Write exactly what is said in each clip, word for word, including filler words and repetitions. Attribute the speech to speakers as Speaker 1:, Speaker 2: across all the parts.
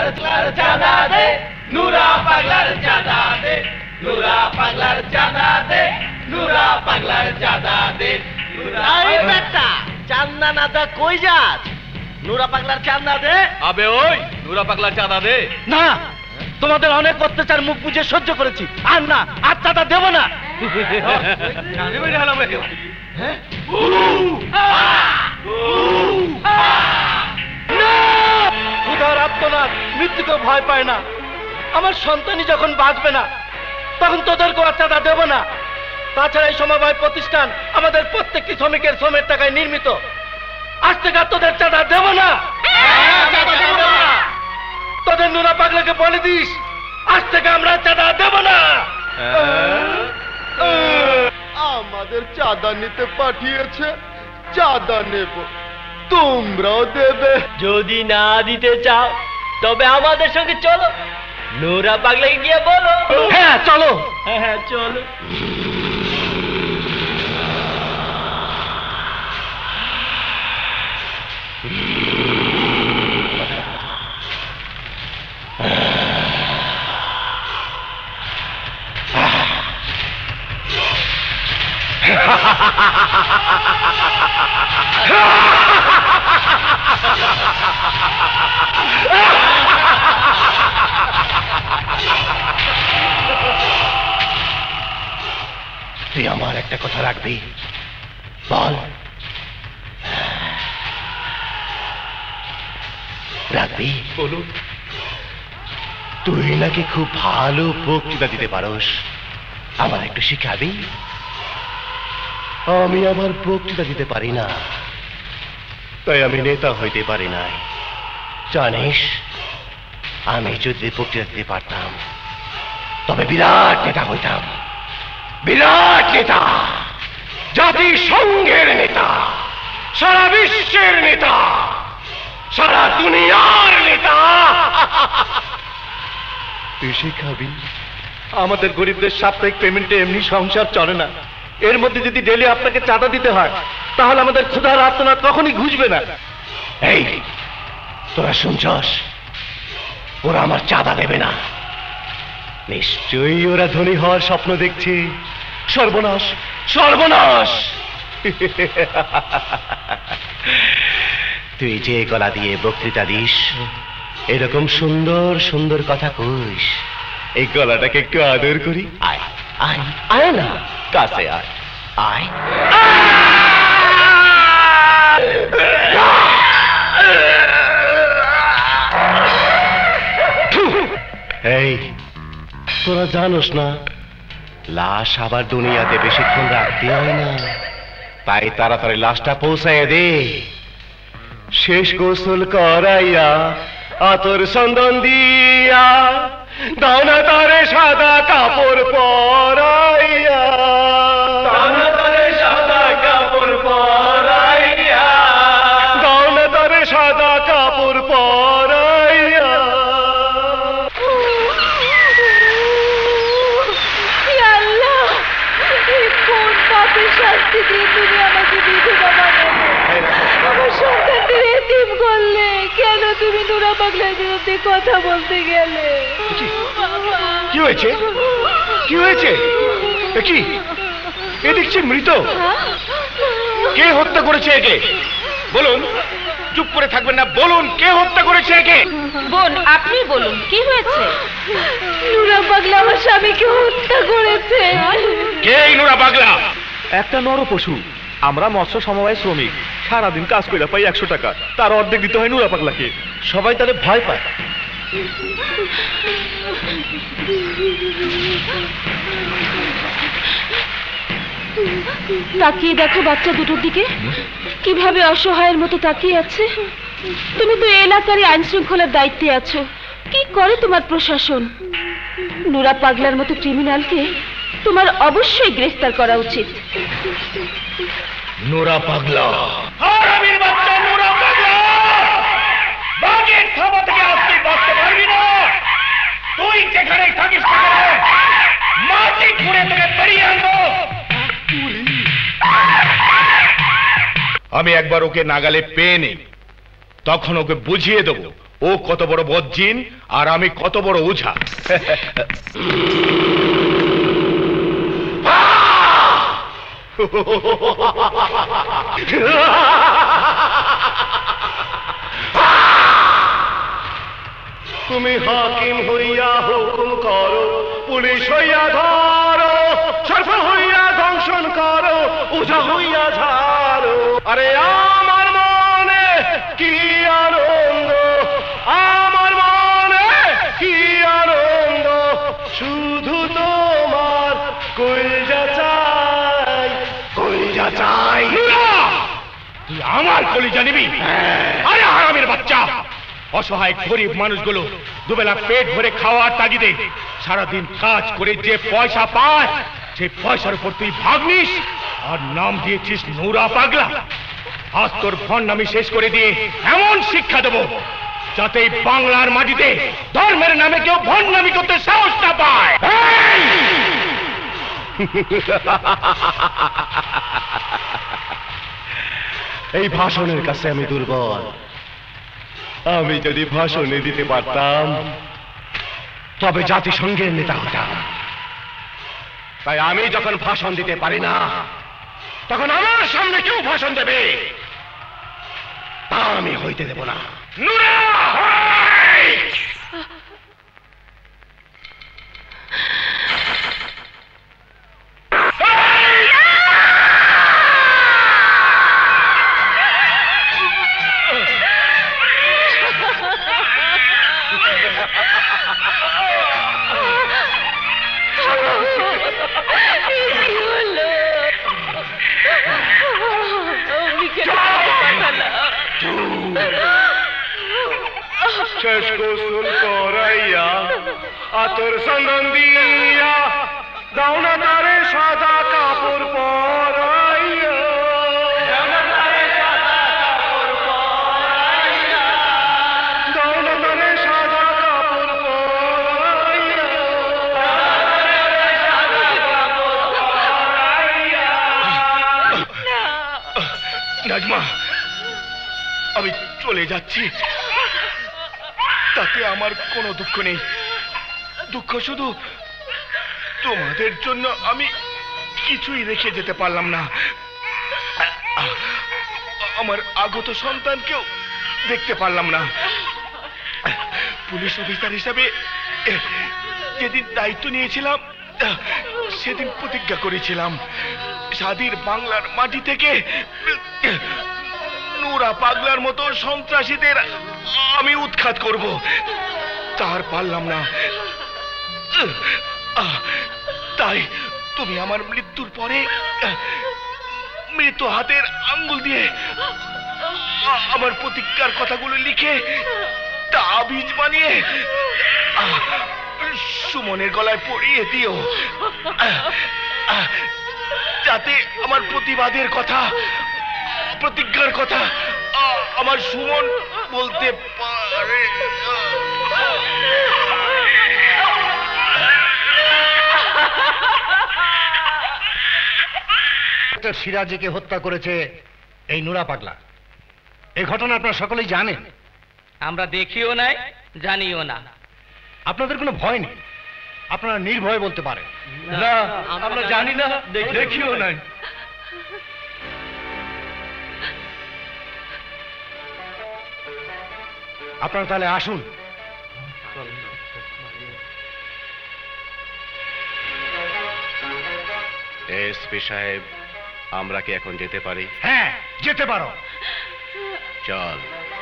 Speaker 1: চাঁদা দে, নুরা পাগলার চাঁদা দে, নুরা পাগলার চাঁদা দে, নুরা পাগলার চাঁদা দে।
Speaker 2: এই বেটা, চাঁদা না দা কই যাস? নুরা পাগলার চাঁদা দে।
Speaker 1: আবে ওই নুরা পাগলার চাঁদা দে।
Speaker 2: না, তোমাদের অনেক অত্যাচার মুখ বুঝে সহ্য করেছি, আর না, আর চাঁদা দেব না। ক্ষুধার আত্মনাদ মৃত্যুকে ভয় পায় না। আমার সন্তানই যখন বাঁচবে না, তখন তোদেরকেও আর চাঁদা দেব না। তাছাড়া এই সমবায় প্রতিষ্ঠান আমাদের প্রত্যেকটি শ্রমিকের শ্রমের টাকায় নির্মিত। আজ থেকে আর তোদের চাঁদা দেব না। তোদের নুরা পাগলাকে বলে দিস, আজ থেকে আমরা চাঁদা দেব না।
Speaker 3: আমাদের চাঁদা নিতে পাঠিয়েছে, চাঁদা নেব, তোমরাও দেবে।
Speaker 2: যদি না দিতে চাও তবে আমাদের সঙ্গে চলো, নুরা পাগলাকে গিয়ে বলো। হ্যাঁ চলো, হ্যাঁ হ্যাঁ চলো।
Speaker 3: তুই আমার একটা কথা রাখবি, বল। রাখবি?
Speaker 1: বলুন।
Speaker 3: তুই নাকি খুব ভালো বক্তৃতা দিতে পারস, আমার একটু শিখাবি? আমি আমার বক্তৃতা দিতে পারি না, তাই আমি নেতা হইতে পারি নাই। জানিস, আমি যদি বক্তৃতা দিতে পারতাম তবে বিরাট নেতা হইতাম, বিরাট নেতা, জাতিসংঘের নেতা, সারা বিশ্বের নেতা, সারা দুনিয়ার নেতা। তুই শিখাবি?
Speaker 2: আমাদের গরিবদের সাপ্তাহিক পেমেন্টে এমনি সংসার চলে না, এর মধ্যে যদি ডেলি আপনাকে চাঁদা দিতে হয় তাহলে আমাদের ক্ষুধার আর্তনাদ কখনই ঘুচবে না।
Speaker 3: এই তোরা শুনছস, ওরা আমার চাঁদা দেবে না। নিশ্চয়ই ওরা ধনী হওয়ার স্বপ্ন দেখছে। সর্বনাশ, সর্বনাশ। তুই যে গলা দিয়ে বক্তৃতা দিস, এরকম সুন্দর সুন্দর কথা কইস, এই গলাটাকে একটু আদর করি। আয় আয় আয় না, কাছে আয় আয়। এই তোরা জানোস না, লাশ আবার দুনিয়াতে বেশিক্ষণ রাখতে হয় না, তাই তাড়াতাড়ি লাশটা পৌঁছাইয়া দে। শেষ গোসল করাইয়া আতর চন্দন দিয়া দাও না তারে সাদা কাপড় পরাইয়া, দাও না তারে সাদা কাপড় পরাইয়া, দাও না তারে সাদা কাপড় পরাইয়া।
Speaker 4: শাস্তি দিয়ে তুমি আমাকে বিধবা বানালে, আমার সন্তানদের এতিম করলে, কেন তুমি নুরা পাগলার বিরুদ্ধে কথা বলতে গেলে?
Speaker 3: কি হয়েছে? কি হয়েছে? কি এ দেখছি মৃত। কে হত্যা করেছে একে? বলুন, চুপ করে থাকবেন না, বলুন কে হত্যা করেছে একে?
Speaker 4: বোন, আপনি বলুন কি হয়েছে? নুরা পাগলা আমার স্বামীকে হত্যা করেছে।
Speaker 3: কে এই নুরা পাগলা?
Speaker 2: একটা নর পশু। আমরা মৎস্য সমবায় শ্রমিক, সারাদিন কাজ করে পাই একশো টাকা, তার অর্ধেক দিতে হয় নুরা পাগলাকে। সবাই তাদের ভয় পায়।
Speaker 4: তাকিয়ে দেখো বাচ্চা দুটোর দিকে, কিভাবে অসহায়ের মতো তাকিয়ে আছে। তুমি তো এলাকারই আইন শৃঙ্খলার দায়িত্বে আছো, কি করে তোমার প্রশাসন? নুরা পাগলার মতো ক্রিমিনালকে তোমার অবশ্যই গ্রেফতার করা উচিত।
Speaker 3: নুরা পাগলা, হারামির বাচ্চা নুরা পাগলা, বাগের থাবা থেকে আসতে বাঁচতে পারবি না। তুই যেখানে থাকিস না কেন, মাটি খুঁড়ে তোকে বেরিয়ে আনবো। আমি একবার ওকে নাগালে পেয়ে নেই, তখন ওকে বুঝিয়ে দেবো ও কত বড় বজ্জিন আর আমি কত বড় ওঝা। তুমি হাকিম হইয়া হুকুম করো, পুলিশ হইয়া ধরো, সরফর হইয়া দংশন করো, ওঝা হইয়া ঝাড়ো। আরে আমার মনে কি আনন্দ, আমার মনে কি আনন্দ, শুধু তোমার কলিজা চাই, কলিজা চাই। তুই আমার কলিজা নিবি? আরে হারামের বাচ্চা! অসহায় গরিব মানুষগুলো দুবেলা পেট ভরে খাওয়ার তাগিদে সারাদিন কাজ করে যে পয়সা পায়, সেই পয়সার উপর তুই ভাগ নিস আর নাম দিয়েছিস নুরা পাগলা। আজ তোর ভণ্ডামি শেষ করে দিয়ে এমন শিক্ষা দেব যাতে বাংলার মাটিতে ধর্মের নামে কেউ ভণ্ডামি করতে সাহস না পায়। এই ভাষণের কাছে আমি দুর্বল। আমি যদি ভাষণে দিতে পারতাম তবে জাতিসংঘের নেতা হতাম। তাই আমি যখন ভাষণ দিতে পারি না, তখন আমার সামনে কেউ ভাষণ দেবে তা আমি হইতে দেব না। নুরা শেষ গোসল করাইয়া আতর চন্দন দিয়া দাও না তারে সাদা কাপড় পরাইয়া, দাও না তারে সাদা কাপড় পরাইয়া, দাও না তারে সাদা কাপড় পরাইয়া, সাদা কাপড় পরাইয়া। নাজমা, আমি চলে যাচ্ছি, তাতে আমার কোনো দুঃখ নেই। দুঃখ শুধু তোমাদের জন্য আমি কিছুই রেখে যেতে পারলাম না। আমার আগত সন্তানকেও দেখতে পারলাম না। পুলিশ অফিসার হিসাবে যেদিন দায়িত্ব নিয়েছিলাম সেদিন প্রতিজ্ঞা করেছিলাম স্বাধীন বাংলার মাটি থেকে নুরা পাগলার মতো সন্ত্রাসীদের আমি উৎখাত করব। তার পারলাম না। তাই তুমি আমার মৃত্যুর পরে মৃত হাতের আঙ্গুল দিয়ে আমার প্রতিজ্ঞার কথাগুলো লিখে তাবিজ বানিয়ে সুমনের গলায় পরিয়ে দিও, যাতে আমার প্রতিবাদের কথা, প্রতিজ্ঞার কথা আমার সুমন বলতে পারে।
Speaker 5: সিরাজকে হত্যা করেছে এই নুরা পাগলা। এই ঘটনা আপনারা সকলেই জানেন।
Speaker 6: আমরা দেখিও নাই, জানিও না।
Speaker 5: আপনাদের কোনো ভয় নেই, আপনারা নির্ভয়ে বলতে পারেন।
Speaker 2: না, আমরা জানি না, দেখিও নাই।
Speaker 5: আপনারা তাহলে আসুন।
Speaker 3: এসপি সাহেব, আমরা কি এখন যেতে পারি?
Speaker 5: হ্যাঁ, যেতে পারো।
Speaker 3: চল।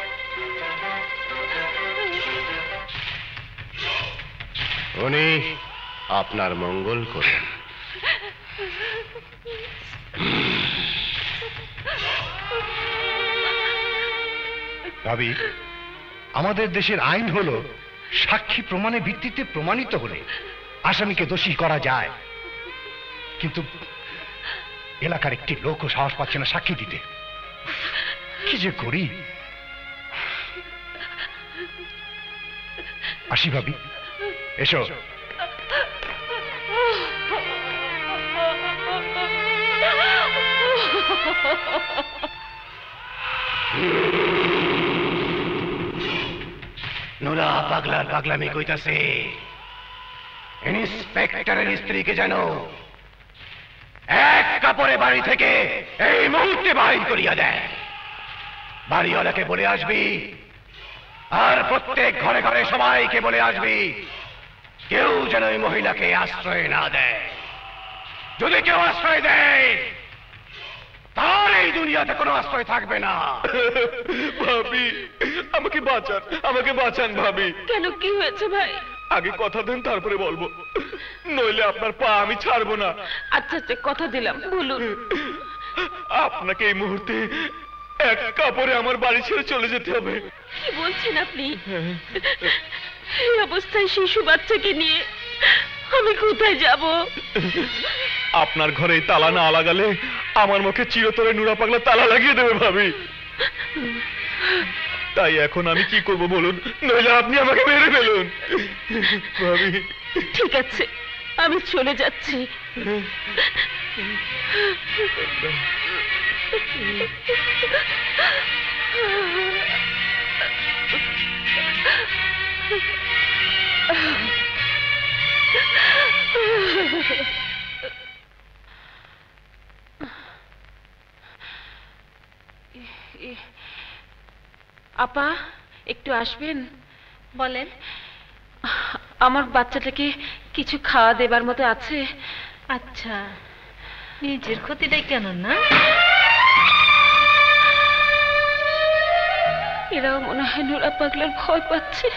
Speaker 3: উনি আপনার মঙ্গল করেন।
Speaker 5: ভাবি, আমাদের দেশের আইন হলো সাক্ষী প্রমাণের ভিত্তিতে প্রমাণিত হলে আসামিকে দোষী করা যায়, কিন্তু এলাকার একটি লোকও সাহস পাচ্ছে না সাক্ষী দিতে। কি যে করি। আসি ভাবি, এসো।
Speaker 3: নুরা পাগলার পাগলামি কইতাছে। ইন্সপেক্টরের স্ত্রীকে যেন এক কাপড়ে বাড়ি থেকে এই মুহূর্তে বাহির করিয়া দেয়। বাড়িওয়ালাকে বলে আসবি, আর প্রত্যেক ঘরে ঘরে সবাইকে বলে আসবি, কেউ যেন এই মহিলাকে আশ্রয় না দেয়। যদি কেউ আশ্রয় দেয় তার এই দুনিয়াতে কোনো আশ্রয় থাকবে না।
Speaker 7: ভাবি আমাকে বাঁচান, আমাকে বাঁচান ভাবি।
Speaker 4: কেন, কি হয়েছে ভাই?
Speaker 7: আগে কথা দেন তারপরে বলবো, নইলে আপনার পা আমি ছাড়বো না।
Speaker 4: আচ্ছা আচ্ছা, কথা দিলাম, বলুন।
Speaker 7: আপনাকে এই মুহূর্তে এক কাপড়ে আমার বাড়ি ছেড়ে চলে যেতে হবে।
Speaker 4: কি বলছেন আপনি? এই অবস্থায় শিশু বাচ্চাকে নিয়ে আমি কোথায় যাব?
Speaker 7: আপনার ঘরে তালা না লাগালে আমার মুখে চিরতরে নুরা পাগলা তালা লাগিয়ে দেবে ভাবি। তাই এখন আমি কি করব বলুন, নইলে আপনি আমাকে মেরে ফেলুন ভাবি।
Speaker 4: ঠিক আছে, আমি চলে যাচ্ছি। আপা, একটু আসবেন?
Speaker 8: বলেন।
Speaker 4: আমার বাচ্চাটাকে কিছু খাওয়া দেবার মতো আছে?
Speaker 8: আচ্ছা, নিজের ক্ষতিটাই কেন না?
Speaker 4: এরাও মনে হয় নুরা পাগলার ভয় পাচ্ছে।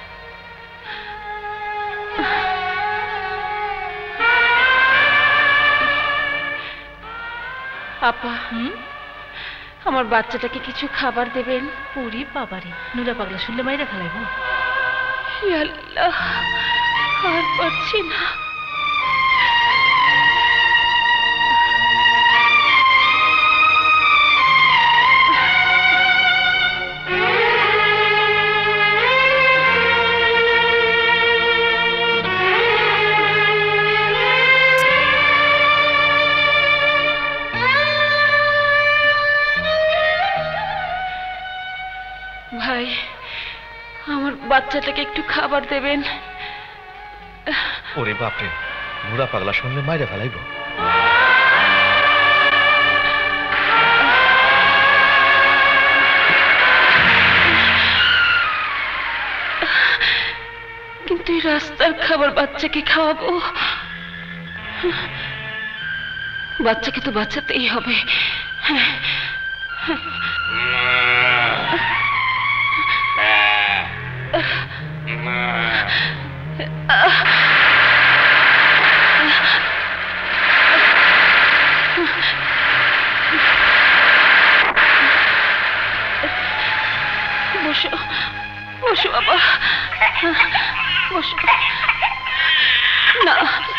Speaker 4: আপা, আমার বাচ্চাটাকে কিছু খাবার দেবেন?
Speaker 8: পুরি বাবারে, নুরা পাগলা শুনলে মাইরা ফেলাইব।
Speaker 4: আল্লাহ, আর পাচ্ছি না। ভাই, আমার বাচ্চাটাকে একটু খাবার দেবেন?
Speaker 7: ওরে বাপরে, নুরা পাগলা শুনলে মাইরা ফেলাইব।
Speaker 4: কিন্তু এই রাস্তার খাবার বাচ্চাকে খাওয়াবো? বাচ্চাকে তো বাঁচাতেই হবে। বসো বসো বাবা, বসো না।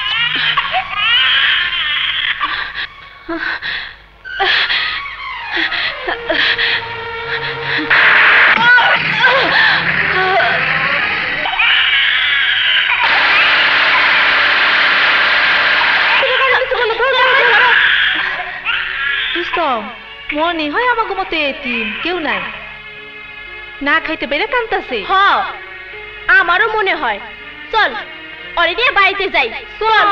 Speaker 8: মনে হয় আমাকে মতো এতিম কেউ নাই, না খাইতে পেরে কান্তাছে।
Speaker 9: হ, আমারও মনে হয়। চল ওরে নিয়ে বাড়িতে যাই, চল।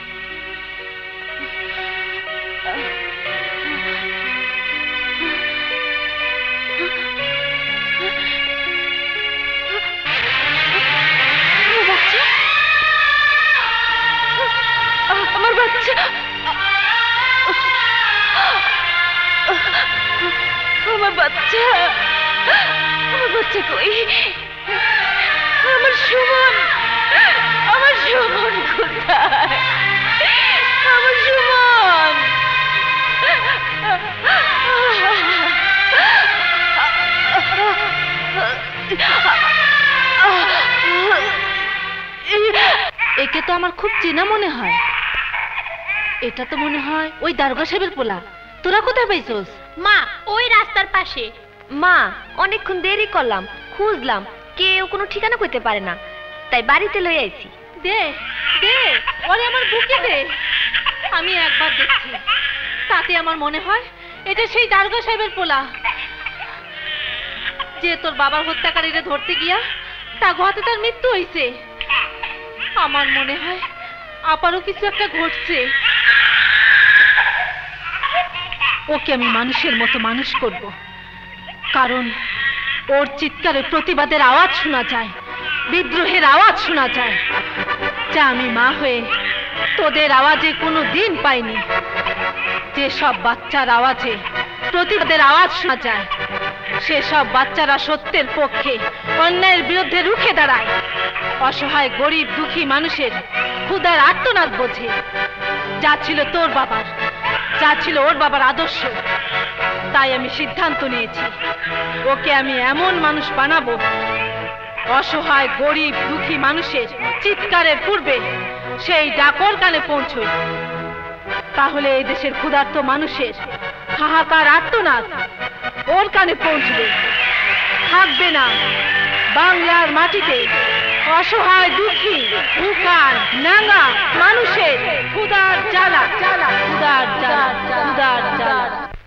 Speaker 4: আমার বাচ্চা, আমার বাচ্চা, আমার বাচ্চা কই? আমার সুমন, আমার সুমন কোথায়? আমার সুমন।
Speaker 8: একে তো আমার খুব চেনা মনে হয়। এটা তো মনে হয় ওই দারোগা সাহেবের পোলা। তোরা কোথায় পাইছস?
Speaker 9: মা, ওই রাস্তার পাশে।
Speaker 10: মা, অনেকক্ষণ দেরি করলাম, খুঁজলাম, কেউ কোনো ঠিকানা কইতে পারে না, তাই বাড়িতে লই আইছি।
Speaker 8: দে দে, ওরে আমার বুকে দে। আমি একবার দেখছি, তাতে আমার মনে হয় এটা সেই দারোগা সাহেবের পোলা, যে তোর বাবার হত্যাকারীরা ধরতে গিয়া তাগো হাতে তার মৃত্যু হয়েছে। আমার মনে হয় আপারও কিছু একটা ঘটছে। ওকে আমি মানুষের মতো মানুষ করব, কারণ ওর চিৎকারে প্রতিবাদের আওয়াজ শোনা যায়, বিদ্রোহের আওয়াজ শোনা যায়, যা আমি মা হয়ে তোদের আওয়াজে কোনো দিন পাইনি। যেসব বাচ্চার আওয়াজে প্রতিবাদের আওয়াজ শোনা যায়, সেসব বাচ্চারা সত্যের পক্ষে, অন্যায়ের বিরুদ্ধে রুখে দাঁড়ায়, অসহায় গরিব দুঃখী মানুষের ক্ষুধার আর্তনাদ বোঝে। যা ছিল তোর বাবার, যা ছিল ওর বাবার আদর্শ। তাই আমি সিদ্ধান্ত নিয়েছি, ওকে আমি এমন মানুষ বানাবো, অসহায় গরিব দুঃখী মানুষের চিৎকারের পূর্বে সেই ডাক ওর কানে পৌঁছয়। তাহলে এই দেশের ক্ষুধার্ত মানুষের হাহাকার আর্তনাদ ওর কানে পৌঁছবে। থাকবে না বাংলার মাটিতে অসহায় দুঃখী ভুকান নাঙ্গা মানুষের ক্ষুধার জ্বালা, জ্বালা ক্ষুধার জ্বালা, ক্ষুধার জ্বালা।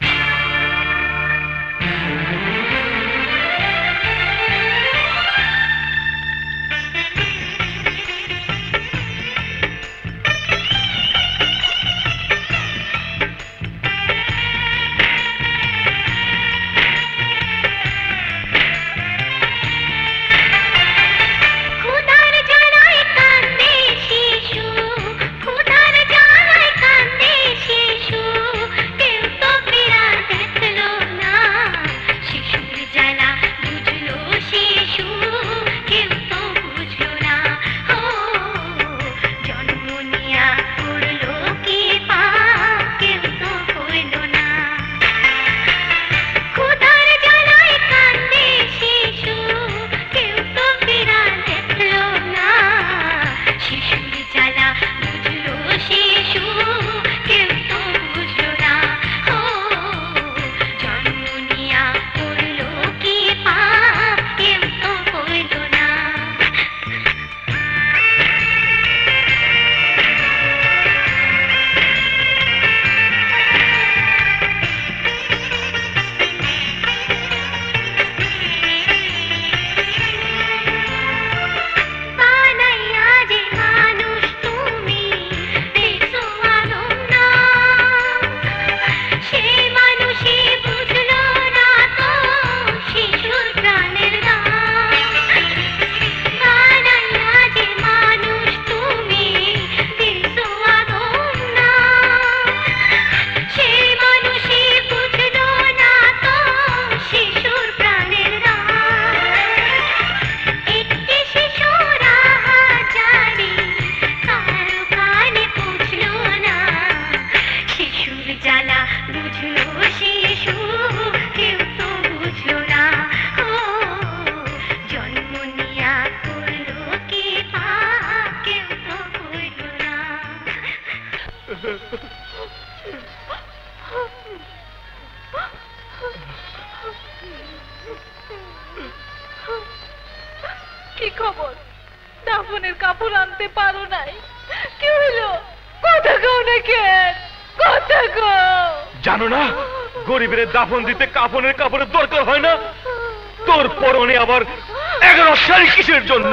Speaker 8: কি খবর? দাফনের কাপড় আনতে পারো নাই? কি হলো? কথা কও না কেন? কথা কও।
Speaker 7: জানো না গরিবের দাফন দিতে কাফনের কাপড়ের দরকার হয় না? তোর পরনে আবার এগারো শাড়ি কিসের জন্য?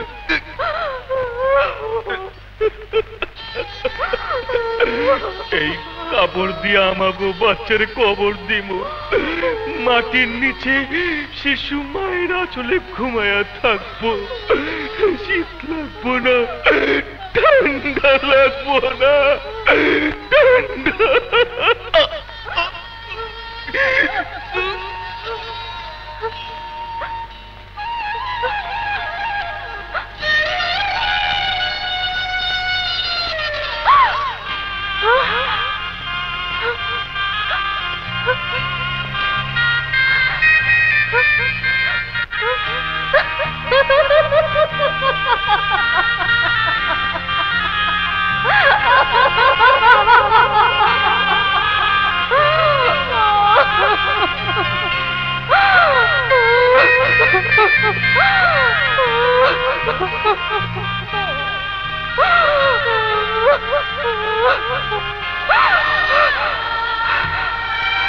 Speaker 7: এই কাপড় দিয়ে আমাকে বাচ্চার কবর দিব, মাটির নিচে শিশু মায়ের আঁচলে ঘুমায়া থাকবো। শীত লাগবো না, ঠান্ডা লাগবো না, ঠান্ডা।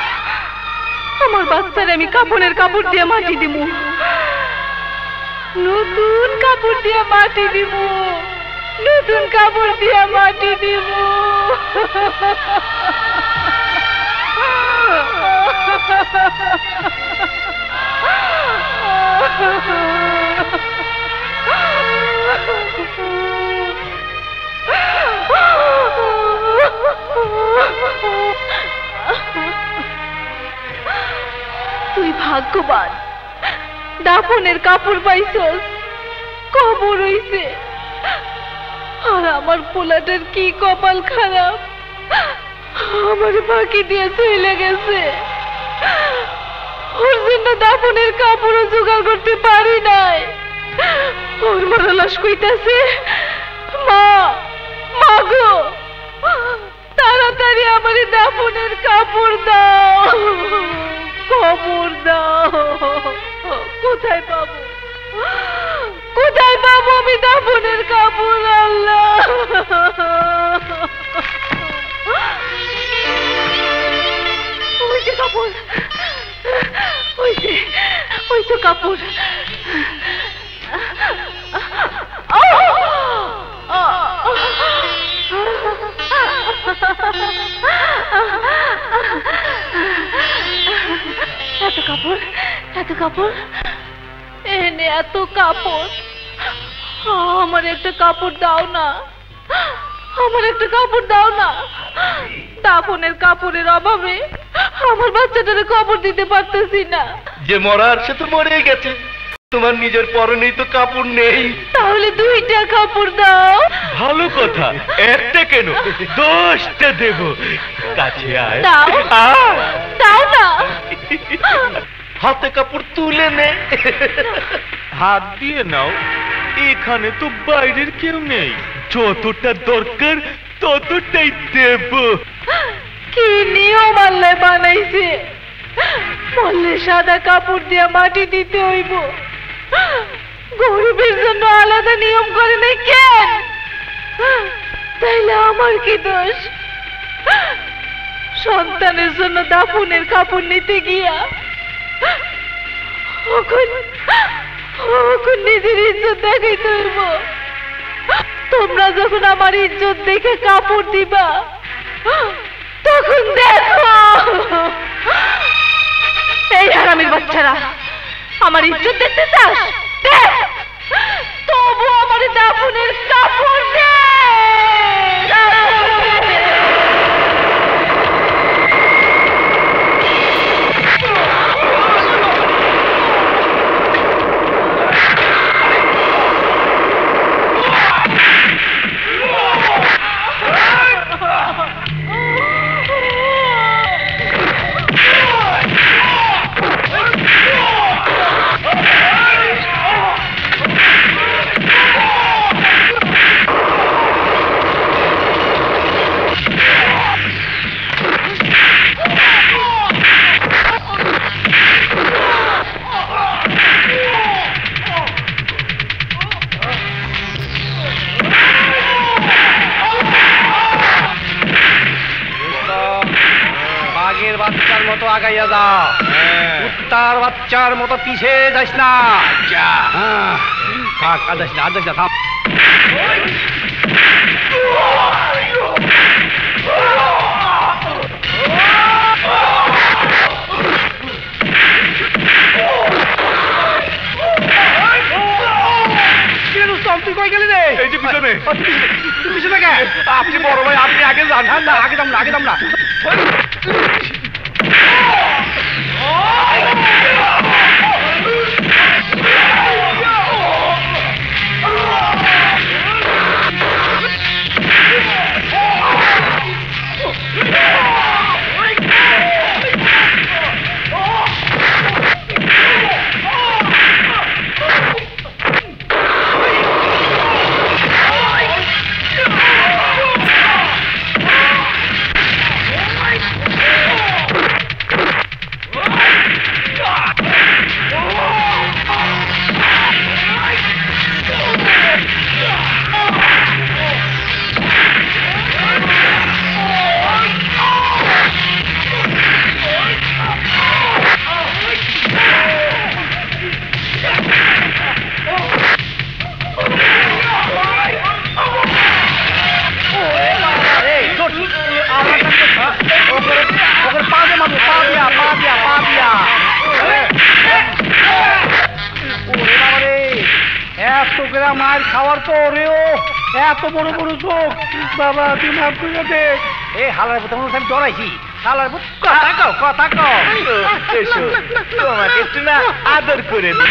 Speaker 8: আমার বাচ্চার আমি কাপড়ের কাপড় দিয়ে মাটি দিব। নতুন কাপড় দিয়া মাটি দিব, নতুন কাপড় দিয়া মাটি দিব। তুই ভাগ্যবান, দাফনের কাপড় পাইছস, কবর হইছে। আর আমার পোলাটার কি কপাল খারাপ, আমার বাকি দিয়ে চলে গেছে। ওর জন্য দাফনের কাপড়ও জোগাড় করতে পারি নাই। ওর মরা লাশ কইতাছে, মা মা গো, তাড়াতাড়ি আমার দাফনের কাপড় দাও, কবর দাও। কোথায় পাবো, কোথায় পাবো আমি দাফনের কাপড়? আল্লাহ, ওই যে কাপড়, ওই যে ওই তো কাপড়। এত কাপড়, এত কাপড়, এনে এত কাপড়। আমার একটা কাপড় দাও না, আমার একটা কাপড় দাও না। দাফনের কাপড়ের অভাবে আমার বাচ্চাটারে কাপড় দিতে পারতেছি না।
Speaker 2: যে মরার সে তো মরেই গেছে, তোমার নিজের পরনেই তো কাপড় নেই।
Speaker 8: তাহলে দুইটা কাপড় দাও।
Speaker 7: ভালো কথা, একটা কেন, দশটা দেব। কাছে আয়,
Speaker 8: দাও, দাও না।
Speaker 2: হাতে কাপড় তুলে নে।
Speaker 7: হাত দিয়ে নাও, এখানে তো বাইরের কেউ নেই। যতটা দরকার ততটাই দেব।
Speaker 8: কি নিয়ম আল্লাহ বানাইছে, বললে সাদা কাপড় দিয়া মাটি দিতে হইব। গরিবের জন্য আলাদা নিয়ম করে নাই কেন? তাইলে আমার কি দোষ? সন্তানের জন্য দাফনের কাপড় নিতে গিয়া নিজের ইজ্জত দেখাইতে হইব। তোমরা যখন আমার ইজ্জত দেখে কাপড় দিবা, তখন দেখো এই হারামির বাচ্চারা আমার ইজ্জত দেখতে চাস, দেখ। তবু আমার দাফনের কাপড় দে।
Speaker 3: বাচ্চার মতো আগাইয়া যাও, কুত্তার বাচ্চার মতো পিছে যাইস না। থাক, আর যাইস না, আর যাইস না, থাম। তুই কই গেলি রে?
Speaker 7: এই যে পিছনে।
Speaker 3: তুই পিছনে কে? আপনি বড় ভাই, আপনি আগে যান। না, আগে যাম না, আগে যাম না।
Speaker 1: Oh!
Speaker 5: এত করে মার খাওয়ার পরেও এত বড় বড় চোখ, বাবা তুই মাফ করে দে। এই হালার মতো আমি ডরাইছি, হালার মতো কথা কও কথা কও। এসো তোমাকে একটু না আদর করে দিই।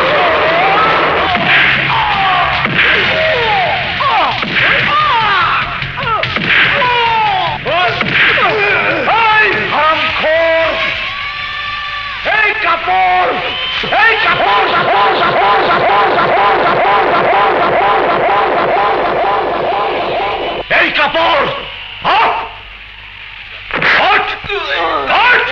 Speaker 5: এই কাপড়, এই কাপড়, কাপড়, কাপড়, কাপড়, কাপড়, কাপড়, কাপড়, কাপড়, এই কাপড়, হট, হট, হট,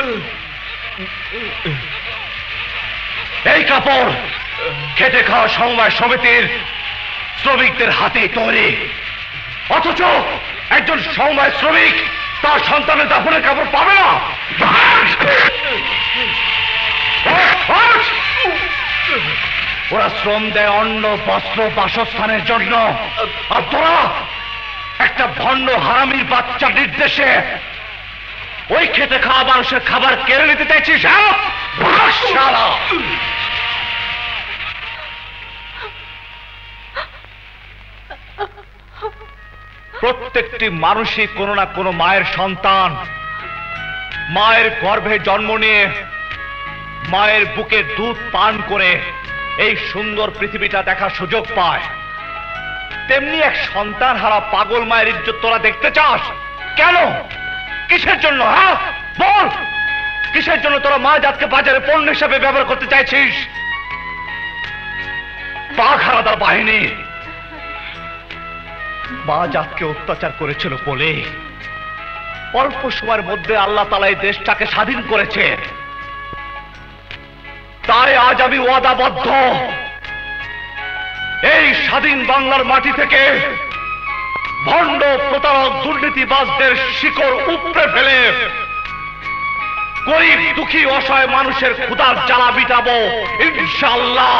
Speaker 5: এই কাপড় খেটে খাওয়া সমবায় সমিতির শ্রমিকদের হাতে তৈরি, অথচ একজন সমবায় শ্রমিক তার সন্তানের দাফনের কাপড় পাবে না। ওরা শ্রম দেয় অন্ন বস্ত্র বাসস্থানের জন্য, আর তোরা একটা ভণ্ড হারামির বাচ্চার নির্দেশে ওই খেতে খাওয়া মানুষের খাবার কেড়ে নিতে চাইছিস। প্রত্যেকটি মানুষই কোনো না কোনো মায়ের সন্তান, মায়ের গর্ভে জন্ম নিয়ে মায়ের বুকের দুধ পান করে এই সুন্দর পৃথিবীটা দেখার সুযোগ পায়। তেমনি এক সন্তান হারা পাগল মায়ের ইজ্জত তোরা দেখতে চাস কেন? কিসের জন্য? হ্যাঁ বল, কিসের জন্য তোরা মা জাতকে বাজারে পণ্য হিসাবে ব্যবহার করতে চাইছিস? বাঘ হারাদার বাহিনী মা জাতকে অত্যাচার করেছিল বলে অল্প সময়ের মধ্যে আল্লাহ তাআলা এই দেশটাকে স্বাধীন করেছে। তাই আজ আমি ওয়াদাবদ্ধ, এই স্বাধীন বাংলার মাটি থেকে ভণ্ড প্রতারক দুর্নীতিবাজদের শিকড় উপড়ে ফেলে গরিব দুঃখী অসহায় মানুষের ক্ষুধার জ্বালা মিটাবো ইনশাআল্লাহ।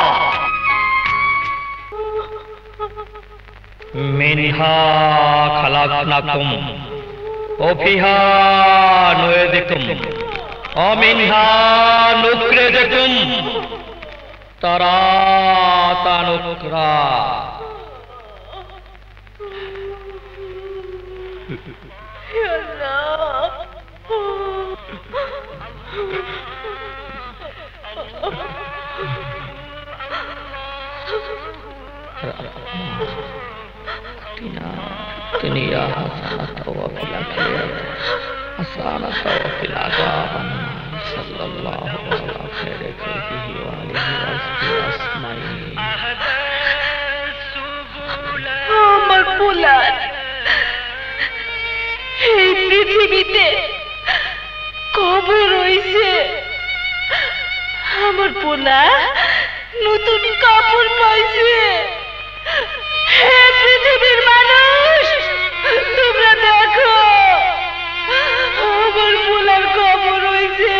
Speaker 6: মিনহা খালাকনাকুম ওয়া ফিহা নুঈদুকুম ওয়া মিনহা নুখরিজুকুম তারাতান উখরা।
Speaker 1: হে আল্লাহ,
Speaker 6: Tina dunia hasanah wa fil akhirati hasanah wa fil adzaban sallallahu ala khairi khalqihi wa alihi wa sahbihi asma'in।
Speaker 1: আমার পোলার এই পৃথিবীতে কবর হইছে, আমার পোলা নতুন কাপড় পাইছে। হে পৃথিবীর মানুষ, তোমরা দেখো আমার পোলার কবর হইছে।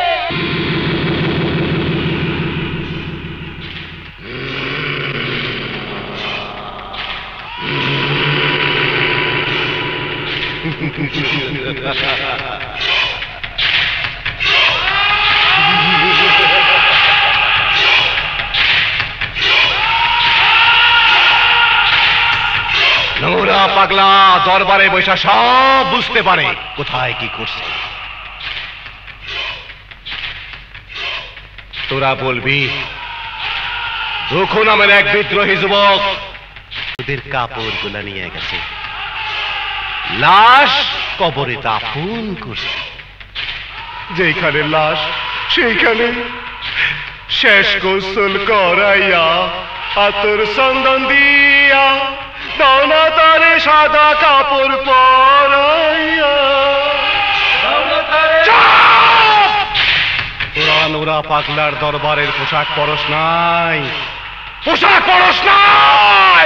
Speaker 5: নোরা পাগলা দরবারে বৈশা সব বুঝতে পারে কোথায় কি করছে। তোরা বলবি দুঃখ নামের এক বিদ্রোহী যুবক ওদের কাপড় গুলা নিয়ে গেছে, লাশ কবরে দাফন করছে। যেখানে লাশ সেইখানে শেষ গোসল করাইয়া আতর চন্দন দিয়া দাওনা তারে সাদা কাপড় পরাইয়া। তোরা নোরা পাগলার দরবারের পোশাক পরশ নাই, পোশাক পরশ নাই।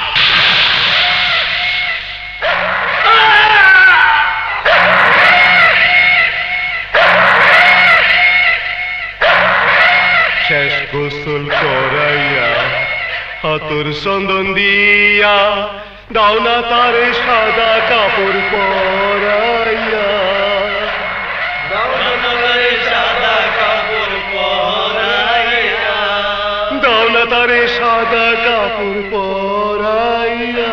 Speaker 5: শেষ গোসল করাইয়া আতর চন্দন দিয়া দাওনা তারে সাদা কাপড় পরাইয়া। দাওনা
Speaker 3: তারে সাদা কাপড় পরাইয়া।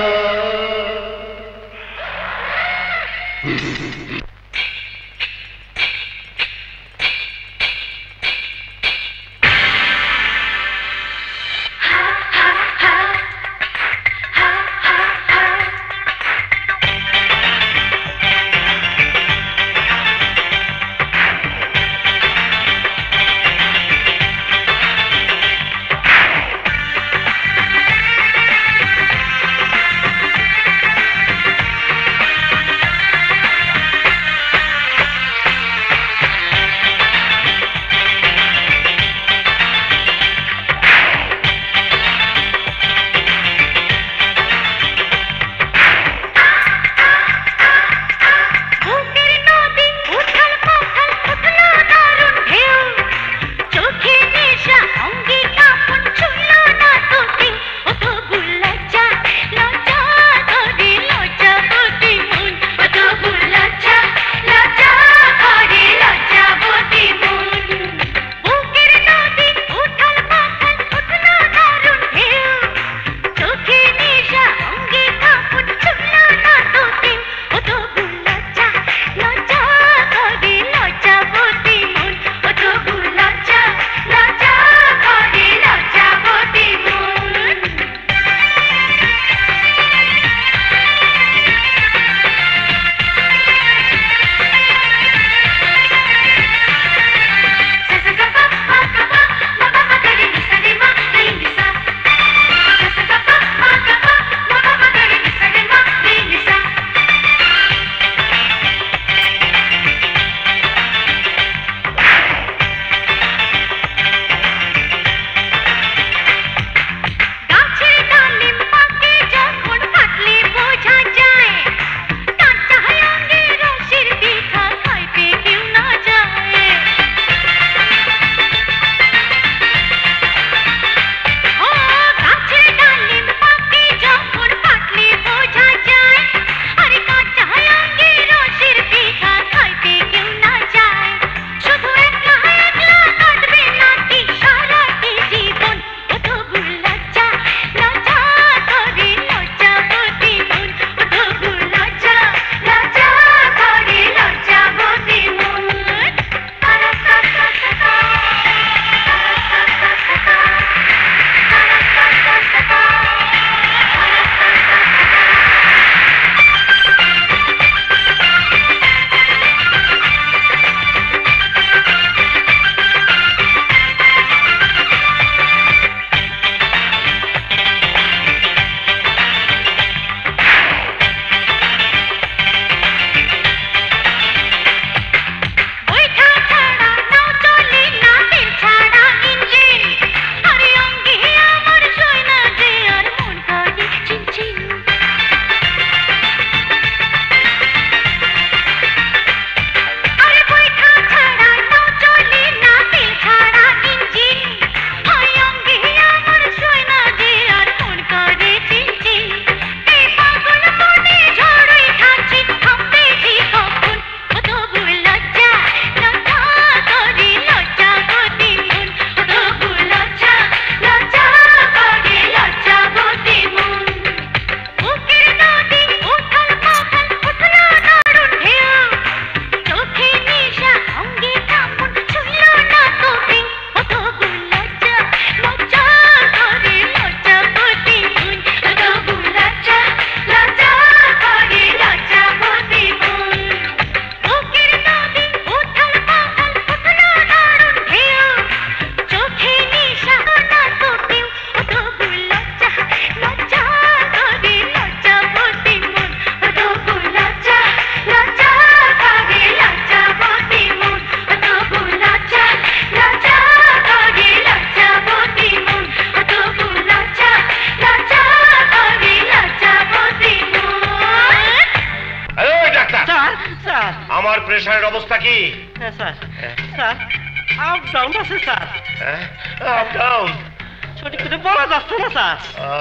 Speaker 3: আমার প্রেসারের অবস্থা কি?
Speaker 2: হ্যাঁ স্যার, স্যার আপ ডাউন আছে স্যার।
Speaker 3: হ্যাঁ আপ ডাউন
Speaker 2: সঠিক করে বলা যাচ্ছে না স্যার।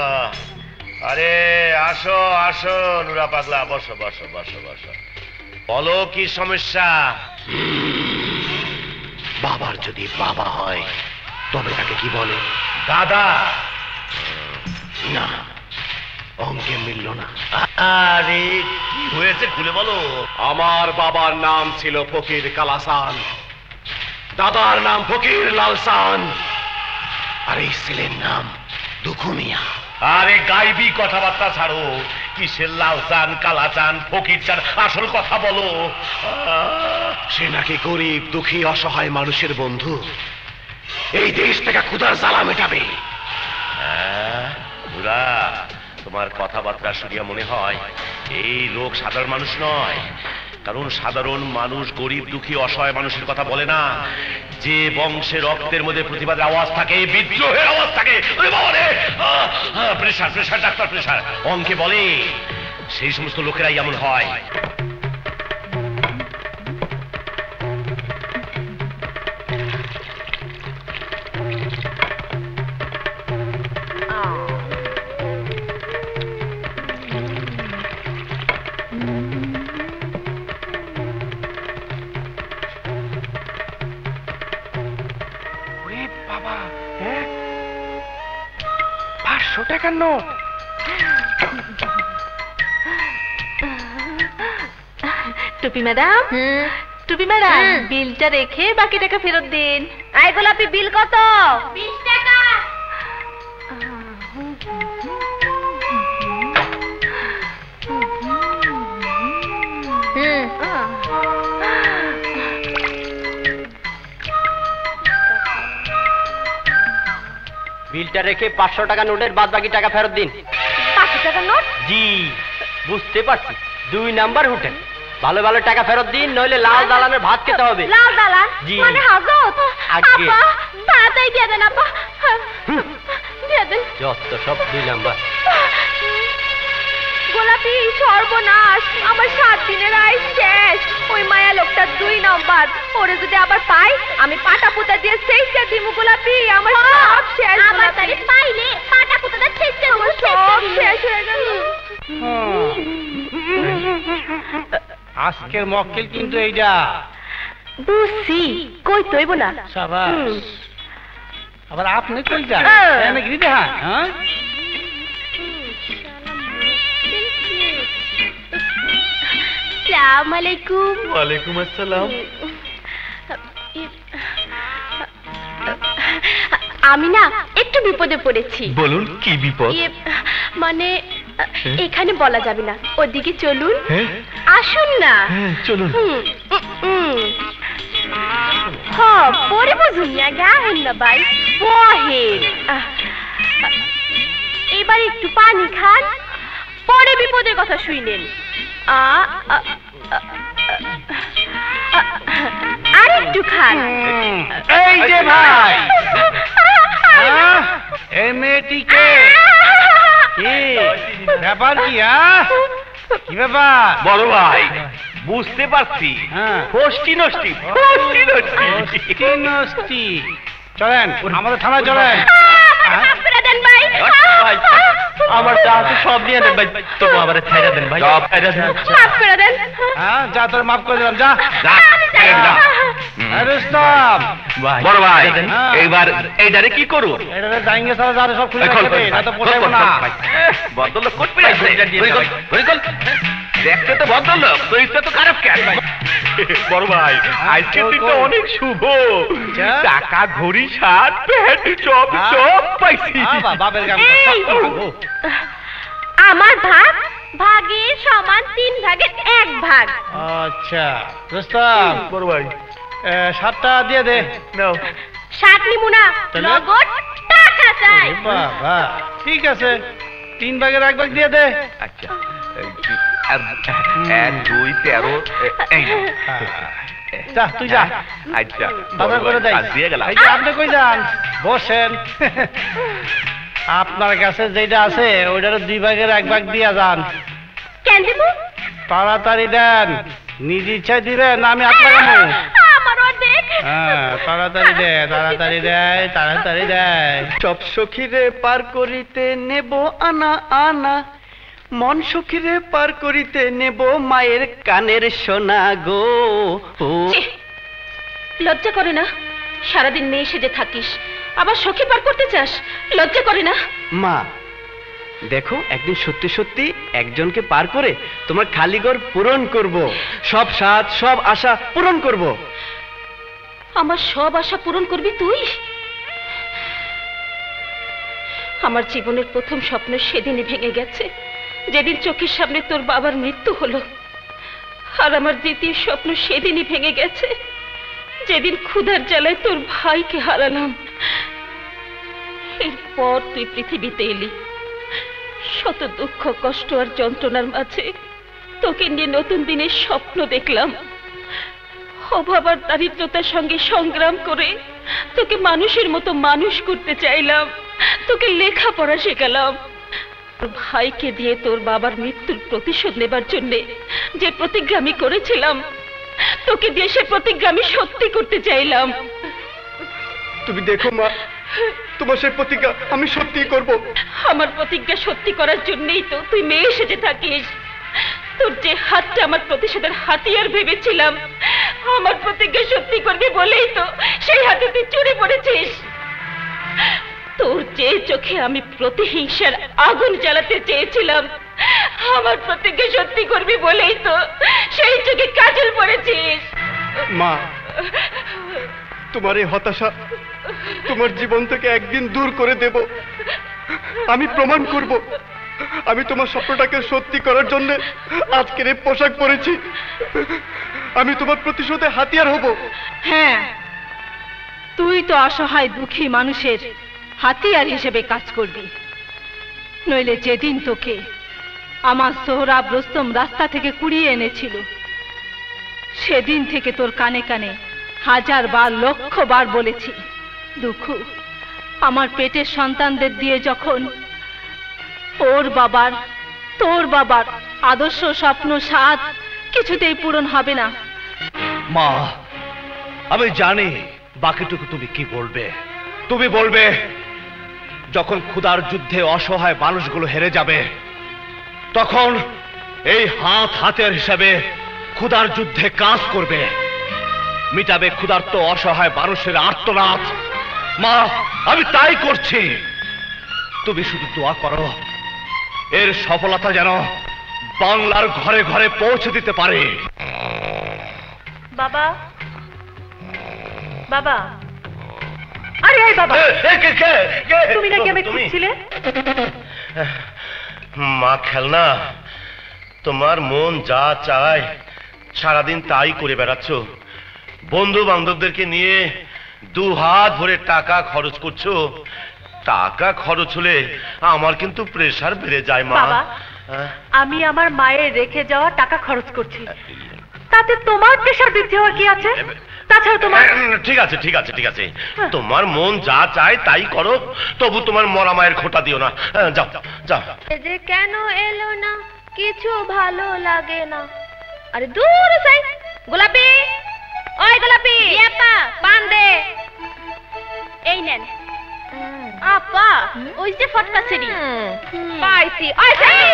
Speaker 3: আরে আসো আসো নুরা পাগলা, বসো বসো বসো বসো, বলো কি সমস্যা? বাবার যদি বাবা হয় তবে তাকে কি বলে?
Speaker 5: দাদা।
Speaker 3: না, অঙ্কে মিলল না।
Speaker 5: আরে কি হয়েছে খুলে বলো।
Speaker 3: আমার বাবার নাম ছিল ফকির কালাসান, দাদার নাম ফকির লালসান, আর এই ছেলের নাম দুখু মিয়া।
Speaker 5: আরে গাইবি কথাবার্তা ছাড়ো, কিসের লাল চান কালা চান ফকির চান, আসল কথা বলো।
Speaker 3: সে নাকি গরিব দুঃখী অসহায় মানুষের বন্ধু, এই দেশ থেকে ক্ষুধার জ্বালা মেটাবে।
Speaker 5: বুড়া, তোমার কথাবার্তা শুনিয়া মনে হয় এই লোক সাধারণ মানুষ নয়। কারণ সাধারণ মানুষ গরিব দুঃখী অসহায় মানুষের কথা বলে না। যে বংশের রক্তের মধ্যে প্রতিবাদের আওয়াজ থাকে, বিদ্রোহের আওয়াজ থাকে, প্রেশার প্রেশার ডাক্তার প্রেশার অঙ্কে বলে, সেই সমস্ত লোকেরাই এমন হয়।
Speaker 2: পাঁচশো টাকার নোট।
Speaker 8: টুপি ম্যাডাম, টুপি ম্যাডাম, বিলটা রেখে বাকি টাকা ফেরত দিন।
Speaker 10: আই গোলাপি, বিল কত? বিশ টাকা।
Speaker 2: বিলটা রেখে পাঁচশো টাকা নোটের বাদ বাকি টাকা ফেরত দিন।
Speaker 10: পাঁচশো টাকার নোট?
Speaker 2: জি, বুঝতে পারছি, দুই নাম্বার হোটেল। ভালো ভালো টাকা ফেরত দিন, নইলে লাল দালানের ভাত খেতে হবে।
Speaker 10: লাল দালান?
Speaker 2: জি।
Speaker 10: মানে হাজত?
Speaker 2: আগে।
Speaker 10: আপা, তাড়াতাড়ি দিয়ে দেন আপা, দিয়ে দেন।
Speaker 2: যত সব দুই নাম্বার।
Speaker 10: গোলাপি, সর্বনাশ, আমার সাত দিনের আয় শেষ। ওই মায়া লোকটা দুই নম্বর, ওরে যদি আবার পাই আমি পাটা পুতা দিয়ে সেইটা দিমু। গোলাপি, আমার সব শেষ। আমার তারে পাইলে পাটা পুতাটা সেইটা আমার সব শেষ হয়ে গেল।
Speaker 2: আজকের মক্কেল কিন্তু এইটা।
Speaker 10: বুঝছি, কই তৈব না।
Speaker 2: সাবাস। আবার আপনি কই যান? এনে গিরি দেখান। হ্যাঁ,
Speaker 10: আসসালামু আলাইকুম।
Speaker 7: ওয়ালাইকুম আসসালাম।
Speaker 10: আমি না একটু বিপদে পড়েছি।
Speaker 7: বলুন কি বিপদ?
Speaker 10: ইয়ে, মানে এখানে বলা যাবে না, ওদিকে চলুন।
Speaker 7: হ্যাঁ,
Speaker 10: আসুন না।
Speaker 7: হ্যাঁ চলুন।
Speaker 10: হুম, হুম। হ্যাঁ, পরে বুঝুন না, গাহেন না ভাই, বহেন। এবার একটু পানি খান, পরে বিপদের কথা শুইলেন। আর একটু খান।
Speaker 2: এই যে ভাই, এই মেয়েটিকে কি ব্যাপার? কি কি ব্যাপার?
Speaker 5: বড় ভাই, বুঝতে পারছি।
Speaker 2: হ্যাঁ,
Speaker 5: ফষ্টি নষ্টি, ফষ্টি নষ্টি।
Speaker 2: কি নষ্টি? চলেন আমাদের থানায় চলেন।
Speaker 7: আমার যা আছে সব নিয়ে নেন ভাই, তবু আবার ছাইরা দেন ভাই, ছাইরা দেন।
Speaker 10: মাফ করে দেন।
Speaker 2: হ্যাঁ, যা, তোর মাফ করে দিলাম, যা।
Speaker 5: বড় ভাই, এইবার এইটারে কি করু?
Speaker 2: এটা যাইঙ্গে সারা যারে সব খুলে রাখবে, না তো পোষাইব না।
Speaker 5: ভদ্রলোক করতে আসছে। দেখতে তো ভদ্রলোক, তো ইচ্ছা তো খারাপ কেন? বড় ভাই, আজকে দিনটা অনেক শুভ। টাকা, ঘড়ি, শার্ট, প্যান্ট সব সব পাইছি।
Speaker 2: বাপের গান।
Speaker 10: আমার ভাগ ভাগের সমান তিন ভাগের এক ভাগ।
Speaker 2: আচ্ছা রুস্তম,
Speaker 7: বড় ভাই,
Speaker 2: সাতটা দিয়ে দে।
Speaker 7: নাও।
Speaker 10: ষাট নিবো না, নগদ টাকা চাই।
Speaker 2: বাবা, ঠিক আছে, তিন ভাগের এক ভাগ দিয়ে দে।
Speaker 5: আচ্ছা, এক দুই তেরো, এই
Speaker 2: যা, তুই যা।
Speaker 5: আচ্ছা,
Speaker 2: বাজার করে দেয়।
Speaker 5: দিয়ে গেলাম।
Speaker 2: আপনি কই যান? বসেন। আপনার কাছে যেটা আছে ওইটার দুই ভাগের এক ভাগ দিয়া যান।
Speaker 10: কেন দিব?
Speaker 2: তাড়াতাড়ি দেন, নিজ ইচ্ছায় দিবেন, আমি আপনার কামু।
Speaker 10: আমার অর্ধেক।
Speaker 2: হ্যাঁ, তাড়াতাড়ি দে, তাড়াতাড়ি দেয়, তাড়াতাড়ি দেয়।
Speaker 11: সব সখীরে পার করিতে নেব আনা আনা, মন সখীরে পার করিতে নেব মায়ের কানের সোনা গো।
Speaker 4: লজ্জা করে না? সারাদিন মেয়ে সেজে থাকিস, আবার সখী পার করতে চাস? লজ্জা করে না?
Speaker 11: মা দেখো, একদিন সত্যি সত্যি একজনকে পার করে তোমার খালি ঘর পূরণ করব, সব স্বাদ সব আশা পূরণ করব।
Speaker 4: আমার সব আশা পূরণ করবি তুই? আমার জীবনের প্রথম স্বপ্ন সেদিনই ভেঙে গেছে, যেদিন চোখের সামনে তোর বাবার মৃত্যু হলো। আর আমার দ্বিতীয় স্বপ্ন সেদিনই ভেঙে গেছে, যেদিন ক্ষুধার জ্বালায় তোর ভাইকে হারালাম। এরপর তুই পৃথিবীতে এলি, শত দুঃখ কষ্ট আর যন্ত্রণার মাঝে তোকে নিয়ে নতুন দিনের স্বপ্ন দেখলাম। অভাব আর দারিদ্রতার সঙ্গে সংগ্রাম করে তোকে মানুষের মতো মানুষ করতে চাইলাম, তোকে লেখাপড়া শেখালাম। তোর ভাইকে দিয়ে তোর বাবার মৃত্যুর প্রতিশোধ নেবার জন্য যে প্রতিজ্ঞা আমি করেছিলাম, তোকে দিয়ে সে প্রতিজ্ঞা আমি সত্যি করতে চাইলাম।
Speaker 11: তুমি দেখো মা, তোমার সেই প্রতিজ্ঞা আমি সত্যি করব।
Speaker 4: আমার প্রতিজ্ঞা সত্যি করার জন্যই তো তুই মেয়ে সেজে থাকিস। তোর যে হাতটা আমার প্রতিশোধের হাতিয়ার ভেবেছিলাম, আমার প্রতিজ্ঞা সত্যি করবি বলেই তো সেই হাতে তুই চুরি পড়েছিস। তোর যে চোখে আমি প্রতিহিংসার আগুন জ্বালাতে চেয়েছিলাম, আমার প্রতিজ্ঞা সত্যি করবি বলেই তো সেই চোখে কাজল পড়েছিস।
Speaker 11: মা, তোমার এই হতাশা তোমার জীবন থেকে একদিন দূর করে দেব। আমি প্রমাণ করব আমি তোমার স্বপ্নটাকে সত্যি করার জন্য আজকের এই পোশাক পরেছি। আমি তোমার প্রতিশোধে হাতিয়ার হব।
Speaker 8: হ্যাঁ, তুই তো অসহায় দুঃখী মানুষের হাতিয়ার হিসেবে কাজ করবি, নইলে যেদিন তোকে আমার সোহরাব রুস্তম রাস্তা থেকে কুড়িয়ে এনেছিল, সেদিন থেকে তোর কানে কানে হাজার বার লক্ষ বার বলেছি, দুঃখ আমার পেটের সন্তানদের দিয়ে যখন ওর বাবার তোর বাবার আদর্শ স্বপ্ন স্বাদ কিছুতেই পূরণ হবে না।
Speaker 3: মা, আমি জানি বাকিটুকু তুমি কি বলবে। তুমি বলবে যখন ক্ষুধার যুদ্ধে অসহায় মানুষগুলো হেরে যাবে, তখন এই হাত হাতের হিসাবে ক্ষুধার যুদ্ধে কাজ করবে, মিটাবে ক্ষুধার্ত অসহায় মানুষের আর্তনাদ। মা, আমি তাই করছি। তুমি শুধু দোয়া করো এর সফলতা যেন বাংলার ঘরে ঘরে পৌঁছে দিতে পারে।
Speaker 10: বাবা, বাবা, আরে এই বাবা, তুমি নাকি আমি খুঁজছিলে?
Speaker 3: মা, খেলনা, তোমার মন যা চায় সারাদিন তাই করে বেড়াচ্ছ। বন্ধু বান্ধবদেরকে নিয়ে দু হাত ভরে টাকা খরচ করছো। টাকা খরচ হলে আমার কিন্তু প্রেসার বেড়ে যায় মা।
Speaker 10: বাবা, আমি আমার মায়ের রেখে যাওয়া টাকা খরচ করছি, তাতে তোমার প্রেসার বৃদ্ধি হওয়ার কি আছে? তাছাড়া তোমার
Speaker 3: ঠিক আছে ঠিক আছে ঠিক আছে তোমার মন যা চায় তাই করো, তবু তোমার মরা মায়ের খোঁটা দিও না। যাও যাও।
Speaker 10: যে কেন এলো না, কিছু ভালো লাগে না। আরে দূর সাই, গোলাপি, ওই গোলাপি, আপা পান দে। এই নেন আপা, ওই যে ফটকা সিঁড়ি পাইছি। ওই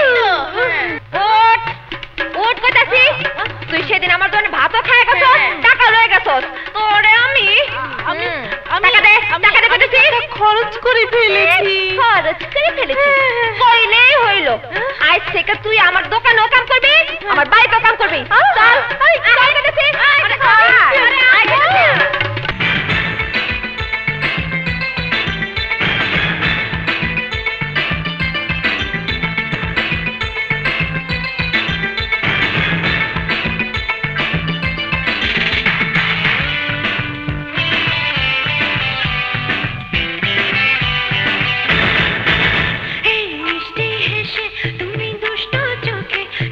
Speaker 10: ওট ওট কইতাছি, তুই সেদিন আমার জন্য ভাতও খায় গেছস, টাকা লয়ে গেছস। তোরে আমি আমি টাকা দে, টাকা দে কইতাছি। খরচ করে ফেলেছি, খরচ করে ফেলেছি কইলেই হইল। আজ থেকে তুই আমার দোকানেও কাম করবি, আমার বাড়িতেও কাম করবি। চল, এই চল কইতাছি। আরে আরে আয় কইতাছি।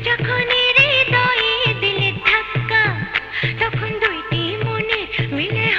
Speaker 12: তখন দুইটি মনে মিলে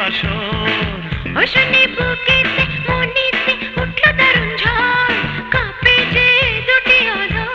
Speaker 12: বাসর শুনি বুকেতে মনেতে উঠল দারুণ ঝড় কাঁপে যে দুটি অধর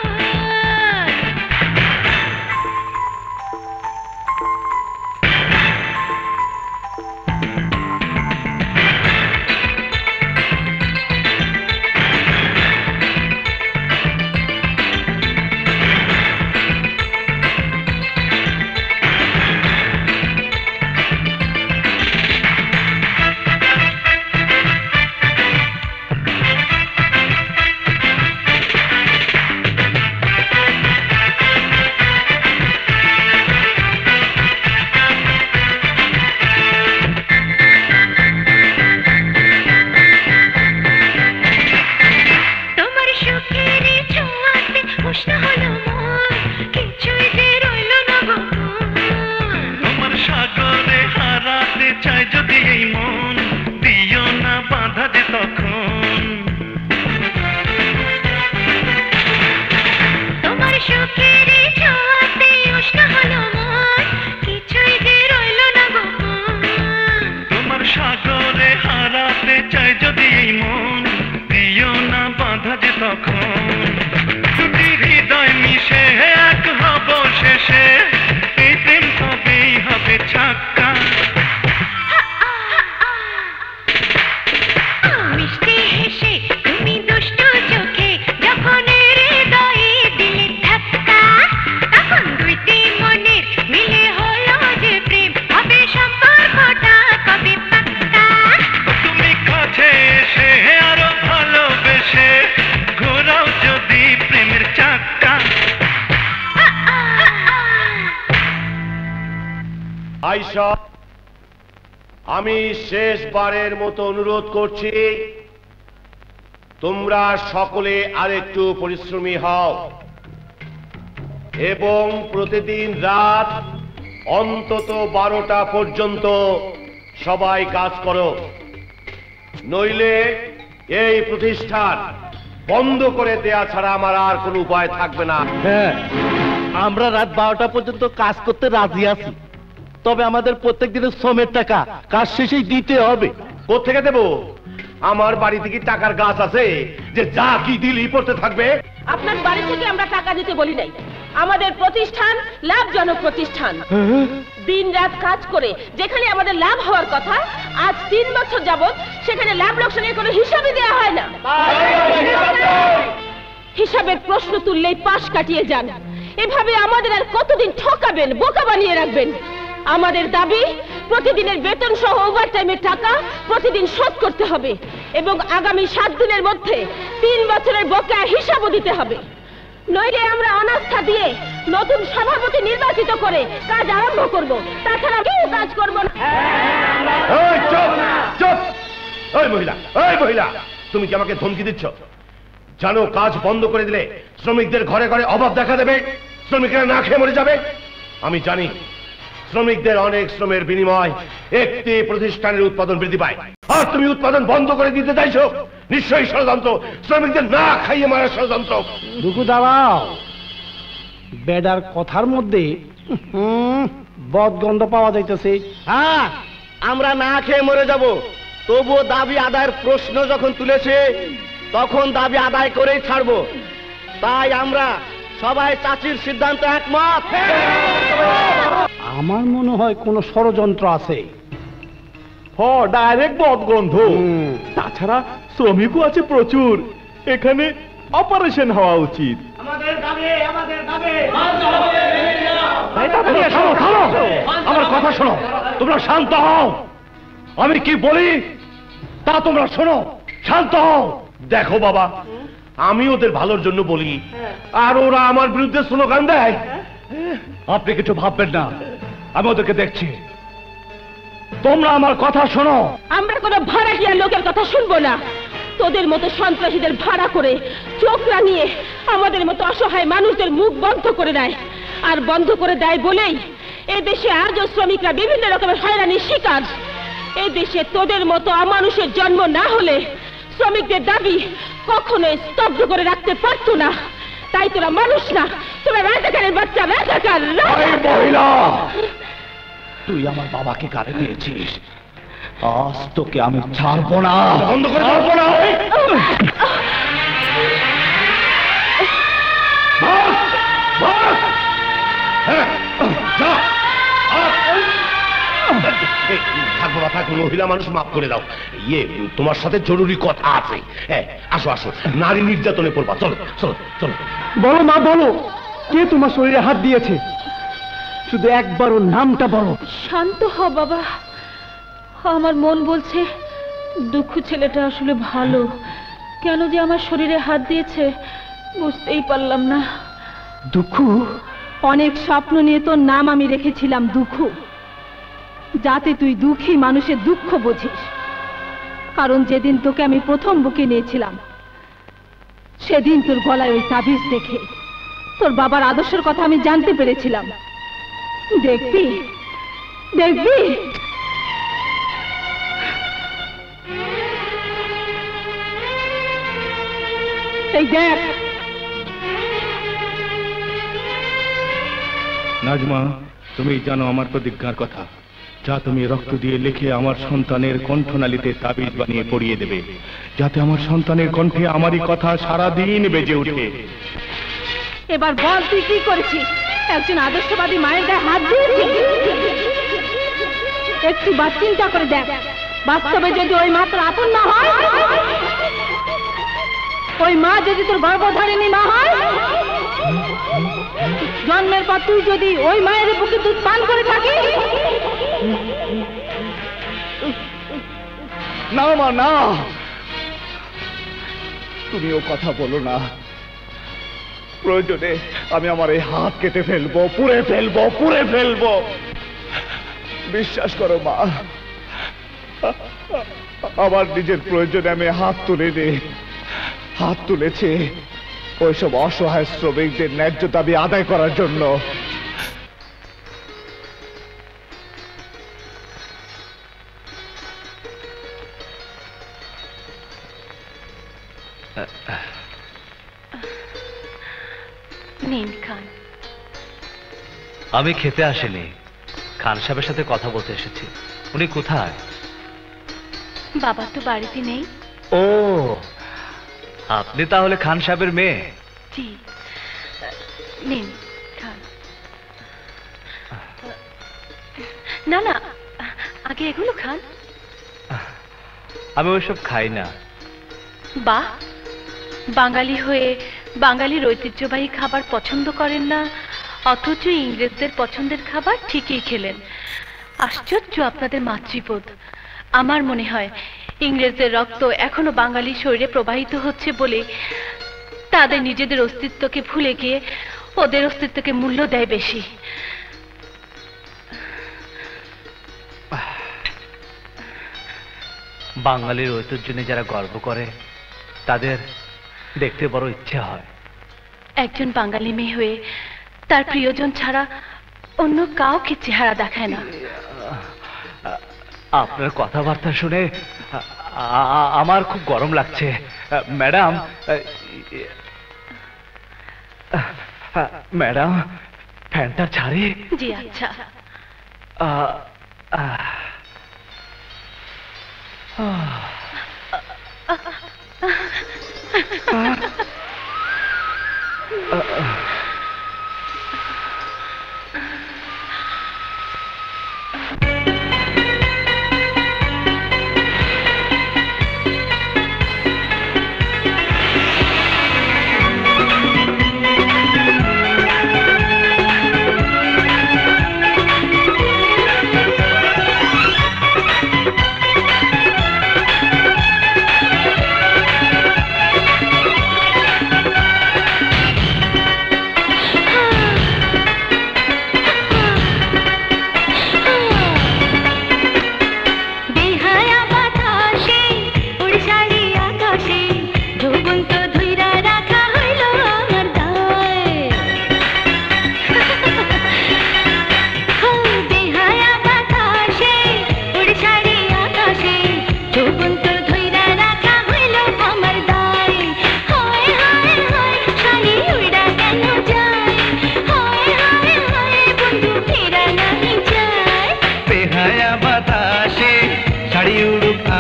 Speaker 3: আমি শেষবারের মতো অনুরোধ করছি তোমরা সকলে আরেকটু পরিশ্রমী হও এবং প্রতিদিন রাত অন্তত বারোটা পর্যন্ত সবাই কাজ করো, নইলে এই প্রতিষ্ঠান বন্ধ করে দেয়া ছাড়া আমার আর কোনো উপায় থাকবে না।
Speaker 2: হ্যাঁ, আমরা রাত বারোটা পর্যন্ত কাজ করতে রাজি আছি, তবে আমাদের প্রত্যেক দিনের শ্রমের টাকা কাজ শেষেই দিতে হবে।
Speaker 3: কোত্থেকে দেব? আমার বাড়ি থেকে টাকার গাছ আছে যে যা কি দিলই পড়তে থাকবে?
Speaker 4: আপনার বাড়ি থেকে আমরা টাকা দিতে বলি নাই, আমাদের প্রতিষ্ঠান লাভজনক প্রতিষ্ঠান। দিন রাত কাজ করে যেখানে আমাদের লাভ হওয়ার কথা, আজ তিন বছর যাবত সেখানে লাভ লোকসানের কোনো হিসাবই দেওয়া হয় না। হিসাবের প্রশ্ন তুললেই পাশ কাটিয়ে যান। এভাবে আমাদের আর কতদিন ঠকাবেন, বোকা বানিয়ে রাখবেন? আমাদের দাবি প্রতিদিনের বেতন সহ ওভারটাইমের টাকা প্রতিদিন শোধ করতে হবে এবং আগামী সাত দিনের মধ্যে তিন বছরের বকেয়া হিসাবও দিতে হবে, নইলে আমরা অনাস্থা দিয়ে নতুন সভাপতি নির্বাচিত করে কাজ আরম্ভ করব, তাছাড়া কেউ কাজ করব না।
Speaker 3: এই চুপ চুপ! এই মহিলা, এই মহিলা, তুমি কি আমাকে ধমকি দিচ্ছ? জানো কাজ বন্ধ করে দিলে শ্রমিকদের ঘরে ঘরে অভাব দেখা দেবে, শ্রমিকরা না খেয়ে মরে যাবে। আমি জানি শ্রমিকদের অনেক শ্রমের বিনিময় একটি প্রতিষ্ঠানের উৎপাদন বৃদ্ধি পায়, আর তুমি উৎপাদন বন্ধ করে দিতে চাইছো। নিশ্চয়ই ষড়যন্ত্র, শ্রমিকদের না খাইয়ে মারার ষড়যন্ত্র।
Speaker 2: দুকু দাঁড়াও, বেডার কথার মধ্যে বদ গন্ধ পাওয়া যাইতেছে। হ্যাঁ, আমরা না খেয়ে মরে যাব, তবুও দাবি আদায়ের প্রশ্ন যখন তুলেছে তখন দাবি আদায় করেই ছাড়বো। তাই আমরা সবাই চাচির সিদ্ধান্ত একমত। আমার মনে হয় কোন ষড়যন্ত্র আছে।
Speaker 7: হ, ডাইরেক্ট বদগন্ধ। তাছাড়া শ্রমিকও আছে প্রচুর, এখানে অপারেশন হওয়া উচিত।
Speaker 3: আমার কথা শোনো, তোমরা শান্ত হও। আমি কি বলি তা তোমরা শোনো, শান্ত হও। দেখো বাবা, আমি ওদের ভালোর জন্য বলি, আর ওরা আমার বিরুদ্ধে স্লোগান দেয়। আপনি কিছু ভাববেন না, আমি ওদেরকে দেখছি। তোমরা আমার কথা শোনো।
Speaker 4: আমরা কোনো ভাড়াটিয়া লোকের কথা শুনবো না। তোদের মতো সন্ত্রাসীদের ভাড়া করে চোখ রাঙিয়ে আমাদের মতো অসহায় মানুষদের মুখ বন্ধ করে দেয়, আর বন্ধ করে দেয় বলেই এদেশে আজও শ্রমিকরা বিভিন্ন রকমের হয়রানির শিকার। এদেশে তোদের মতো অমানুষের জন্ম না হলে শ্রমিকদের দাবি কখনোই স্তব্ধ করে রাখতে পারতো না। তাই তোরা মানুষ না, তোরা রাজাকারের বাচ্চা, রাজাকার।
Speaker 3: মহিলা, তুই আমার বাবাকে কারে দিয়েছিস?
Speaker 7: আজ তোকে আমি ছাড়বো না।
Speaker 3: বন্ধ করে ছাড়বো না। থাকবো না থাকবো, মহিলা মানুষ মাফ করে দাও। ইয়ে তোমার সাথে জরুরি কথা আছে। হ্যাঁ আসো আসো, নারী নির্যাতনে পড়বা। চলো চলো চলো।
Speaker 11: বলো মা বলো, কে তোমার শরীরে হাত দিয়েছে? শুধু একবার ওর নামটা বলো।
Speaker 4: শান্ত হ বাবা, আমার মন বলছে দুঃখ ছেলেটা আসলে ভালো, কেন যে আমার শরীরে হাত দিয়েছে বুঝতেই পারলাম না।
Speaker 8: দুঃখ? অনেক স্বপ্ন নিয়ে তোর নাম আমি রেখেছিলাম দুঃখ, যাতে তুই দুঃখী মানুষের দুঃখ বুঝিস। কারণ যেদিন তোকে আমি প্রথম বুকে নিয়েছিলাম সেদিন তোর গলায় ওই তাবিজ দেখে তোর বাবার আদর্শের কথা আমি জানতে পেরেছিলাম। দেখবি দেখবি এই দেখ।
Speaker 5: নাজমা, তুমি জানো আমার প্রতিজ্ঞার কথা, যা তুমি রক্ত দিয়ে লিখে আমার সন্তানের কণ্ঠনালীতে তাবিজ বানিয়ে পড়িয়ে দেবে, যাতে আমার সন্তানের কণ্ঠে আমারই কথা সারাদিন বেজে ওঠে।
Speaker 8: এবার বল তুই কি করেছিস? একজন আদর্শবাদী মায়ের গায়ে হাত দিয়েছিস? একটু বা চিন্তা করে দেখ, বাস্তবে যদি ওই মা তোর আপন না হয়, ওই মা যদি তোর গর্ভধারিণী মা হয়, জন্মের পর তুই যদি ওই মায়ের বুকে দুধ পান করে থাকিস।
Speaker 5: না মা না, তুমিও কথা বলো না। প্রয়োজনে আমি আমার এই হাত কেটে ফেলবো, পুড়ে ফেলবো, পুড়ে ফেলবো। বিশ্বাস করো মা, আমার নিজের প্রয়োজনে আমি হাত তুলে দিই, হাত তুলেছে ওইসব অসহায় শ্রমিকদের ন্যায্য দাবি আদায় করার জন্য।
Speaker 9: নিন খান।
Speaker 13: আমি খেতে আসিনি, খান সাহেবের সাথে কথা বলতে এসেছি। উনি কোথায়?
Speaker 9: বাবা তো বাড়িতে নেই।
Speaker 13: ও, আপনি তাহলে খান সাহেবের মেয়ে?
Speaker 9: জি, নিন খান। না না, আগে এগুলো খান।
Speaker 13: আমি ওইসব খাই না।
Speaker 9: বাহ, বাঙালি হয়ে বাঙালির ঐতিহ্যবাহী খাবার পছন্দ করেন না, অথচ ইংরেজদের পছন্দের খাবার ঠিকই খেলেন। আশ্চর্য আপনাদের মাতৃবোধ। আমার মনে হয় ইংরেজদের রক্ত এখনো বাঙালি শরীরে প্রবাহিত হচ্ছে বলে তাদের নিজেদের অস্তিত্বকে ভুলে গিয়ে ওদের অস্তিত্বকে মূল্য দেয় বেশি।
Speaker 13: বাঙালির ঐতিহ্য নিয়ে যারা গর্ব করে তাদের দেখতে বড় ইচ্ছে হয়।
Speaker 9: একজন বাঙালি মেয়ে হয়ে তার প্রিয়জন ছাড়া অন্য কাউকে চেহারা দেখায় না।
Speaker 13: আপনার কথাবার্তা শুনে আমার খুব গরম লাগছে ম্যাডাম। ম্যাডাম, ফ্যানটা ছাড়ি?
Speaker 9: জি আচ্ছা।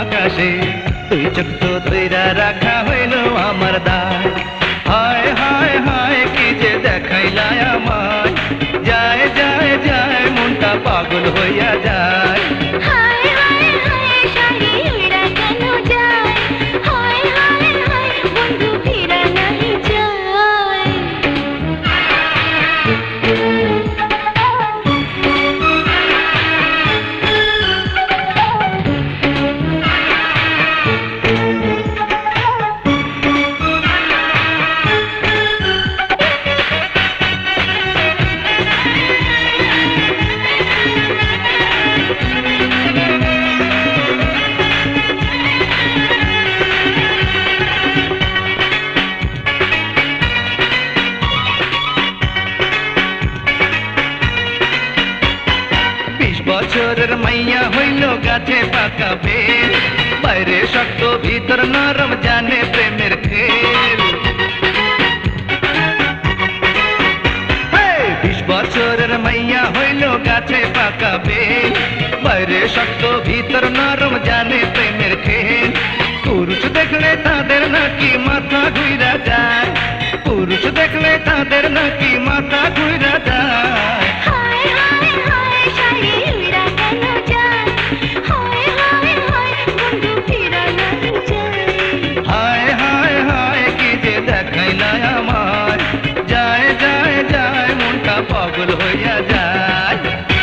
Speaker 14: আকাশে তুই চোখ তো ধইরা রাখা হইল আমার দায় হায় হায় হায় কি যে দেখাইলাই আমায় যায় যায় যায় মনটা পাগল হইয়া যায়
Speaker 12: হায় হায় হায় শাড়ি উড়া কেন যায় হায় হায় হায় বন্ধু ফিরা নাহি যায়
Speaker 14: বছরের মাইয়া হইল গাছে পাকা বেল বাইরে শক্ত ভিতর নরম জানে প্রেমের খেল বিশ বছরের মাইয়া হইল গাছে পাকা বেল বাইরে শক্ত ভিতর নরম জানে প্রেমের খেল পুরুষ দেখলে তাদের নাকি মাথা ঘুরা যায় পুরুষ দেখলে তাদের নাকি মাথা ঘুরা যায়
Speaker 12: হায় হায় হায় শাড়ি উড়া কেন যায় হায় হায় হায় বন্ধু ফিরা নাহি যায়
Speaker 14: হায় হায় হায় কি যে দেখাইলাই আমার যায় যায় যায় মনটা পাগল হইয়া যায়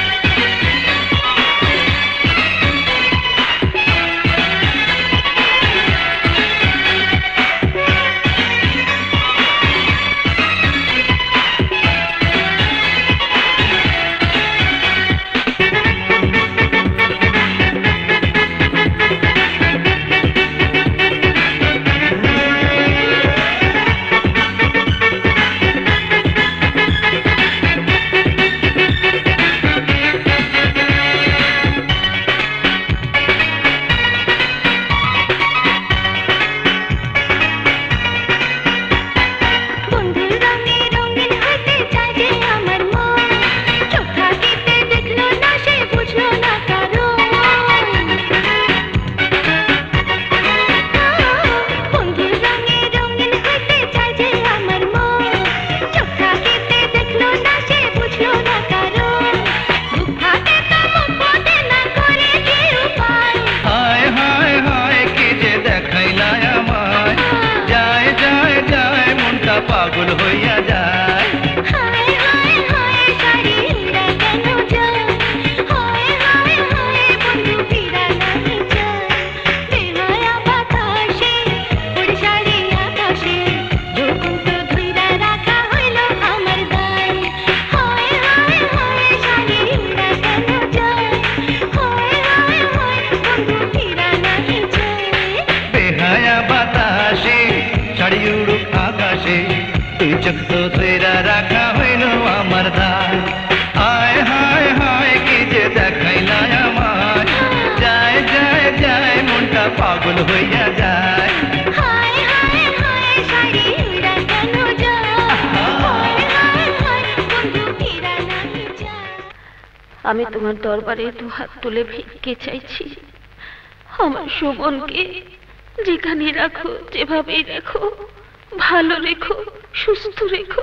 Speaker 14: পাগল হইয়া যায়
Speaker 12: হায় হায় হায় শাড়ি উড়া কেন যায় হায় হায় হায় বন্ধু ফিরা নাহি যায় বেহায়া বাতাসে উড়ে শাড়ি আকাশে যখন তো ধইরা রাখা হইল আমার দায় হায় হায় হায় শাড়ি উড়া কেন যায় হায় হায় হায় বন্ধু ফিরা নাহি যায়
Speaker 14: বেহায়া বাতাসে শাড়ি উড়ুক আকাশে তুই চোখ তো ধইরা রাখা হইল আমার দায় হায় হায় হায় কি যে দেখাইলাই আমায় যায় যায় যায় মনটা পাগল হইয়া যায়
Speaker 12: হায় হায় হায় শাড়ি উড়া কেন যায় হায় হায় হায় বন্ধু ফিরা নাহি যায়
Speaker 4: আমি তোমার দরবারে দু হাত তুলে ভিক্ষে চাইছি আমার শোভনকে যেখানে রাখো যেভাবেই রাখো ভালো রেখো সুস্থ রেখো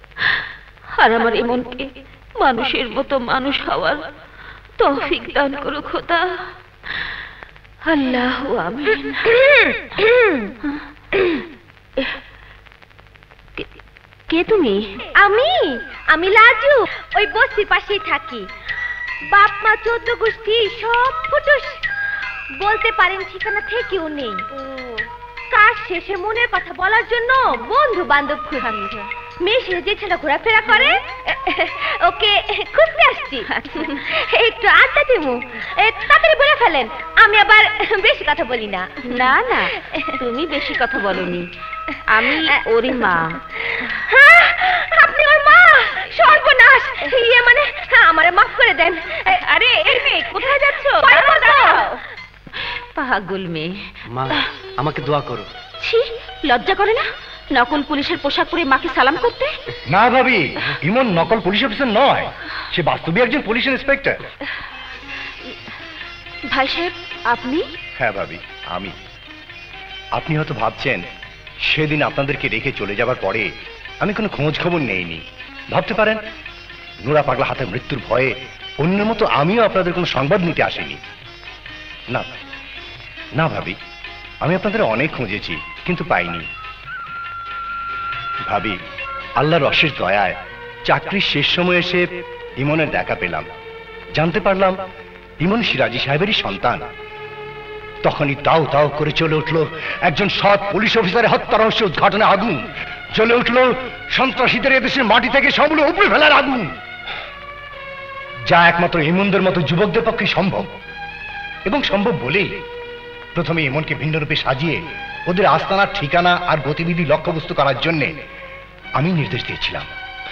Speaker 4: আর আমার এমনকে মানুষের মতো মানুষ হওয়ার তৌফিক দান করো খোদা আল্লাহ আমিন কে তুমি
Speaker 10: আমি আমি লাজু ওই বস্তির পাশেই থাকি বাপ মা চোদ্দ গোষ্ঠী সব ফুটুস বলতে পারেন ঠিকানা থেকেও নেই কাজ শেষে মনের কথা বলার জন্য বন্ধু বান্ধব খুঁজি মেয়ে যে ছেলে ঘোরাফেরা করে ওকে খুঁজতে আসছি একটু আড্ডা দিমু তাড়াতাড়ি বলে ফেলেন আমি আবার বেশি কথা বলি না
Speaker 4: না না তুমি বেশি কথা বলনি আমি ওরই মা
Speaker 10: হ্যাঁ আপনি ওর মা সর্বনাশ ইয়ে মানে আমারে মাফ করে দেন আরে এই মেয়ে কোথায় যাচ্ছ
Speaker 4: পাগল মেয়ে
Speaker 13: মা আমাকে দোয়া করো
Speaker 4: ছি লজ্জা করে না নকল পুলিশের পোশাক পরে মাকে সালাম করতে
Speaker 5: না ভাবি ইমন নকল পুলিশ অফিসার নয় সে বাস্তবে একজন পুলিশ ইন্সপেক্টর
Speaker 4: ভাই সাহেব আপনি?
Speaker 5: হ্যাঁ ভাবি, আমি। আপনি হয়তো ভাবছেন সেদিন আপনাদেরকে রেখে চলে যাবার পরে আমি কোনো খোঁজ খবর নেইনি। ভাবতে পারেন নুরা পাগলা হাতে মৃত্যুর ভয়ে অন্য মতো আমিও আপনাদের কোনো সংবাদ নিতে আসিনি। না না ভাবি, আমি আপনাদের অনেক খুঁজেছি কিন্তু পাইনি। ভাবি, আল্লাহর অশেষ দয়ায় চাকরির শেষ সময় এসে ইমনের দেখা পেলাম। জানতে পারলাম ইমন সিরাজি সাহেবেরই সন্তান। তখনই তাও তাও করে চলে উঠল একজন সৎ পুলিশ অফিসারের হত্যা রহস্য উদ্ঘাটনে আগুন, চলে উঠল সন্ত্রাসীদের এদেশের মাটি থেকে সমূলে উপড়ে ফেলার আগুন, যা একমাত্র ইমনদের মতো যুবকদের পক্ষে সম্ভব। এবং সম্ভব বলেই প্রথমে ইমনকে ভিন্ন রূপে সাজিয়ে ওদের আস্তানার ঠিকানা আর গতিবিধি লক্ষ্যবস্তু করার জন্যে আমি নির্দেশ দিয়েছিলাম।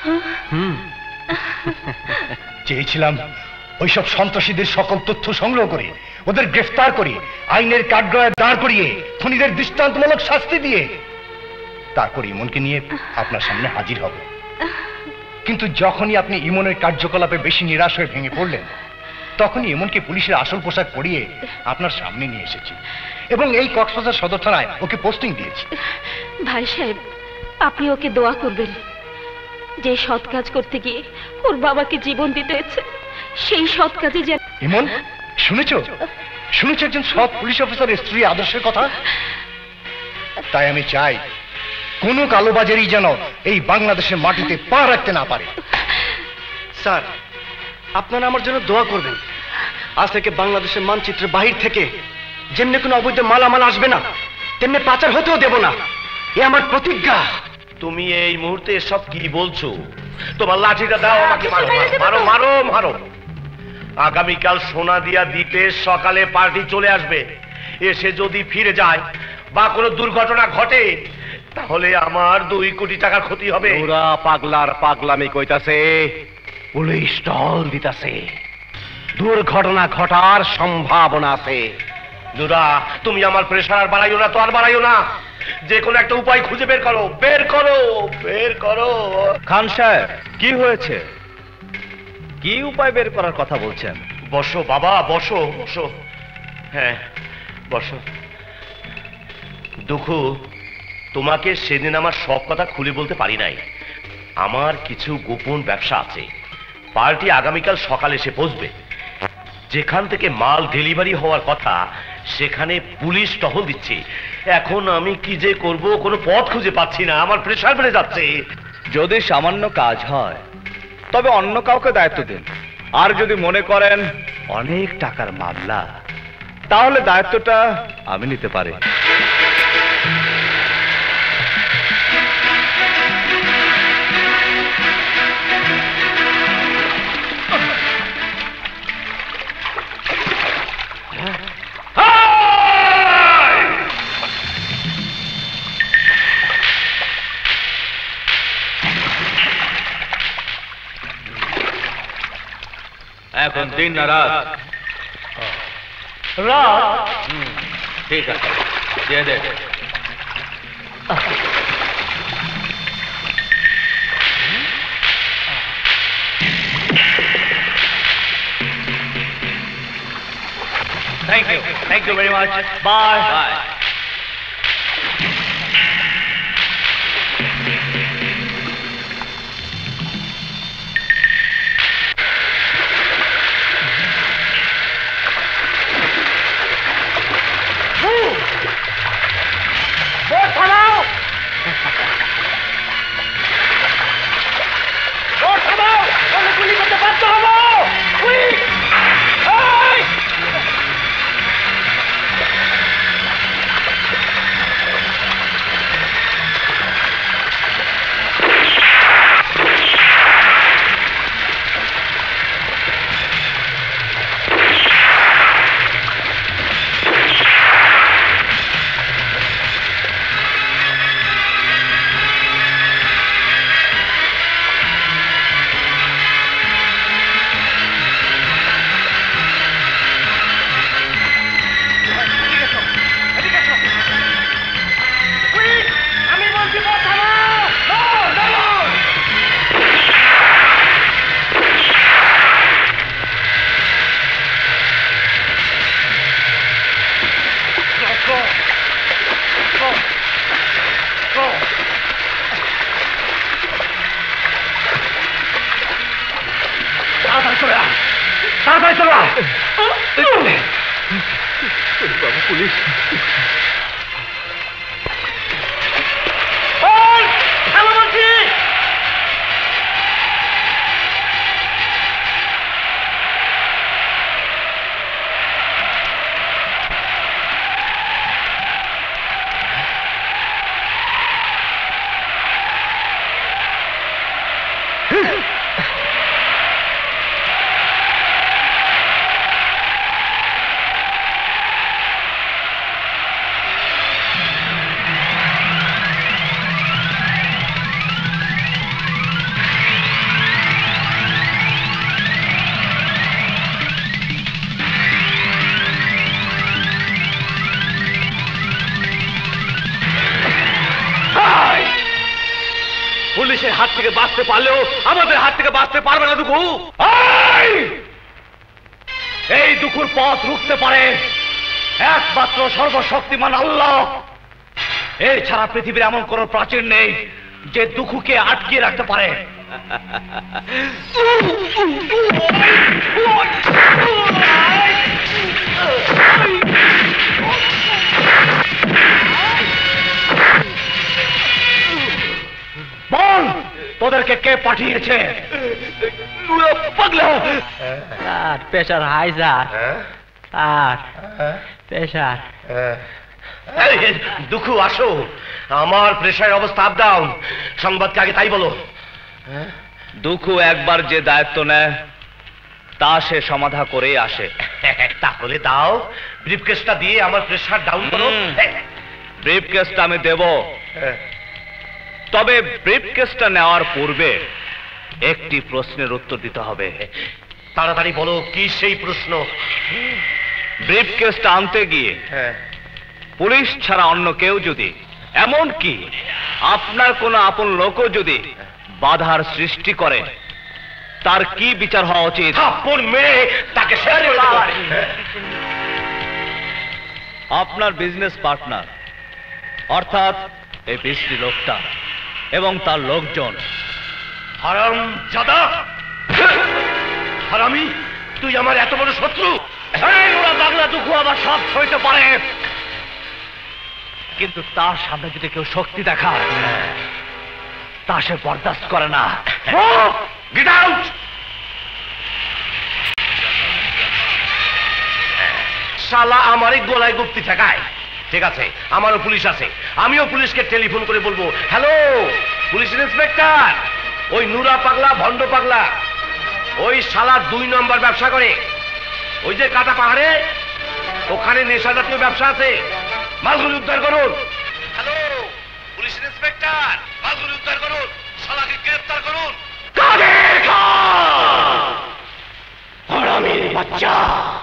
Speaker 5: চেয়েছিলাম ওইসব সন্ত্রাসীদের সকল তথ্য সংগ্রহ করে ওদের গ্রেফতার করে আইনের কাঠগড়ায় দাঁড় করিয়ে খুনিদের দৃষ্টান্তমূলক শাস্তি দিয়ে তারপর ইমনকে নিয়ে আপনার সামনে হাজির হব। কিন্তু যখনই আপনি ইমনের কার্যকলাপে বেশি নিরাশ হয়ে ভেঙে পড়লেন, তখনই ইমনকে পুলিশের আসল পোশাক পরিয়ে আপনার সামনে নিয়ে এসেছি এবং এই কক্সবাজার সদর থানায় ওকে পোস্টিং দিয়েছি।
Speaker 4: ভাই সাহেব, আপনি ওকে দোয়া করবেন। যে সৎ কাজ করতে গিয়ে ওর বাবাকে জীবন দিতে হয়েছে, সেই সৎ কাজে যেন।
Speaker 5: ইমন, শুনেছ শুনেছ একজন সৎ পুলিশ অফিসারের স্ত্রী আদর্শের কথা? তাই আমি চাই কোনো কালোবাজারি যেন এই বাংলাদেশের মাটিতে পা রাখতে না পারে।
Speaker 2: স্যার, আপনারা আমার জন্য দোয়া করবেন। আজ থেকে বাংলাদেশের মানচিত্রের বাহির থেকে যেমনি কোনো অবৈধ মালামাল আসবে না, তেমনি পাচার হতেও দেব না, এ আমার প্রতিজ্ঞা।
Speaker 3: তুমি এই মুহূর্তে সব কি বলছো? তোমার লাঠিটা দাও আমাকে, মারো মারো মারো মারো। আগামীকাল সোনাদিয়া দ্বীপে সকালে পার্টি চলে আসবে। এসে যদি ফিরে যায় বা কোনো দুর্ঘটনা ঘটে, তাহলে আমার দুই কোটি টাকার ক্ষতি হবে।
Speaker 7: ওরা পাগলার পাগলামি কইতাছে, পুলিশ টহল দিতাছে, দুর্ঘটনা ঘটার সম্ভাবনা আছে।
Speaker 3: নুরা, তুমি আমার প্রেশার বাড়াইও না তো, আর বাড়াইও না। যে কোনো একটা উপায় খুঁজে বের করো, বের করো, বের করো।
Speaker 13: খান সাহেব, কি হয়েছে? কি উপায় বের করার কথা বলছেন?
Speaker 3: বসো বাবা, বসো বসো। হ্যাঁ বসো। দুঃখু, তোমাকে সেদিন আমার সব কথা খুলে বলতে পারি নাই। আমার কিছু গোপন ব্যবসা আছে। পার্টি আগামীকাল সকালে এসে পৌঁছবে। যেখান থেকে মাল ডেলিভারি হওয়ার কথা, সেখানে পুলিশ টহল দিচ্ছে। এখন আমি কি যে করব, কোনো পথ খুঁজে পাচ্ছি না। আমার প্রেশার বেড়ে যাচ্ছে।
Speaker 13: যদি সামান্য কাজ হয় তবে অন্য কাউকে দায়িত্ব দিন। আর যদি মনে করেন অনেক টাকার মামলা, তাহলে দায়িত্বটা আমি নিতে পারি।
Speaker 7: এখন দিন না রাত?
Speaker 2: রাত।
Speaker 7: ঠিক আছে, দিয়ে দে।
Speaker 13: Thank you. Thank you very much. Bye.
Speaker 7: Bye. Police পুলিশের হাত থেকে বাঁচতে পারলেও আমাদের হাত থেকে বাঁচতে পারবে না দুঃখু। এই দুঃখুর পথ রুখতে পারে একমাত্র সর্বশক্তিমান আল্লাহ। এছাড়া পৃথিবীর এমন কোন প্রাচীর নেই যে দুঃখুকে আটকিয়ে রাখতে পারে। বল তোদেরকে কে পাঠিয়েছে? পাগলা
Speaker 6: sir pressure high sir. Sir pressure.
Speaker 3: Dukhu আসো, আমার প্রেশারের অবস্থা আপ ডাউন। সংবাদকে আগে তাই বলো।
Speaker 13: দুঃখু একবার যে দায়িত্ব নেয় তা সে সমাধা করে আসে।
Speaker 3: তাহলে দাও ব্রিফকেসটা দিয়ে আমার প্রেশার ডাউন করো।
Speaker 13: ব্রিফকেসটা আমি দেব, তবে ব্রিফকেসটা নেওয়ার পূর্বে একটি প্রশ্নের উত্তর দিতে হবে।
Speaker 3: তাড়াতাড়ি বলো, কি সেই প্রশ্ন?
Speaker 13: ব্রিফকেসটা আনতে গিয়ে পুলিশ ছাড়া অন্য কেউ যদি, এমন কি আপনার কোনো আপন লোকও যদি বাধার সৃষ্টি করে, তার কি বিচার হওয়া উচিত?
Speaker 3: থাপ্পড় মেরে তাকে শেষ করে দাও।
Speaker 13: আপনার বিজনেস পার্টনার অর্থাৎ এই বৃষ্টি লোকটা এবং তার লোকজন।
Speaker 3: হারাম জাদা, হারামি, তুই আমার এত বড় শত্রু?
Speaker 13: ওরা বাংলা দুঃখু আবার সব সইতে পারে, কিন্তু তার সামনে যদি কেউ শক্তি দেখায় তা সে বরদাস্ত করে না।
Speaker 3: Get out! শালা আমারই গলায় গুপ্তি ঠেকায়। ঠিক আছে, আমারও পুলিশ আছে, আমিও পুলিশকে টেলিফোন করে বলবো, হ্যালো পুলিশ ইন্সপেক্টর, ওই নুরা পাগলা, ভণ্ড পাগলা, ওই শালা দুই নম্বর ব্যবসা করে, ওই যে কাটা পাহাড়ে, ওখানে নেশা জাতীয় ব্যবসা আছে, মালগুলি উদ্ধার করুন। হ্যালো পুলিশ ইন্সপেক্টর, মালগুলি উদ্ধার করুন, শালাকে গ্রেফতার করুন। কাদের খান, হারামির বাচ্চা,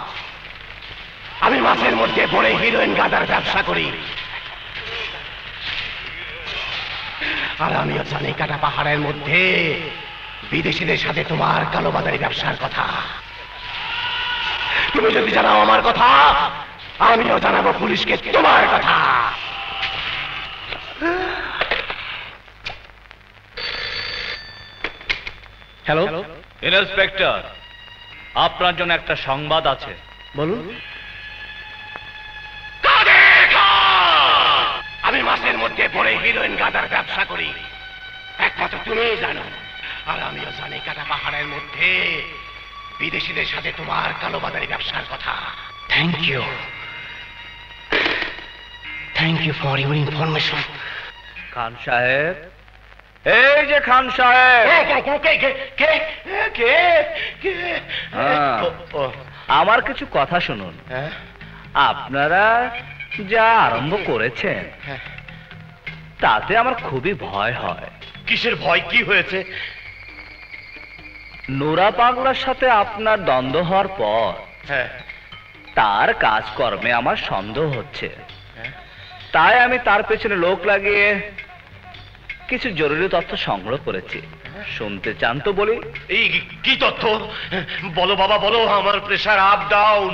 Speaker 3: আমি মাছের মধ্যে পড়ে হিরোইন গাদার ব্যবসা করি, আর আমিও জানি কাটা পাহাড়ের মধ্যে বিদেশিদের সাথে তোমার কালোবাজারি ব্যবসার কথা। তুমি যদি জানাও আমার কথা, আমিও জানাবো পুলিশকে তোমার কথা।
Speaker 13: হ্যালো ইন্সপেক্টর, আপনার জন্য একটা সংবাদ আছে।
Speaker 3: বলুন। আমি মাছের মধ্যে পড়ে হিরোইন গাদার ব্যবসা করি, একমাত্র তুমিই জানো, আর আমিও জানি কাটা পাহাড়ের মধ্যে বিদেশিদের সাথে তোমার কালোবাজারি ব্যবসার কথা। Thank you, thank you for your information.
Speaker 13: Khan সাহেব, এই যে খান সাহেব। আমার কিছু কথা শুনুন। আপনারা যা আরম্ভ করেছেন তাতে আমার খুবই ভয় হয়।
Speaker 3: কিসের ভয়? কি হয়েছে?
Speaker 13: নুরা পাগলার সাথে আপনার দ্বন্দ্ব হওয়ার পর তার কাজকর্মে আমার সন্দেহ হচ্ছে, তাই আমি তার পেছনে লোক লাগিয়ে কিছু জরুরি তথ্য সংগ্রহ করেছি। শুনতে চান তো বলি?
Speaker 3: এই কি তথ্য? বলো বাবা বলো, আমার প্রেশার আপ ডাউন।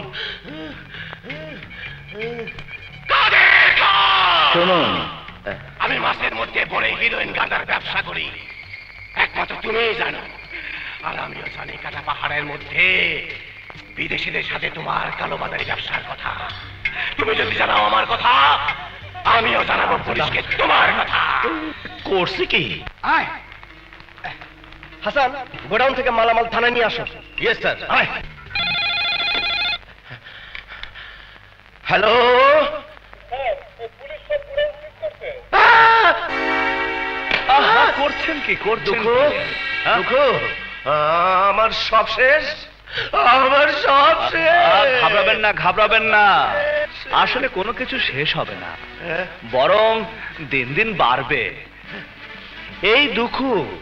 Speaker 13: শুনুন,
Speaker 3: আমি মাছের মধ্যে পড়ে হিরোইন গাঁদার ব্যবসা করি, একমাত্র তুমিই জানো, আর আমিও জানি কাটা পাহাড়ের মধ্যে বিদেশিদের সাথে তোমার কালোবাজারি ব্যবসার কথা। তুমি যদি জানাও আমার কথা, আমিও জানাবো পুলিশকে তোমার কথা। করছি কি?
Speaker 11: আয়
Speaker 2: হাসান, গোডাউন থেকে মালামাল থানায় নিয়ে আসো।
Speaker 3: Yes sir. হ্যালো,
Speaker 13: করছেন কি করছেন?
Speaker 3: দুঃখু, আমার সব শেষ, আমার সব শেষ।
Speaker 13: ঘাবড়াবেন না, ঘাবড়াবেন না, আসলে কোনো কিছু শেষ হবে না, বরং দিন দিন বাড়বে। এই দুঃখ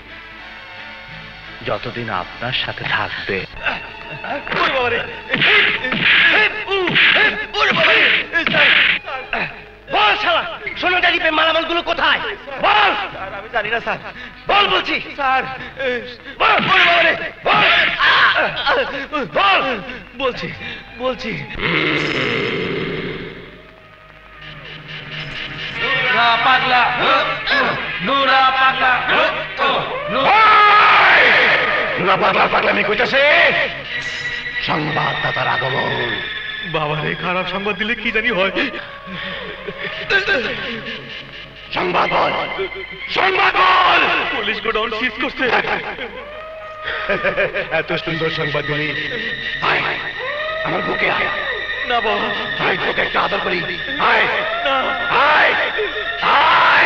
Speaker 13: যতদিন আপনার সাথে থাকবে।
Speaker 3: বল শালা, সোনাটা দ্বীপে মালামাল গুলো কোথায়? বল।
Speaker 2: আমি জানি না স্যার।
Speaker 3: বল বলছি
Speaker 2: স্যার।
Speaker 3: বল বল বল।
Speaker 2: বলছি বলছি
Speaker 1: নুরা পাগলা, নুরা পাগলা,
Speaker 3: নুরা পাগলা পাগলামি কইতাছে। সংবাদদাতার আগমন।
Speaker 11: বাবারে, খারাপ সংবাদ দিলে কি জানি হয়।
Speaker 3: সংবাদ বল, সংবাদ বল।
Speaker 11: পুলিশ গোডাউন সিজ করছে। এত সুন্দর সংবাদ দিলি।
Speaker 3: আয়, আমার বুকে আয়।
Speaker 11: না বাবা,
Speaker 3: আয়, তোকে একটা আদর করি। আয়
Speaker 11: না,
Speaker 3: আয় আয়।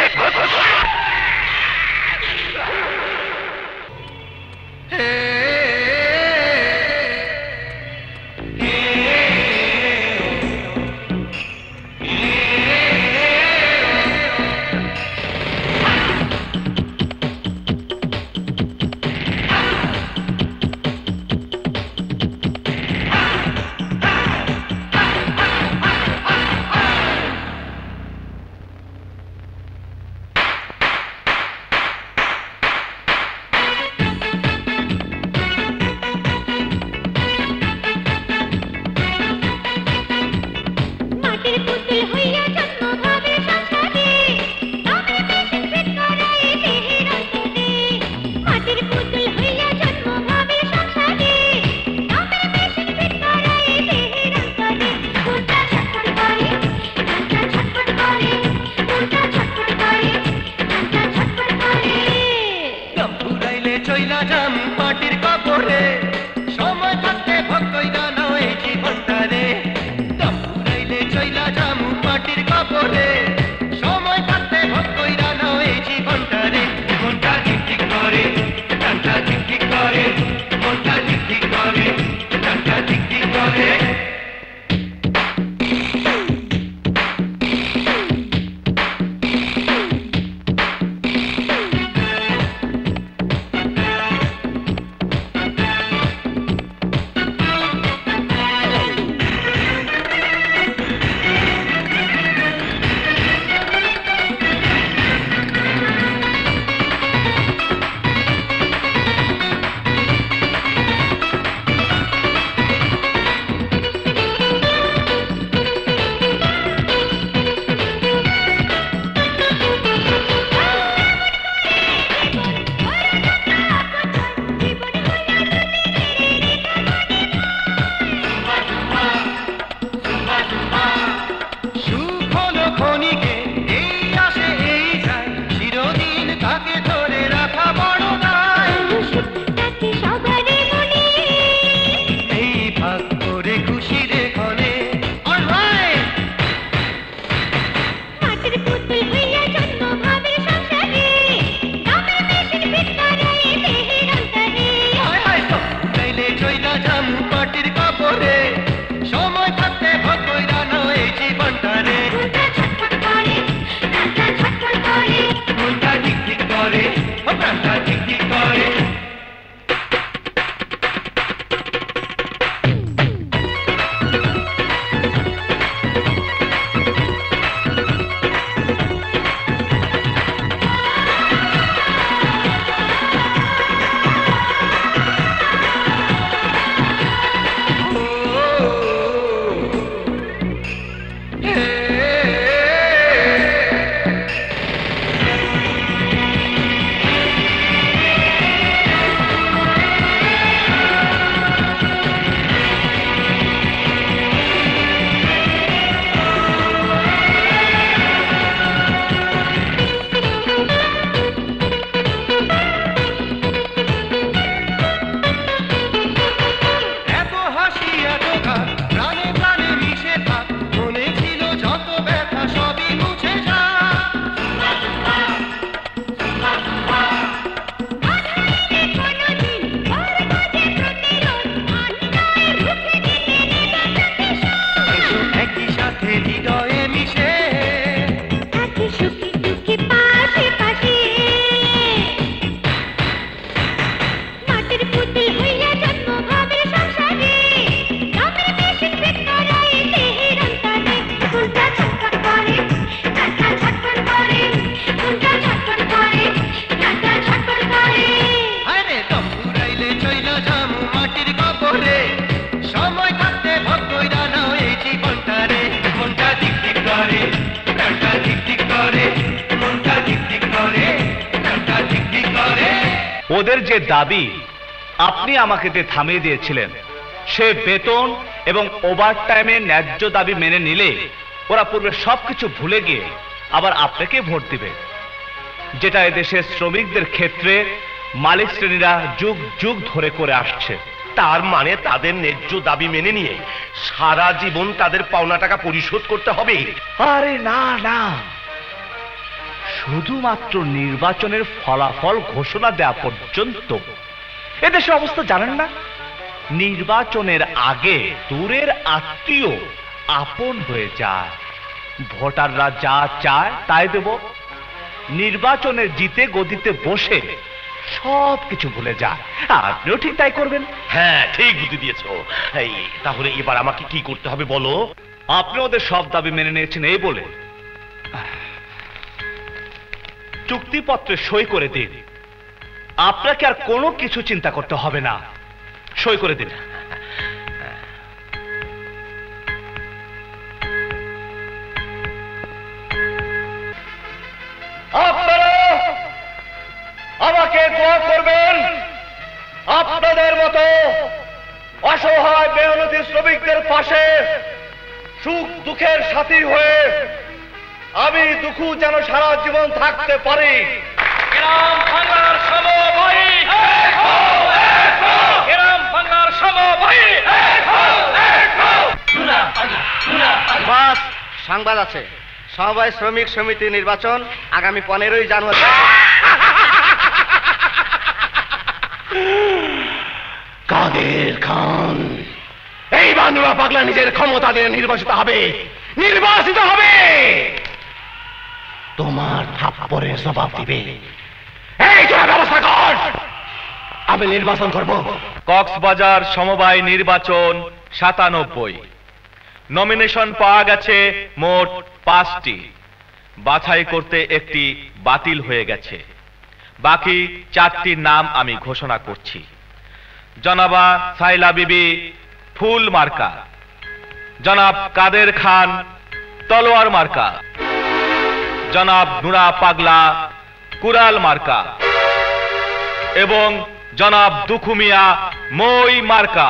Speaker 14: হৃদয়ে মিশে
Speaker 12: থাকি সুখী দুঃখী পাশে পাশে মাটির পুতুল হইয়া জন্ম ভাবে সংসারে রামের মেশিন ভিতরাই দেহের অন্তরে ফুলটা ছটফট করে কাটা ছটফট করে ফুলটা ছটফট করে কাটা ছটফট করে
Speaker 14: আরে দমুরাইলে চইল যাম মাটির কবরে সময় থাকতে ভোগ কইরা নাও এই জীবনটারে মনটা ঠিক ঠিক করে প্রাণটা ঠিক ঠিক করে মনটা ঠিক ঠিক করে প্রাণটা ঠিক ঠিক করে
Speaker 13: ওদের যে দাবি আপনি আমাকে দিয়ে থামিয়ে দিয়েছিলেন, সে বেতন এবং ওভারটাইমের ন্যায্য দাবি মেনে নিলে ওরা পূর্বে সবকিছু ভুলে গিয়ে আবার আপনাকে ভোট দিবে, যেটা এদেশের শ্রমিকদের ক্ষেত্রে মালিক শ্রেণীরা যুগ যুগ ধরে করে আসছে।
Speaker 3: তার মানে তাদের ন্যায্য দাবি মেনে নিয়ে সারা জীবন তাদের পাওনা টাকা পরিশোধ করতে হবে?
Speaker 13: আরে না না, শুধুমাত্র নির্বাচনের ফলাফল ঘোষণা দেওয়া পর্যন্ত। এদেশের অবস্থা জানেন না, নির্বাচনের আগে দূরের আত্মীয় আপন হয়ে যায়। ভোটাররা যা চায় তাই দেব। নির্বাচনের জিতে গদিতে বসে সব কিছু ভুলে যায়। আপনিও ঠিক তাই করবেন।
Speaker 3: হ্যাঁ, ঠিক বুদ্ধি দিয়েছো। এই তাহলে এবার আমাকে কি করতে হবে বলো?
Speaker 13: আপনি ওদের সব দাবি মেনে নিয়েছেন এই বলে চুক্তিপত্রে সই করে দিন। আপনাকে আর কোনো কিছু চিন্তা করতে হবে না, সই করে দিন।
Speaker 7: আপনারা আমাকে দোয়া করবেন, আপনাদের মতো অসহায় মেহনতি শ্রমিকদের পাশে সুখ দুঃখের সাথী হয়ে আমি দুঃখ যেন সারা জীবন থাকতে পারি। গ্রাম বাংলার সমভাই, গ্রাম বাংলার সমভাই।
Speaker 2: বাস সংবাদ আছে, সমবায় শ্রমিক সমিতি নির্বাচন আগামী পনেরোই জানুয়ারি।
Speaker 3: কাদের খান, এই বানুরা পাগলা নিজের ক্ষমতা দিয়ে নির্বাচিত হবে, নির্বাচিত হবে। তোমার থাপ্পড়ের জবাব দিবে। এই তোরা ব্যবস্থা কর, আমি নির্বাচন করব।
Speaker 13: কক্সবাজার সমবায় নির্বাচন সাতানব্বই। নমিনেশন পাওয়া গেছে মোট পাঁচটি, বাছাই করতে একটি বাতিল হয়ে গেছে। বাকি চারটির নাম আমি ঘোষণা করছি। জনাবা সাইলা বিবি ফুল মার্কা, জনাব কাদের খান তলোয়ার মার্কা, জনাব নুরা পাগলা কুরাল মার্কা এবং জনাব দুখু মিয়া মই মার্কা।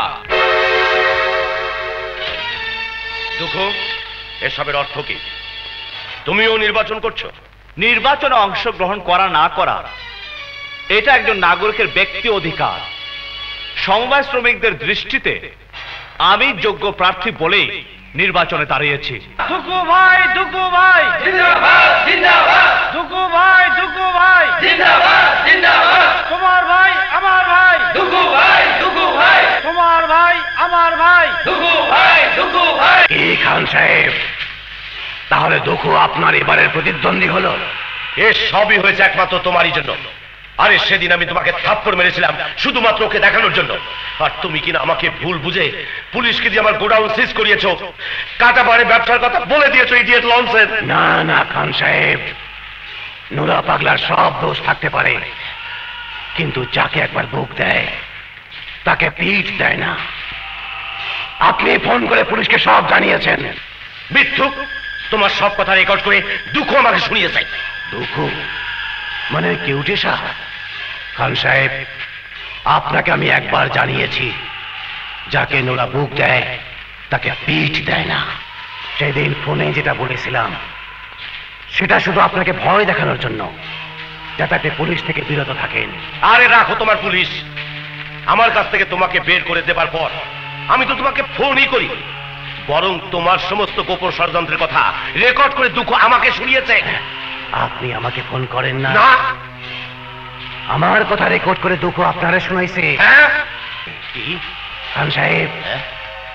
Speaker 3: দুখু, এসবের অর্থ কি? তুমিও নির্বাচন করছো?
Speaker 13: নির্বাচনে অংশগ্রহণ করা না করা এটা একজন নাগরিকের ব্যক্তি অধিকার। সমবায় শ্রমিকদের দৃষ্টিতে আমি যোগ্য প্রার্থী বলেই নির্বাচনে দাঁড়িয়েছি।
Speaker 2: দুকু ভাই, দুকু ভাই
Speaker 1: জিন্দাবাদ, জিন্দাবাদ।
Speaker 2: দুকু ভাই, দুকু ভাই
Speaker 1: জিন্দাবাদ, জিন্দাবাদ।
Speaker 2: তোমার ভাই আমার ভাই,
Speaker 1: দুকু ভাই, দুকু ভাই।
Speaker 2: তোমার ভাই আমার ভাই,
Speaker 1: দুকু ভাই, দুকু ভাই।
Speaker 3: কি খান সাহেব, তাহলে দুখু আপনার এবারের প্রতিদ্বন্দ্বী হলো? এ সবই হয়েছে একমাত্র তোমারই জন্য। আরে সেদিন আমি তোমাকে থাপ্পড় মেরেছিলাম শুধুমাত্র ওকে দেখানোর জন্য, আর তুমি কিনা আমাকে ভুল বুঝে পুলিশকে দিয়ে আমার গোডাউন সিজ করিয়েছো, কাটা বাড়ে ব্যবসার কথা বলে দিয়েছো ইডিয়েট লঞ্চের। না না খান সাহেব, নুরা পাগলার সব দোষ থাকতে পারে, কিন্তু যাকে একবার বুক দেয় তাকে পিঠ দেয় না। আপনি ফোন করে পুলিশকে সব জানিয়েছেন। মিথ্যুক, তোমার সব কথা রেকর্ড করে দুঃখ আমাকে শুনিয়েছে। দুঃখ মানে কেউটে শাহ? খান সাহেব, আপনাকে আমি একবার জানিয়েছি, যাকে নোরা বুক দেয় তাকে পিঠ দেয় না। সেদিন ফোনে যেটা বলেছিলাম সেটা শুধু আপনাকে ভয় দেখানোর জন্য, যাতে আপনি পুলিশ থেকে বিরত থাকেন। আরে রাখো তোমার পুলিশ। আমার কাছ থেকে তোমাকে বের করে দেবার পর আমি তো তোমাকে ফোনই করি, বরং তোমার সমস্ত গোপন ষড়যন্ত্রের কথা রেকর্ড করে দুঃখ আমাকে শুনিয়েছে। আপনি আমাকে ফোন করেন না? আমার কথা রেকর্ড করে দুঃখ আপনারা শুনাইছে। কি খান সাহেব,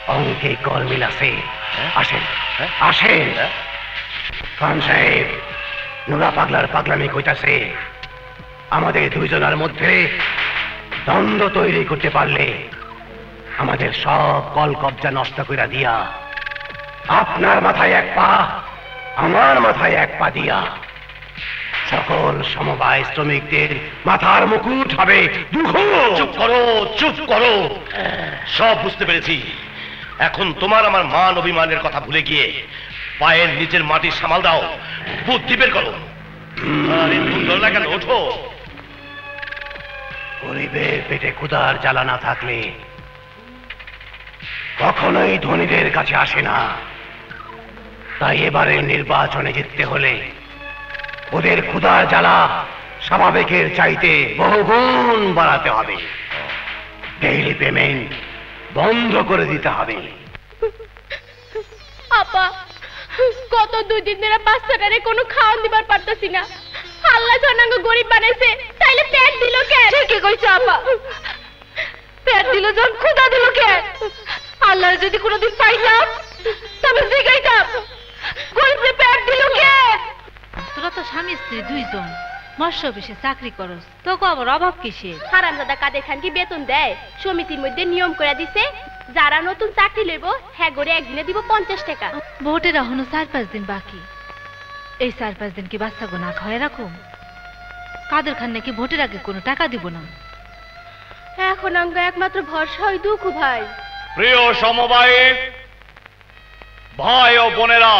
Speaker 3: অঙ্কে কল মিল আছে। আসেন আসেন। খান সাহেব, নুরা পাগলার পাগলামি কইতাছে আমাদের দুইজনের মধ্যে দ্বন্দ্ব তৈরি করতে পারলে আমাদের সব কল কবজা নষ্ট করে দিয়া আপনার মাথায় এক পা আমার মাথায় এক পা দিয়া সকল সমবায় শ্রমিকদের মাথার মুকুট হবে দুঃখ।
Speaker 15: চুপ করো, চুপ করো। সব বুঝতে পেরেছি। এখন তোমার আমার মান অভিমানের কথা ভুলে গিয়ে পায়ের নিচের মাটি সামাল দাও, বুদ্ধি বের করো। আরে ভুল না কেন, ওঠো।
Speaker 3: গরিবের পেটে ক্ষুধার জ্বালা না থাকলে কখনোই ধনীদের কাছে আসে না। তাই এবারে নির্বাচনে জিততে হলে ওদের ক্ষুধার জ্বালা স্বাভাবিকের চাইতে বহুগুণ বাড়াতে হবে। ডেইলি পেমেন্ট বন্ধ করে দিতে হবে।
Speaker 10: আপা, কত দুই দিন ধরে বাচ্চাটারে কোনো খাওয়ান দিবার পারতাছি না। আল্লাহ জনাঙ্গ গরিব বানাইছে, তাইলে পেট দিল কে?
Speaker 8: ঠিকই কইছো আপা, পেট দিল যখন ক্ষুধা দিল কে? আল্লাহর যদি কোনোদিন পাইতাম তবে জিগাইতাম গরিবরে পেট দিল কে? তোরা তো স্বামী স্ত্রী দুইজন, মৎস্য অফিসে চাকরি করস, তোকে আবার অভাব কিসের?
Speaker 10: হারামজাদা কাদের খান কি বেতন দেয়? সমিতির মধ্যে নিয়ম করে দিছে, যারা নতুন চাকরি লইব হ্যাঁ গড়ে একদিনে দিব পঞ্চাশ টাকা।
Speaker 8: ভোটের এখনো চার পাঁচ দিন বাকি। এই চার পাঁচ দিন কি বাচ্চাগো না খাওয়াই রাখুম? কাদের খান নাকি ভোটের আগে কোনো টাকা দিব না।
Speaker 10: এখন অঙ্গ একমাত্র ভরসা হয় দুঃখ ভাই।
Speaker 7: প্রিয় সমবায়ী ভাই ও বোনেরা,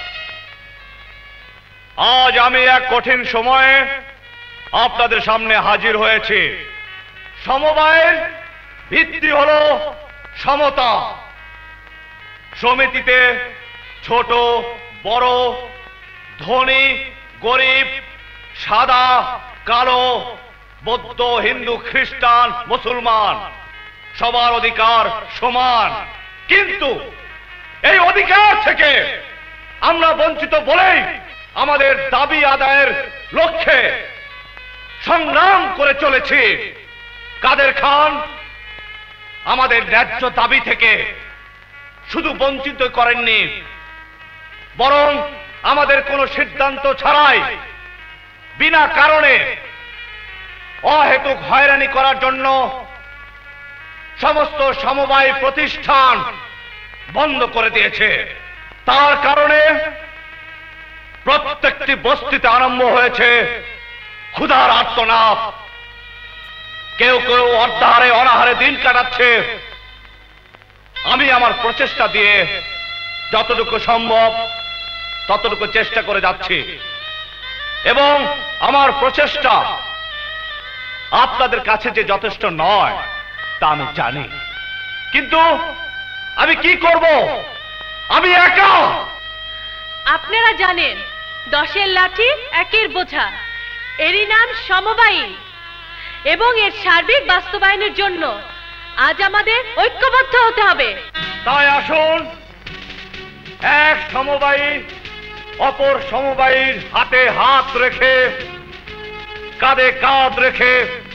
Speaker 7: আজ আমি এক কঠিন সময়ে আপনাদের সামনে হাজির হয়েছি। সমবায়ের ভিত্তি হলো সমতা। সমিতিতে ছোট বড়, ধনী গরিব, সাদা কালো, বৌদ্ধ হিন্দু খ্রিস্টান মুসলমান সবার অধিকার সমান। কিন্তু এই অধিকার থেকে আমরা বঞ্চিত বলেই আমাদের দাবি আদায়ের লক্ষ্যে সংগ্রাম করে চলেছি। কাদের খান আমাদের ন্যায্য দাবি থেকে শুধু বঞ্চিত করেননি, বরং আমাদের কোনো সিদ্ধান্ত ছাড়াই বিনা কারণে অহেতুক হয়রানি করার জন্য সমস্ত সমবায় প্রতিষ্ঠান বন্ধ করে দিয়েছে। তার কারণে প্রত্যেকটি বস্তিতে আরম্ভ হয়েছে ক্ষুধার আর্তনাদ। কেউ কেউ অর্ধাহারে অনাহারে দিন কাটাচ্ছে। আমি আমার প্রচেষ্টা দিয়ে যতটুকু সম্ভব ততটুকু চেষ্টা করে যাচ্ছি, এবং আমার প্রচেষ্টা আপনাদের কাছে যে যথেষ্ট নয় তা আমি জানি। কিন্তু আমি কি করব? আমি একা।
Speaker 9: আপনারা জানেন দশের লাঠি একের বোঝা, এরই নাম সমবায়ী, এবং এর সার্বিক বাস্তবায়নের জন্য আজ আমাদের ঐক্যবদ্ধ হতে হবে।
Speaker 7: তাই আসুন এক সমবায়ী অপর সমবায়ীর হাতে হাত রেখে কাঁধে কাঁধ রেখে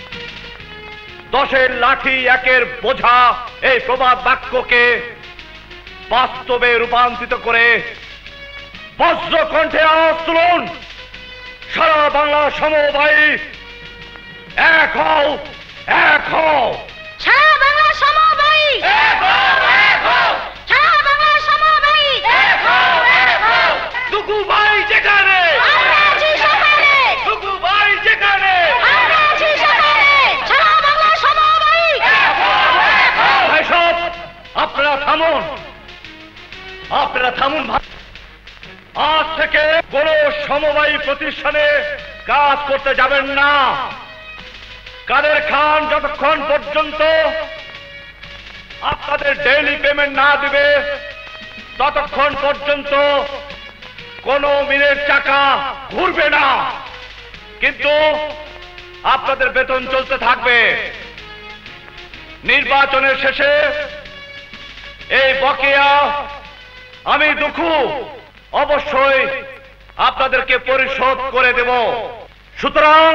Speaker 7: দশের লাঠি একের বোঝা এই প্রবাদ বাক্যকে বাস্তবে রূপান্তরিত করে বজ্র কণ্ঠে আওয়াজ তুলুন। সারা বাংলা সমবায়ী এক হও, এক হও।
Speaker 10: সারা বাংলা সমবায়ী
Speaker 7: এক হও, এক হও।
Speaker 10: সারা বাংলা সমবায়ী
Speaker 7: এক হও, এক হও। দুকু ভাই যেখানে
Speaker 10: আমরা আছি সেখানে,
Speaker 7: দুকু ভাই যেখানে
Speaker 10: আমরা আছি সেখানে। সারা বাংলা সমবায়ী
Speaker 7: এক হও, এক হও। ভাই সব আপনারা থামুন, আপনারা থামুন ভাই। আজ থেকে কোন সমবায়ী প্রতিষ্ঠানে কাজ করতে যাবেন না। কাদের খান যতক্ষণ পর্যন্ত আপনাদের ডেইলি পেমেন্ট না দিবে ততক্ষণ পর্যন্ত কোন মিলের চাকা ঘুরবে না। কিন্তু আপনাদের বেতন চলতে থাকবে। নির্বাচনের শেষে এই বকেয়া আমি দুঃখু অবশ্যই আপনাদেরকে পরিশোধ করে দেব। সুতরাং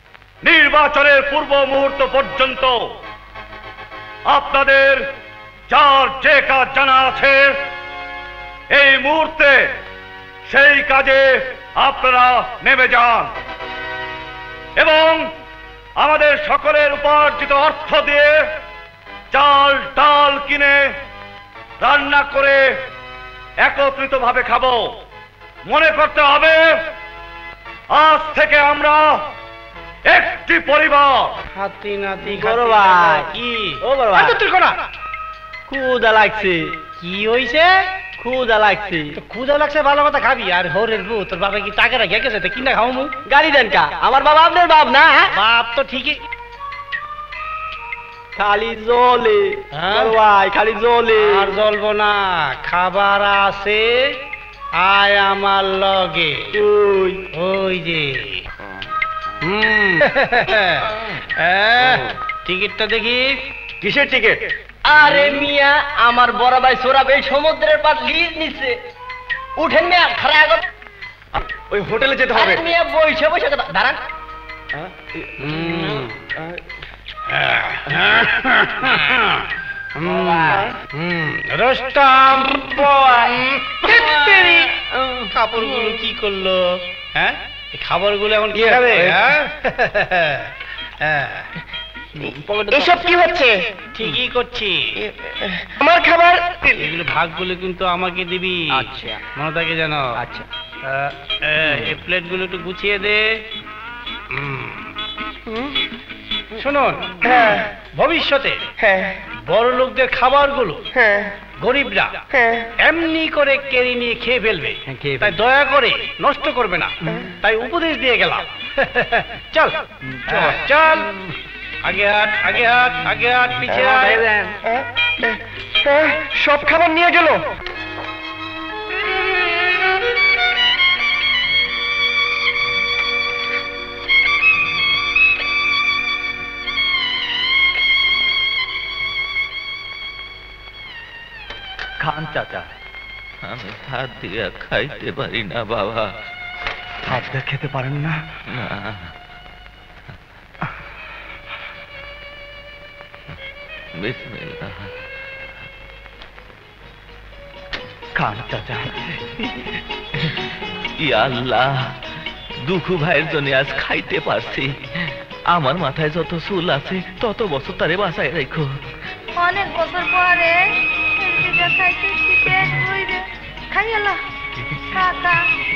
Speaker 7: নির্বাচনের পূর্ব মুহূর্ত পর্যন্ত আপনাদের যার যে কাজ জানা আছে এই মুহূর্তে সেই কাজে আপনারা নেমে যান এবং আমাদের সকলের উপার্জিত অর্থ দিয়ে চাল ডাল কিনে রান্না করে একত্রিত ভাবে খাবো। মনে করতে হবে আজ থেকে আমরা একটি পরিবার।
Speaker 2: হাতি নাতি
Speaker 16: বড় ভাই
Speaker 2: কি
Speaker 16: ও বড় ভাই
Speaker 2: তুই কোনা
Speaker 16: ক্ষুধা লাগছে।
Speaker 2: কি হইছে?
Speaker 16: ক্ষুধা লাগছে।
Speaker 2: ক্ষুধা লাগছে ভালো কথা খাবি। আর হরের বউ তোর বাবা কি টাকা রেখে গেছে? কিনা খাও মু
Speaker 16: গাড়ি দেন কা? আমার বাবা আপনার বাপ না?
Speaker 2: বাপ তো ঠিকই,
Speaker 16: খালি জলে ভাই, খালি জলে।
Speaker 2: আর জ্বলবো না, খাবার আছে। আয় আমার লগে।
Speaker 16: ওই
Speaker 2: ওই যে হুম টিকিটটা দেখি।
Speaker 16: কিসের টিকিট? আরে মিয়া, আমার বড় ভাই সোরাব এই সমুদ্রের পার লিজ নিচ্ছে। উঠেন মিয়া, খারাপ আগত
Speaker 7: ওই হোটেলে যেতে হবে।
Speaker 16: মিয়া বইসে বসে কথা দাঁড়ান।
Speaker 2: রোস্টাম কাপড়গুলো কি করলো? হ্যাঁ, খাবারগুলো এখন কি খাবে?
Speaker 16: এসব কি হচ্ছে?
Speaker 2: ঠিকই করছি।
Speaker 16: আমার খাবার
Speaker 2: এগুলো ভাগগুলো কিন্তু আমাকে দিবি।
Speaker 16: আচ্ছা,
Speaker 2: মনে থাকে যেন।
Speaker 16: আচ্ছা,
Speaker 2: এই প্লেটগুলো একটু গুছিয়ে দে। শুনুন, ভবিষ্যতে বড় লোকদের খাবারগুলো গরিবরা এমনি করে কেড়ে নিয়ে খেয়ে ফেলবে, তাই দয়া করে নষ্ট করবে না। তাই উপদেশ দিয়ে গেলাম। চল চল, আগে হাট, আগে হাট, আগে হাট, পিছিয়ে
Speaker 16: সব খাবার নিয়ে গেল।
Speaker 6: খান চাচা, আমি হাত দিয়ে খাইতে পারি না বাবা।
Speaker 5: হাত দিয়ে খেতে পারেন না?
Speaker 6: না, বিসমিল্লাহ।
Speaker 5: খান চাচা।
Speaker 6: ইয়া আল্লাহ, দুঃখু ভাইয়ের জন্য আজ খাইতে পারছি। আমার মাথায় যত চুল আছে তত বছর তারে বাঁচায় রাখো।
Speaker 10: অনেক বছর পরে খাইতেছি, পেট ভরে খাই আল্লাহ। কাকা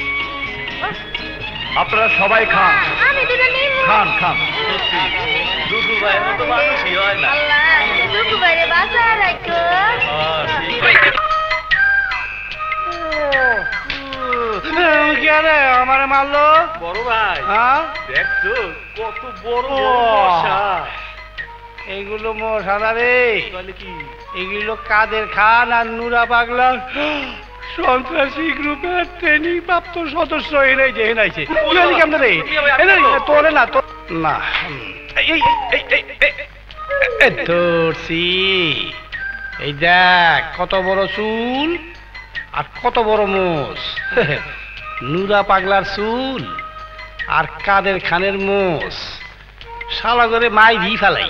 Speaker 7: আপনারা সবাই খান।
Speaker 10: আমি দুটো নিব।
Speaker 7: খান খান।
Speaker 6: দুঃখু ভাইয়ের মতো মানুষই হয় না।
Speaker 10: আল্লাহ, দুঃখু ভাইরে বাঁচা রাখো।
Speaker 2: আমার মারলো
Speaker 7: বড় ভাই, দেখছো কত বড় মশা।
Speaker 2: এইগুলো মশা না রে, এগুলো কাদের খান আর নুরা পাগলার সন্ত্রাসী গ্রুপের ট্রেনিং প্রাপ্ত সদস্য এনে যে এনাইছে। কেমন রে? তোরে না তো না, ধরছি। এই দেখ কত বড় চুল আর কত বড় মোষ। নুরা পাগলার চুল আর কাদের খানের মোষ, শালা করে মাই ভি ফেলাই।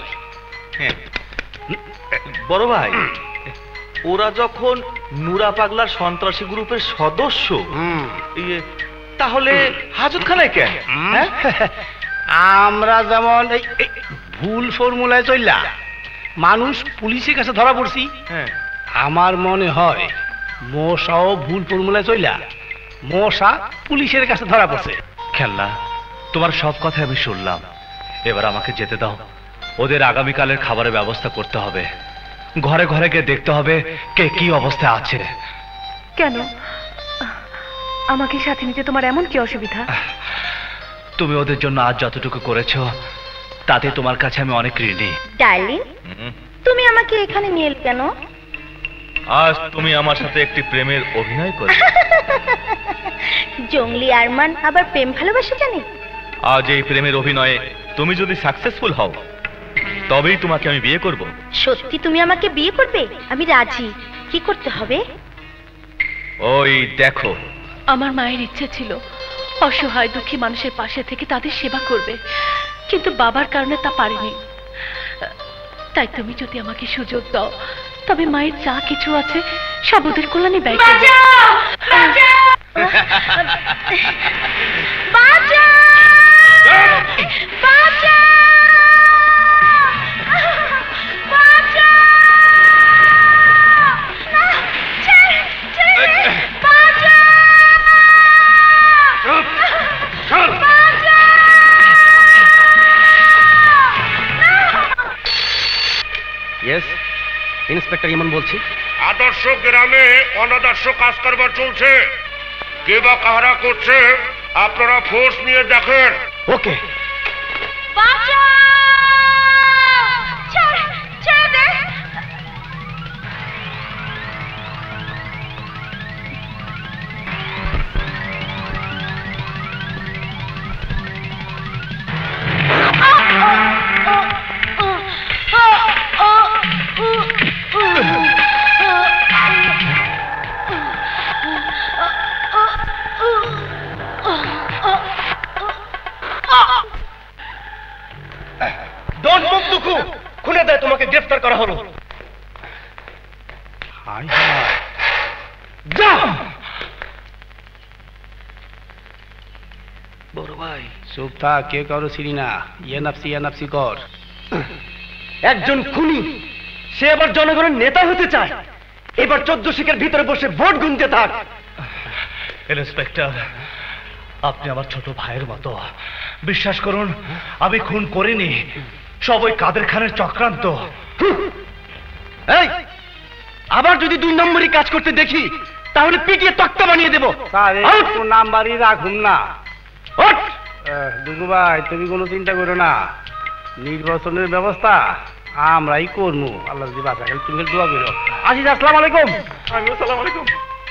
Speaker 7: বড় ভাই, ওরা যখন নুরা পাগলার সন্ত্রাসী গ্রুপের সদস্য, তাহলে হাজতখানায় কেন?
Speaker 2: আমরা যেমন এই ভুল ফর্মুলায় চললা মানুষ পুলিশের কাছে ধরা পড়ছি, আমার মনে হয় মশাও ভুল ফর্মুলায় চললা মশা পুলিশের কাছে ধরা পড়ছে।
Speaker 5: খেলনা, তোমার সব কথা আমি শুনলাম। এবার আমাকে যেতে দাও। ওদের আগামীকালের খাবারের ব্যবস্থা করতে হবে। ঘরে ঘরে গিয়ে দেখতে হবে কে কি অবস্থায় আছে।
Speaker 9: কেন আমাকে সাথে নিতে তোমার এমন কি অসুবিধা?
Speaker 5: তুমি ওদের জন্য আজ যতটুকু করেছো তাতে তোমার কাছে আমি অনেক ঋণী।
Speaker 10: ডার্লিং, তুমি আমাকে এখানে নিয়ে এলে কেন?
Speaker 7: আজ তুমি আমার সাথে একটি প্রেমের অভিনয় করবে।
Speaker 10: জঙ্গলি আরমান আবার প্রেম ভালোবাসা জানে?
Speaker 7: আজ এই প্রেমের অভিনয়ে তুমি যদি সাকসেসফুল হও তবেই তোমাকে আমি বিয়ে করব।
Speaker 10: সত্যি তুমি আমাকে বিয়ে করবে? আমি রাজি। কি করতে হবে?
Speaker 7: ওই দেখো,
Speaker 9: আমার মায়ের ইচ্ছে ছিল অসহায় দুঃখী মানুষের পাশে থেকে তাদের সেবা করবে, কিন্তু বাবার কারণে তা পারেনি। তাই তুমি যদি আমাকে সুযোগ দাও তবে মায়ের যা কিছু আছে সব ওদের কল্যাণে ব্যয় করব।
Speaker 17: ইয়েস, ইন্সপেক্টর ইমন বলছি।
Speaker 18: আদর্শ গ্রামে অনাদর্শ কাজ কারবার চলছে, কে বা কাহারা করছে আপনারা ফোর্স নিয়ে দেখেন।
Speaker 17: ওকে।
Speaker 2: ডোন্ট মুভ দুঃখু, খুলে দেয় তোমাকে গ্রেফতার করা হলো।
Speaker 17: বড় ভাই চুপ থাক, কে কারো চিনি না, ইয়ে নাফসি ইয়ে নাফসি কর।
Speaker 2: একজন খুনি, সে আবার জনগণের নেতা হতে চায়, এবার চোদ্দ শিখের ভিতরে বসে ভোট গুনতে থাক।
Speaker 7: ইন্সপেক্টর, আপনি আমার ছোট ভাইয়ের মতো, বিশ্বাস করুন আমি খুন করিনি, সব ওই কাদের খানের চক্রান্ত।
Speaker 2: এই, আবার যদি দুই নম্বরই কাজ করতে দেখি তাহলে পিটিয়ে তক্তা বানিয়ে দেবো।
Speaker 17: নাম্বারই রাখুন না। দুগু ভাই তুমি কোনো চিন্তা করো না, নির্বাচনের ব্যবস্থা আমরাই করবো, আল্লাহ যদি বাঁচা গেলে তুমি দোয়া করো। আজিজ আসসালামু আলাইকুম।
Speaker 18: আসসালামু আলাইকুম।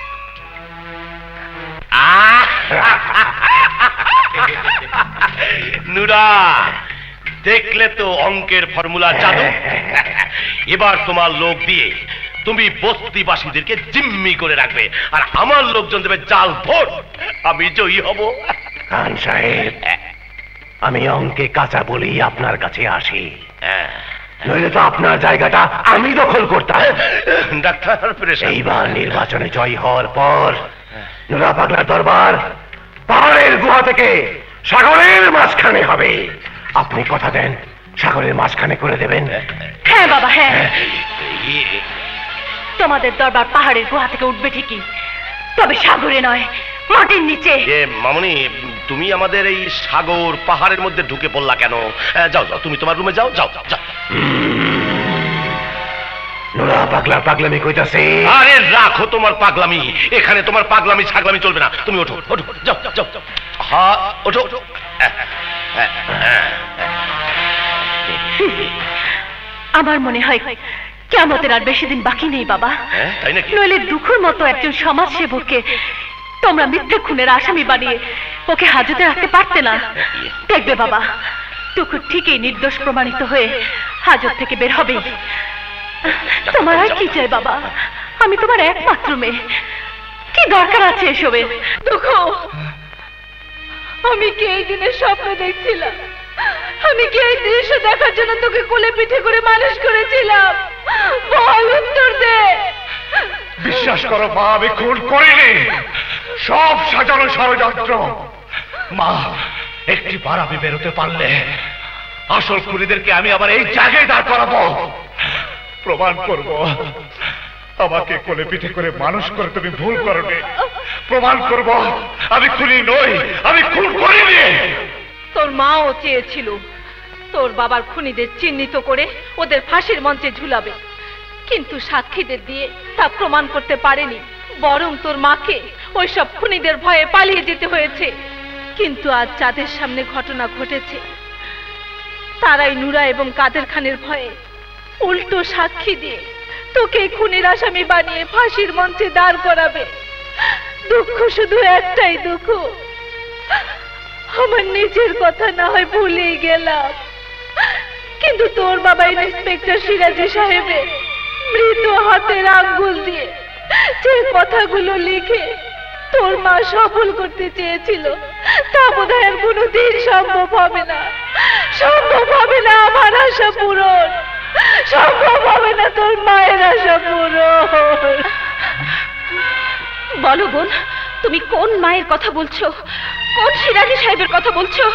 Speaker 15: নুরা, দেখলে তো অঙ্কের ফর্মুলা জাদু। এবার তোমার লোক দিয়ে তুমি বস্তিবাসীদেরকে জিম্মি করে রাখবে, আর আমার লোকজন দেবে জাল ভোট, আমি জয়ী হব।
Speaker 3: খান সাহেব, আমি অঙ্কে কাঁচা বলেই আপনার কাছে আসি, নইলে তো আপনার জায়গাটা আমি দখল করতাম।
Speaker 15: ডাক্তার,
Speaker 3: এইবার নির্বাচনে জয় হওয়ার পর নুরা পাগলার দরবার পাহাড়ের গুহা থেকে সাগরের মাঝখানে হবে। আপনি কথা দেন সাগরের মাঝখানে করে দেবেন?
Speaker 9: হ্যাঁ বাবা, হ্যাঁ। তোমাদের দরবার পাহাড়ের গুহা থেকে উঠবে ঠিকই, তবে সাগরে নয়, মাটির নিচে।
Speaker 15: এ মামুনি, তুমি আমাদের এই সাগর পাহাড়ের মধ্যে ঢুকে পড়লা কেন? যাও যাও, তুমি তোমার রুমে যাও, যাও যাও।
Speaker 3: নুরা পাগলা পাগলামি কইতাছে।
Speaker 15: আরে রাখো তোমার পাগলামি, এখানে তোমার পাগলামি ছাগলামি চলবে না। তুমি ওঠো ওঠো, যাও যাও যাও। হ্যাঁ ওঠো ওঠো।
Speaker 9: আমার মনে হয় কিয়ামতের আর বেশি দিন বাকি নেই বাবা।
Speaker 15: তাই নাকি?
Speaker 9: নইলে দুঃখুর মতো একজন সমাজ সেবককে তোমরা মিথ্যে খুনের আসামি বানিয়ে ওকে হাজতে রাখতে পারতে না। দেখবে বাবা, দুঃখু ঠিকই নির্দোষ প্রমাণিত হয়ে হাজত থেকে বের হবে। তোমার আর কি চাই বাবা? আমি তোমার একমাত্র মেয়ে, কি দরকার আছে এসবের?
Speaker 4: দুঃখু, আমি কি এই দিনের স্বপ্ন দেখছিলাম? আমি কি এই দৃশ্য দেখার জন্য তোকে কোলে পিঠে করে মানুষ করেছিলাম? বল, উত্তর দে।
Speaker 18: বিশ্বাস করো মা, আমি খুন করিনি, সব সাজানো ষড়যন্ত্র।
Speaker 7: মা, একটি বার আমি বেরোতে পারলে আসল খুনিদেরকে আমি আবার এই জায়গায় দাঁড় করাবো, প্রমাণ করব আমাকে কোলে পিঠে করে মানুষ করে তুমি ভুল করবে। প্রমাণ করব আমি খুনি নই, আমি খুন করিনি।
Speaker 8: তোর মাও চেয়েছিল তোর বাবার খুনিদের চিহ্নিত করে ওদের ফাঁসির মঞ্চে ঝুলাবে, কিন্তু সাক্ষীদের দিয়ে তা প্রমাণ করতে পারেনি, বরং তোর মাকে ওইসব খুনিদের ভয়ে পালিয়ে যেতে হয়েছে। কিন্তু আজ যাদের সামনে ঘটনা ঘটেছে তারাই নুরা এবং কাদের খানের ভয়ে উল্টো সাক্ষী দিয়ে তোকে খুনির আসামি বানিয়ে ফাঁসির মঞ্চে দাঁড় করাবে। দুঃখ শুধু একটাই, দুঃখ আমার নিজের কথা না হয় ভুলেই গেলাম, কিন্তু তোর বাবা ইন্সপেক্টর সিরাজি সাহেবের মৃত হাতের আঙ্গুল দিয়ে যে কথাগুলো লিখে তোর মা সফল করতে চেয়েছিল তা বোধহয় আর কোনোদিন সম্ভব হবে না, সম্ভব হবে না আমার আশা পূরণ, সম্ভব হবে না তোর মায়ের আশা পূরণ।
Speaker 4: বলো বোন, তুমি কোন মায়ের কথা বলছো? কোন সিরাজি সাহেবের কথা বলছো?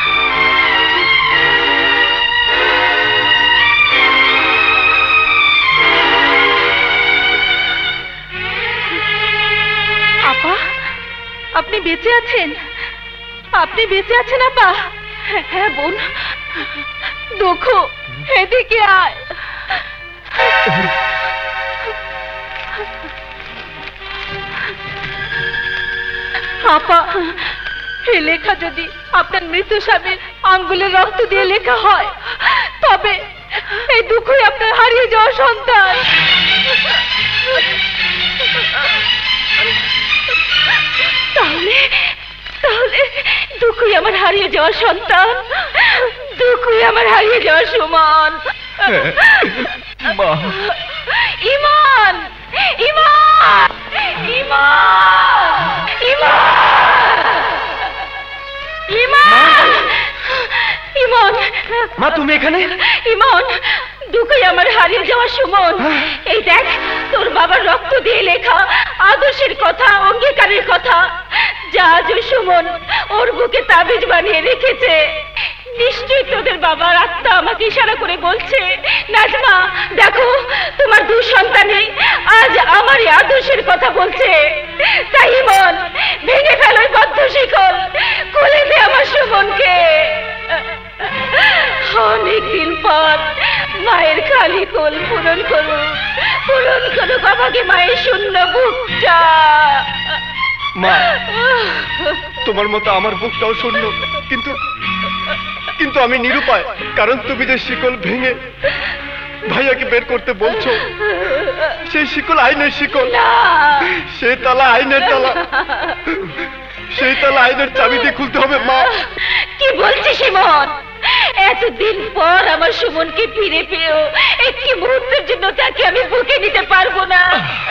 Speaker 8: আপা, আপনি বেঁচে আছেন? আপনি বেঁচে আছেন আপা?
Speaker 4: হ্যাঁ বোন।
Speaker 8: দুঃখ, এদিকে আয়। আপা, এই লেখা যদি আপনার মৃত স্বামীর আঙ্গুলের রক্ত দিয়ে লেখা হয়, তবে এই দুঃখই আপনার হারিয়ে যাওয়া সন্তান।
Speaker 4: তাহলে তাহলে দুঃখই আমার হারিয়ে যাওয়া সন্তান, দুঃখই আমার হারিয়ে যাওয়া সুমন। ইমান, ইমান, ইমান, ইমান, ইমন।
Speaker 2: মা তুমি এখানে?
Speaker 4: ইমন, দুঃখই আমার হারিয়ে যাওয়া সুমন। এই দেখ, তোর বাবার রক্ত দিয়ে লেখা আদর্শের কথা, অঙ্গীকারের কথা, যা আজ সুমন ওর বুকে তাবিজ বানিয়ে রেখেছে। নিশ্চয়ই তোদের বাবার আত্মা আমাকে ইশারা করে বলছে, নাজমা দেখো তোমার দু সন্তানই আজ আমার এই আদর্শের কথা বলছে। তাই ইমন, ভেঙে ফেল ওই বদ্ধ শিকল, খুলে দে আমার সুমনকে। অনেকদিন পর মায়ের খালি কোল পূরণ করুক, পূরণ করুক আমাকে মায়ের শূন্য বুকটা।
Speaker 11: মা, তোমার মতো আমার বুকটাও শূন্য, কিন্তু কিন্তু আমি নিরুপায়। কারণ তুমি যে শিকল ভেঙে ভাইয়াকে বের করতে বলছো, সেই শিকল আইনের শিকল, সেই তালা আইনের তালা, সেই তালা আইনের চাবি দিয়ে খুলতে হবে। মা,
Speaker 4: কি বলছিস ইমন? এতদিন পর আমার সুমনকে ফিরে পেয়েও একটি মুহূর্তের জন্য তাকে আমি বুকে নিতে পারবো না।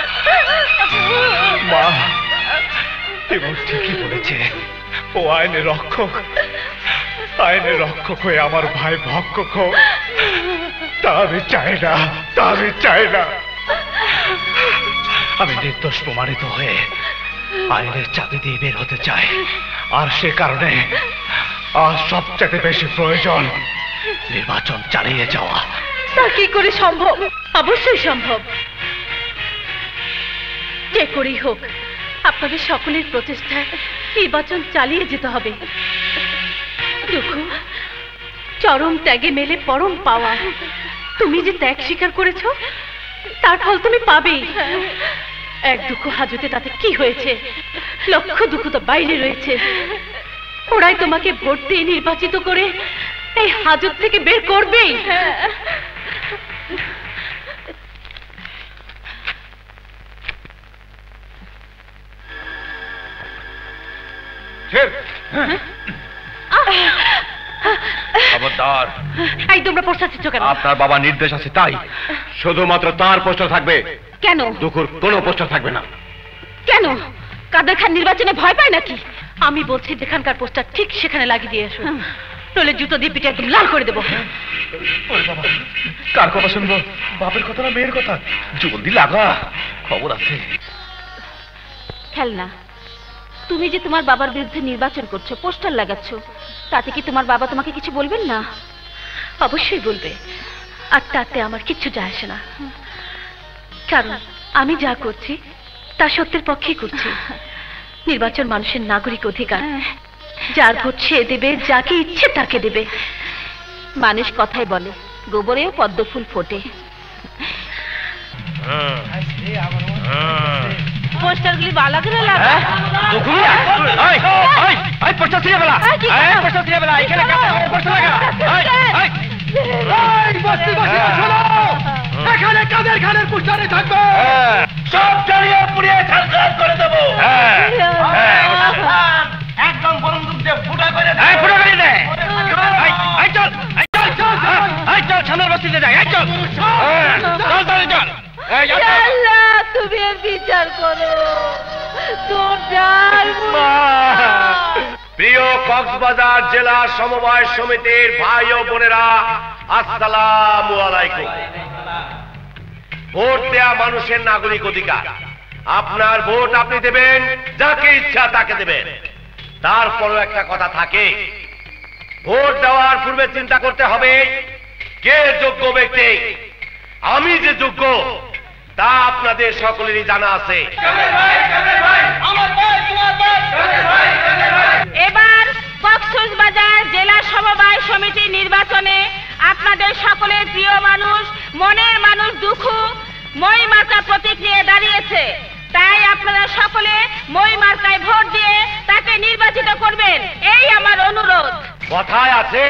Speaker 5: মা, এবার ঠিকই বলেছে, ও আইনের রক্ষক, আইনের রক্ষক হয়ে আমার ভাই ভক্ষক হোক, তা আমি চাই না, তা আমি চাই না। আমি নির্দোষ প্রমাণিত হয়ে আইনের চাবি দিয়ে বের হতে চাই, আর সে কারণে আজ সবচেয়ে বেশি প্রয়োজন নির্বাচন চালিয়ে যাওয়া।
Speaker 8: তা কি করে সম্ভব? অবশ্যই সম্ভব। যে করেই হোক আপনাদের সকলের প্রচেষ্টায় নির্বাচন চালিয়ে যেতে হবে। দুঃখ চরম ত্যাগে মেলে পরম পাওয়া। তুমি যে ত্যাগ স্বীকার করেছ, তার ফল তুমি পাবেই। এক দুঃখ হাজতে তাতে কি হয়েছে? লক্ষ দুঃখ তো বাইরে রয়েছে। ওরাই তোমাকে ভোট দিয়ে নির্বাচিত করে এই হাজত থেকে বের করবেই।
Speaker 7: খবরদার!
Speaker 8: এই তোমরা প্রস্তাচ্ছ কেন?
Speaker 7: আপনার বাবা নির্দেশ আছে তাই শুধুমাত্র তার পোস্টার থাকবে।
Speaker 4: কেন?
Speaker 7: দুঃখর কোনো পোস্টার থাকবে না।
Speaker 4: কেন? কাদের খান নির্বাচনে ভয় পায় নাকি?
Speaker 8: আমি বলছি যেখানকার পোস্টার ঠিক সেখানে লাগিয়ে দিয়ে আসো, নইলে জুতো দিয়ে পিঠে একদম লাল করে দেবো।
Speaker 7: কার কথা শুনবো? বাপের কথা না মেয়ের কথা? জলদি লাগা, খবর আছে।
Speaker 4: খেলনা, তুমি যে তোমার বাবার বিরুদ্ধে নির্বাচন করছো, পোস্টার লাগাচ্ছ, তাতে কি তোমার বাবা তোমাকে কিছু বলবেন না?
Speaker 8: অবশ্যই বলবে, আর তাতে আমার কিচ্ছু যায় আসে না। কারণ আমি যা করছি তা সত্যের পক্ষেই করছি। নির্বাচন মানুষের নাগরিক অধিকার, যার ভোট সে দেবে, যাকে ইচ্ছে তাকে দেবে।
Speaker 4: মানুষ কথাই বলে, গোবরেও পদ্ম ফুল ফোটে। পোস্টারগুলি ভালো করে লাগা।
Speaker 7: পোস্টার ছিঁড়ে ফেলা, পোস্টার ছিঁড়ে ফেলা, এখানে পোস্টার লাগা।
Speaker 5: এখানে কাদের খানের পোস্টারে থাকবে,
Speaker 15: সব জ্বালিয়ে পুড়িয়ে ছারখার করে দেবো। একদম বন্দুক দিয়ে ফুটা করে দে, ফুটা করে দে। এই চল, এই চল, চল, এই চল, সামনের বস্তিতে যাই। এই চল, চল, চল, চল।
Speaker 8: আল্লাহ, তুমি এর বিচার করো।
Speaker 15: প্রিয় কক্সবাজার জেলা সমবায় সমিতির ভাই ও বোনেরা, আসসালামু আলাইকুম। ভোট দেয়া মানুষের নাগরিক অধিকার। আপনার ভোট আপনি দেবেন, যাকে ইচ্ছা তাকে দেবেন। তারপরও একটা কথা থাকে, ভোট দেওয়ার পূর্বে চিন্তা করতে হবে কে যোগ্য ব্যক্তি। আমি যে যোগ্য তা আপনাদের সকলেরই জানা আছে।
Speaker 4: এবার কক্সবাজার জেলা সমবায় সমিতি নির্বাচনে আপনাদের সকলের প্রিয় মানুষ, মনের মানুষ দুখু মই মার্কা প্রতীক নিয়ে দাঁড়িয়েছে। তাই আপনারা সকলে মই মার্কায় ভোট দিয়ে তাকে নির্বাচিত করবেন, এই আমার অনুরোধ।
Speaker 15: কথায় আছে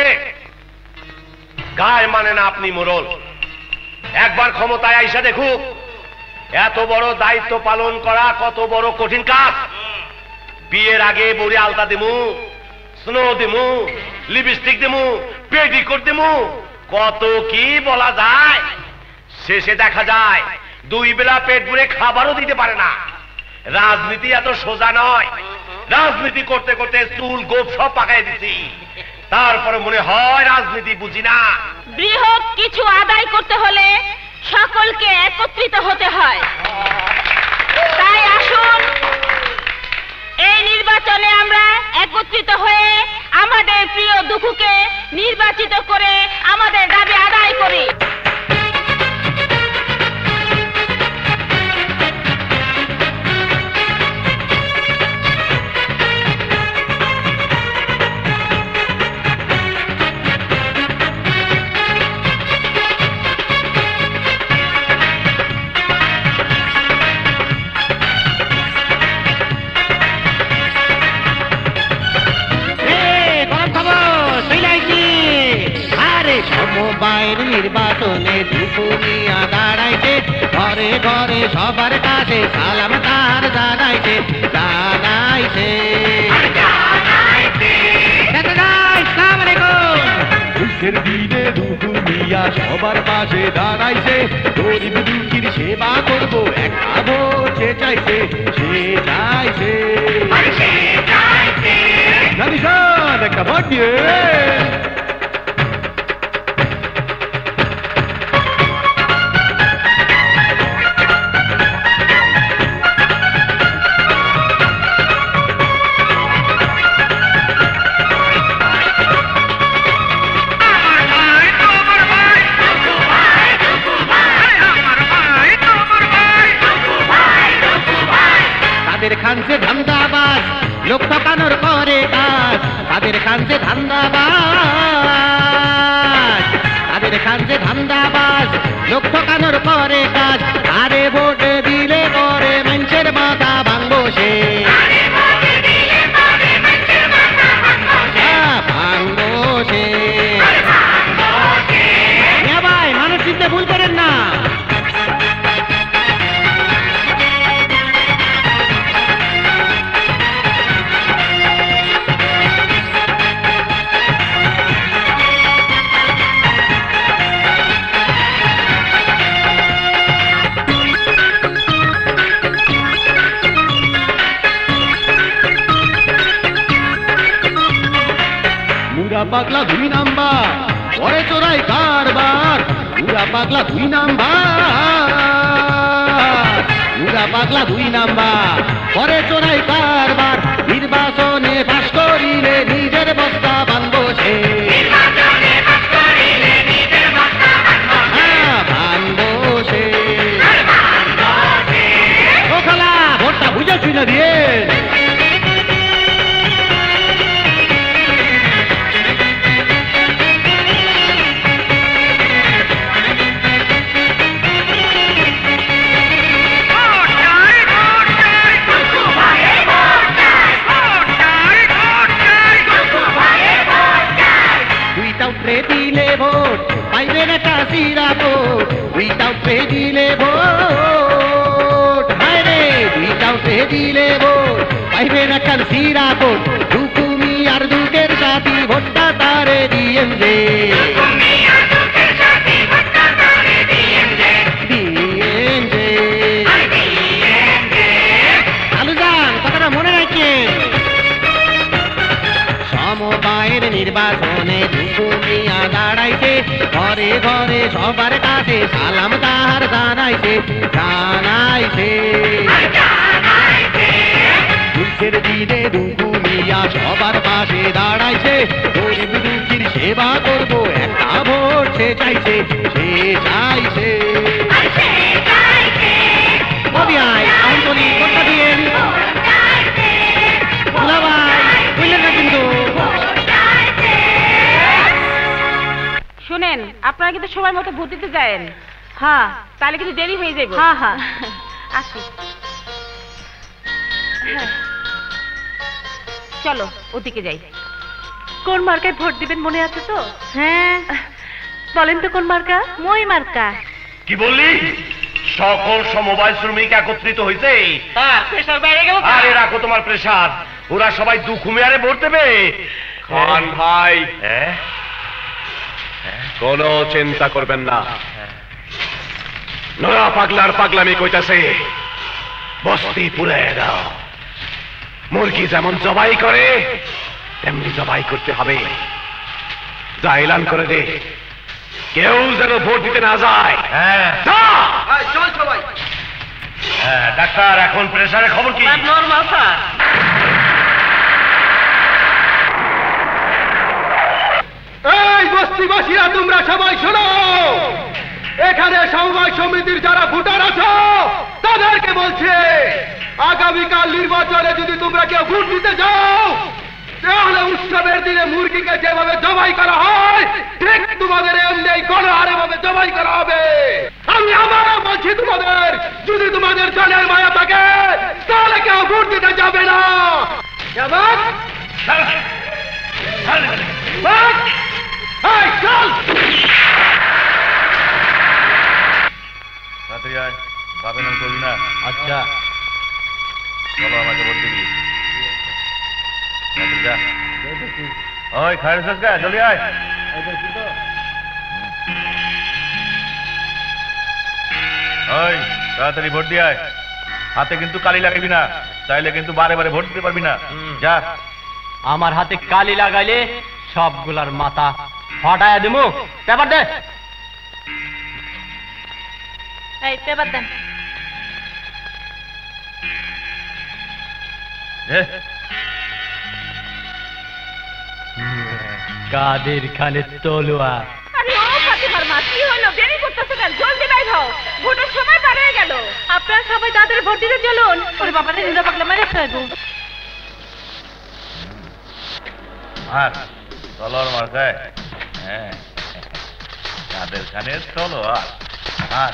Speaker 15: গায় মানে না আপনি মোরল। একবার ক্ষমতায় আইসা দেখুক এত বড় দায়িত্ব পালন করা কত বড় কঠিন কাজ। বিয়ের আগে বড়ি আলতা দিমু, স্নো দিমু, লিপস্টিক দিমু, পেটিকোট দিমু, কত কি বলা যায়। শেষে দেখা যায় দুই বেলা পেট ভরে খাবারও দিতে পারে না। রাজনীতি এত সোজা নয়। রাজনীতি করতে করতে চুল গোপ সব পাকাই দিছি, তারপরে মনে হয় রাজনীতি বুঝি না।
Speaker 4: বৃহৎ কিছু আদায় করতে হলে সকলকে একত্রিত হতে হয়। তাই আসুন এই নির্বাচনে আমরা একত্রিত হয়ে আমাদের প্রিয় দুখুকে নির্বাচিত করে আমাদের দাবি আদায় করি।
Speaker 19: সমবায়ের নির্বাচনে দুপুনিয়া দাঁড়াইছে, ঘরে ঘরে সবার কাছে সালাম তার জানাইছে জানাইছে
Speaker 14: দুঃখের দিনে দুপুনিয়া সবার পাশে দাঁড়াইছে, গরিব দুঃখীর সেবা করবো একটা ভোট সে চাইছে সে চাইছে একটা ভোট দিয়ে
Speaker 19: খানছে ধান্দাবাজ লোক ঠকানোর করে কাজ, তাদের খানছে ধান্দাবাজ তাদের খানছে ধান্দাবাজ লোক ঠকানোর করে কাজ। আরে ভোট দিলে করে মানুষের মাথা ভাঙবো সে ভাঙবো সে। ভাই মানুষ চিনতে ভুল করেন না।
Speaker 14: পাগলা দুই নাম্বার পরে চোরাই কারবার, পুরা পাগলা দুই নাম্বার পুরা পাগলা দুই নাম্বার পরে চোরাই কারবার। নির্বাচনে পাস করিলে নিজের বস্তা বানবো সে বানবো সে। ও খালা ভোটটা বুঝেছি না দিয়ে দিলে ভোট পাইবে না চাষিরা ভোট, দুইটাও পে দিলে ভোট হায় রে দুইটাও পে দিলে ভোট পাইবে না চাষিরা ভোট। দুকুমি আর দুকের সাথী ভোটটা তারে দিয়েন যে দিয়েন যে আলু যান কথাটা মনে রাখেন। সমবায়
Speaker 19: এবারের নির্বাচনে দুঃখু মিয়া দাঁড়াইছে ঘরে ঘরে সবার কাছে সালাম তাহার জানাইছে জানাইছে দুঃখের দিনে দুঃখু মিয়া সবার পাশে দাঁড়াইছে গরিব দুঃখীর সেবা করবো একটা ভোট সে চাইছে সে চাইছে ভাই আন্তরি কথা দিয়েন ভাই বুঝলেন না কিন্তু
Speaker 4: শুনেন আপনারা কিন্তু সময় মতো ভোট দিতে যান। হ্যাঁ তাহলে কিন্তু দেরি হয়ে যাবে। হ্যাঁ হ্যাঁ আসি চলো ওদিকে যাই।
Speaker 9: কোন মার্কায় ভোট দিবেন মনে আছে তো? হ্যাঁ বলেন তো কোন মার্কা? মই মার্কা।
Speaker 15: কি বললি? সকল সমবায় শ্রমিক একত্রিত হয়েছে। আরে রাখো তোমার প্রেসার, ওরা সবাই দুঃখু মিয়ারে ভোট দেবে।
Speaker 20: খান ভাই কোনো চিন্তা করবেন না, নোরা পাগলার পাগলামি কইতাছে বস্তি পুরে দাও। মুরগি যেমন জবাই করে তেমনি জবাই করতে হবে। যা এলান করে দে, কেউ যেন ভোট দিতে না যায়।
Speaker 15: হ্যাঁ
Speaker 2: চল সবাই।
Speaker 15: হ্যাঁ ডাক্তার, এখন প্রেসারের খবর কি?
Speaker 16: Normal sir.
Speaker 2: এই বস্তিবাসীরা তোমরা সবাই শোনো, এখানে সমবায় সমিতির যারা ভোটার আছো তাদেরকে বলছে আগামীকাল নির্বাচনে যদি তোমরা কেউ ভোট দিতে যাও তাহলে উৎসবের দিনে মুরগিকে যেভাবে জবাই করা হয় ঠিক তোমাদের এমনি গণহারে ভাবে জবাই করা হবে। আমি আবারও বলছি তোমাদের, যদি তোমাদের জানের মায়া থাকে তাহলে কেউ ভোট দিতে যাবে না।
Speaker 15: বাপের নাম করবি না? আচ্ছা চলো আমাকে ভোট দিবি। যা ওই খায় গা জলদি আয়। ওই তাড়াতাড়ি ভোট দিয়ে আয়। হাতে কিন্তু কালি লাগাবি না, তাইলে কিন্তু বারে বারে ভোট দিতে পারবি না। যা।
Speaker 16: আমার হাতে কালি লাগাইলে সবগুলার মাথা ফাটায়া দিমু। পেপার দে।
Speaker 9: এই পেপার দেন।
Speaker 16: কাদের খানের তলোয়ার।
Speaker 4: আরে ও ফাতিমার মা, কি হলো? দেরি করতেছো কেন? জলদি বাইর হও, ভোটের সময় পার হয়ে গেল।
Speaker 9: আপনারা সবাই তাদের ভোট দিতে চলুন। ওরে বাবারে নিন্দা পাগলা মেরে ফেলবো।
Speaker 15: আর তলোয়ার মার্কায় হ্যাঁ কাদের খানের তলোয়ার। আর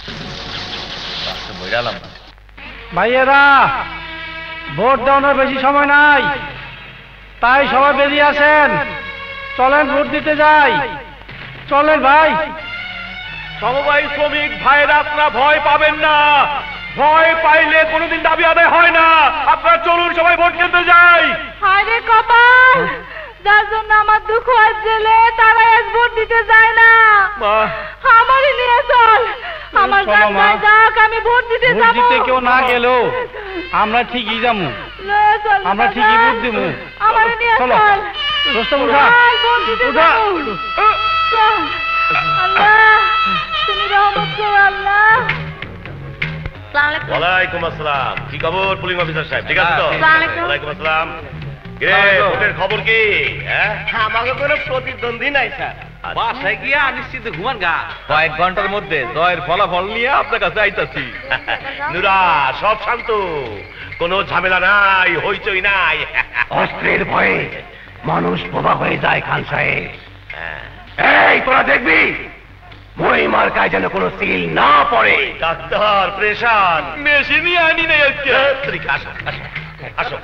Speaker 15: বইরালাম না
Speaker 17: ভাইয়েরা, ভোট দেওয়ানোর বেশি সময় নাই, তাই সবাই বেরিয়ে আসেন। চলেন ভোট দিতে যাই। চলেন ভাই।
Speaker 7: সমবায় শ্রমিক ভাইরা আপনারা ভয় পাবেন না, ভয় পাইলে কোনোদিন দাবি আদায় হয় না। আপনারা চলুন সবাই ভোট কেন্দ্রে যাই।
Speaker 8: আরে কপাল, যার জন্য আমার দুঃখ আজ জেলে তারা আজ ভোট দিতে যায় না। আমারই নিয়ে চল, আমার গায়ে যাক, আমি ভোট দিতে
Speaker 17: ভোট
Speaker 8: যাবো।
Speaker 17: দিতে কেউ না গেলেও আমরা ঠিকই যাবো, আমরা ঠিকই ভোট দেবো।
Speaker 8: আমারই নিয়ে
Speaker 17: চলো
Speaker 8: চল।
Speaker 17: রোস্তম উঠা
Speaker 8: ভোট দিতে
Speaker 17: উঠা।
Speaker 8: যাবো। চল। আল্লাহ তুমি রহমত করো আল্লাহ।
Speaker 15: ওয়ালাইকুম আসসালাম। কি খবর পুলিং অফিসার সাহেব? ঠিক আছে তো? ওয়ালাইকুম আসসালাম। কে ভোটের খবর কি? হ্যাঁ
Speaker 16: আমাকে কোনো প্রতিদ্বন্দ্বী নাই স্যার। বাসায় গিয়ে অনিশ্চিত ঘুমান গা।
Speaker 15: কয়েক ঘন্টার মধ্যে জয়ের ফলাফল নিয়ে আপনার কাছে আইতাছি। নুরা, সব শান্ত, কোনো ঝামেলা নাই, হইচই নাই।
Speaker 3: অস্ত্রের ভয়ে মানুষ বোবা হয়ে যায় খান সাহেব। এই তোরা দেখবি মই মার্কায় যেন কোনো সিল না পড়ে।
Speaker 15: ডাক্তার, প্রেশার মেশিনই আনি নাই আজকে। আসো আসো আসো।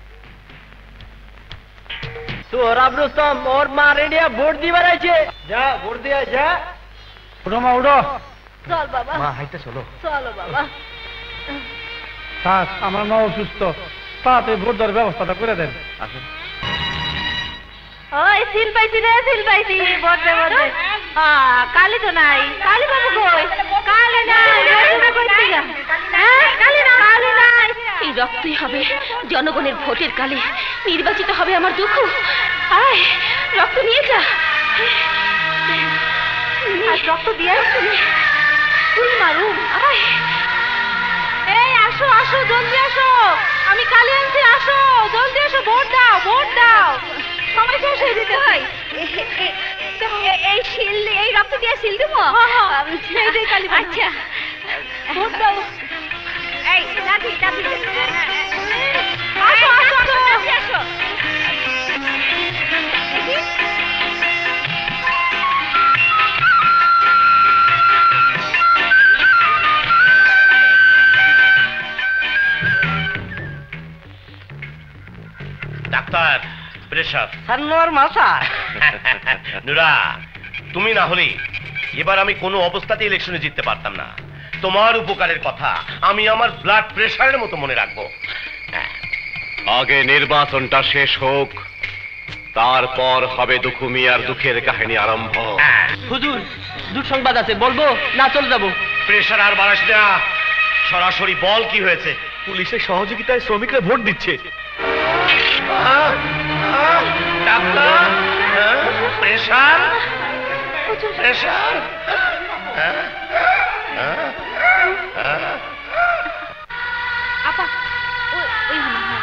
Speaker 16: সোহরাব রুস্তম ওর মা রেডিয়া ভোট দিবার আছে। যা ভোট দিয়া যা।
Speaker 17: উঠো মা উঠো।
Speaker 8: চল বাবা,
Speaker 3: মা হাইতে চলো।
Speaker 8: চলো বাবা।
Speaker 17: থাক, আমার মা অসুস্থ, তাতে ভোট দেওয়ার ব্যবস্থাটা করে দেন।
Speaker 3: আসুন।
Speaker 8: ওই সিল পাইছি রে, সিল পাইছি। ভোট দে ভোট দে। হ্যাঁ কালি তো নাই। কালি বাবু কই? কালি নাই। রোজনা কইছি গা। হ্যাঁ কালি না, কালি নাই।
Speaker 4: এই রক্তই হবে জনগণের ভোটের কালে, নির্বাচিত হবে আমার দুঃখ। আয় রক্ত নিয়ে যা। রক্ত দিয়ে তুই মারুম। আয় এই আসো আসো জলদি আসো, আমি কালি আনছি, আসো জলদি আসো, ভোট দাও ভোট দাও, সময় শেষ হয়ে দিতে হয়। এই শিল এই রক্ত দিয়ে শিল দেবো। এই যে কালি। আচ্ছা ভোট দাও। এই দাদি দাদি আসো আসো আসো আসো।
Speaker 15: Doctor pressure
Speaker 16: sir normal sir.
Speaker 15: Nura তুমি না হলে এবার আমি কোনো অবস্থাতে ইলেকশনে জিততে পারতাম না। তোমার উপকারের কথা আমি আমার ব্লাড প্রেশারের মতো মনে রাখবো।
Speaker 20: আগে নির্বাচনটা শেষ হোক, তারপর হবে দুঃখু মিয়ার দুঃখের কাহিনী আরম্ভ।
Speaker 16: হুজুর দুঃসংবাদ আছে, বলবো না চলে যাবো?
Speaker 15: প্রেশার আর বাড়াস না, সরাসরি বল কি হয়েছে।
Speaker 20: পুলিশের সহযোগিতায় শ্রমিকরা ভোট দিচ্ছে।
Speaker 15: ডাক্তার প্রেশার প্রেশার
Speaker 4: আপা ওই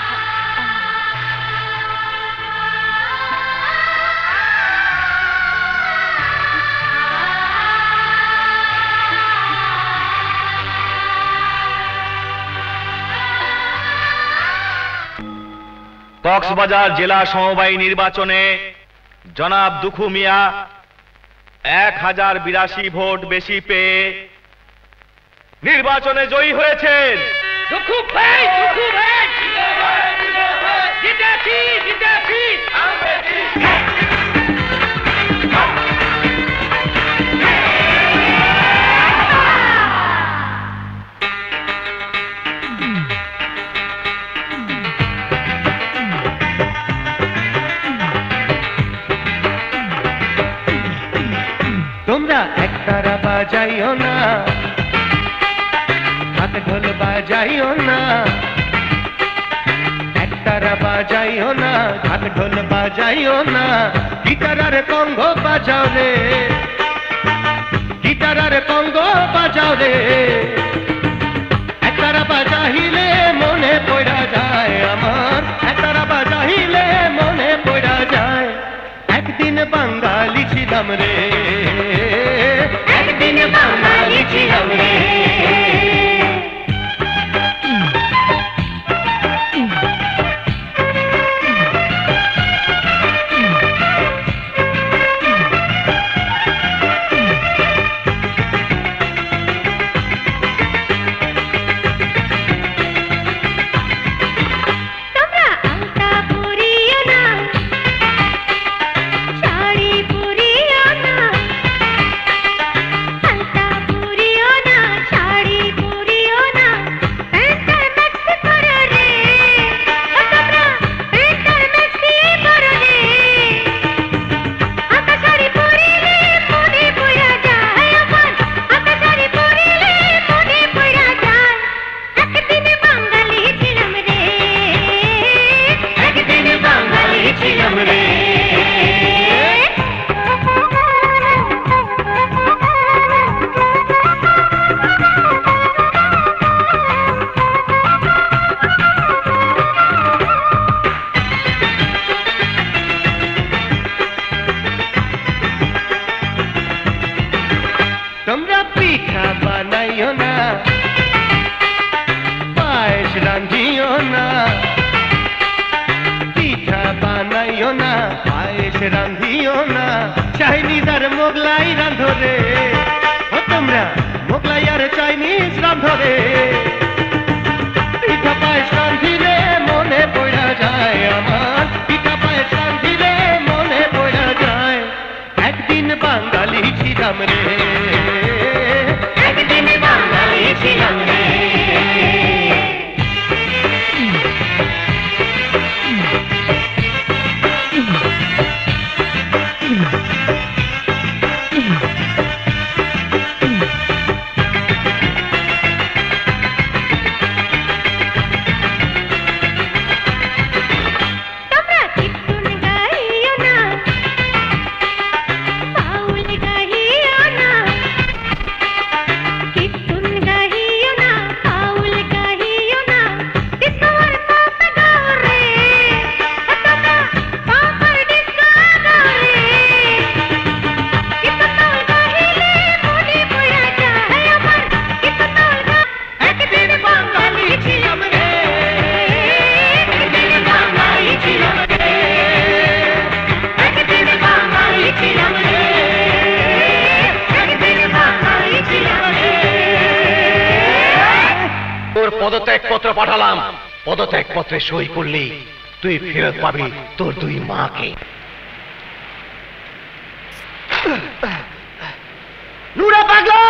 Speaker 13: কক্সবাজার জেলা সমবায় নির্বাচনে জনাব দুঃখু মিয়া এক হাজার বিরাশি ভোট বেশি পেয়ে নির্বাচনে জয়ী হয়েছেন।
Speaker 1: দুঃখু ভাই দুঃখু ভাই জিতেছি জিতেছি।
Speaker 19: তোমরা একতারা বাজাইও না, হাত ঢোল বাজাইও না, একতারা বাজাইও না, হাত ঢোল বাজাইও না, গিটার আর কঙ্গ বাজাও রে, গিটার আর কঙ্গ বাজাও রে। একতারা বাজাইলে মনে পড়া যায় আমার, একতারা বাজাইলে মনে পড়া যায়। একদিন বাঙালি ছিলাম রে, একদিন বাঙালি ছিলাম রে। তোমরা পিঠা বানাইও না, পায়েস রাঁধিও না, পিঠা বানাইও না, পায়েস রাঁধিও না, চাইনিজ আর মোগলাই রাঁধো রে। ও তোমরা মোগলাই আর চাইনিজ রাঁধো রে। পিঠা পায়েস রাঁধিলে মনে পড়া যায় আমার, পিঠা পায়েস রাঁধিলে মনে পড়া যায়। একদিন বাঙালি ছিলাম রে, একদিন বাঙালি ছিলাম রে। তোমরা
Speaker 20: পদত্যাগ পত্র পাঠালাম, পদত্যাগ পত্রে সই করলি তুই ফেরত পাবি তোর দুই মাকে।
Speaker 2: নুরা পাগলা!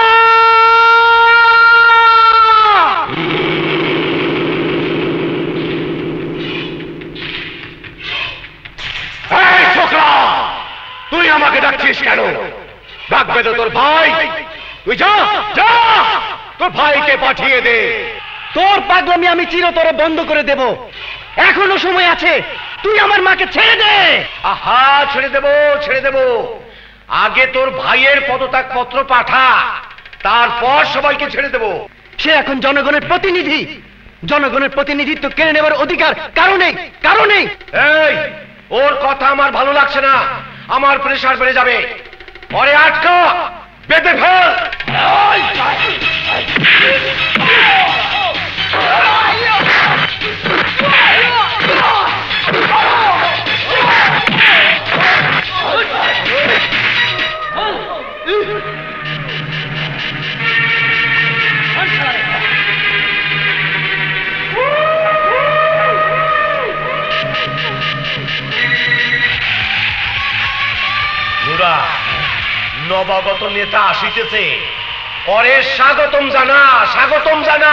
Speaker 20: এই ছোকরা, তুই আমাকে ডাকছিস কেন? ডাকবে তো তোর ভাই। তুই যা যা, তোর ভাইকে পাঠিয়ে দে।
Speaker 2: তোর পাগলামি আমি চিরতরে বন্ধ করে দেব। এখনো সময় আছে, তুই আমার মাকে ছেড়ে দে।
Speaker 20: আহা, ছেড়ে দেব ছেড়ে দেব। আগে তোর ভাইয়ের পদত্যাগ পত্র পাঠা, তারপর সবাইকে ছেড়ে দেব।
Speaker 2: সে এখন জনগণের প্রতিনিধি, জনগণের প্রতিনিধিত্ব কেড়ে নেবার অধিকার কারণে কারণে
Speaker 20: এই, ওর কথা আমার ভালো লাগছে না, আমার প্রেশার বেড়ে যাবে। পরে আটকা, বেঁধে ফেল। নুরা, নবাগত নেতা আসিতেছে, পরে স্বাগতম জানা, স্বাগতম জানা।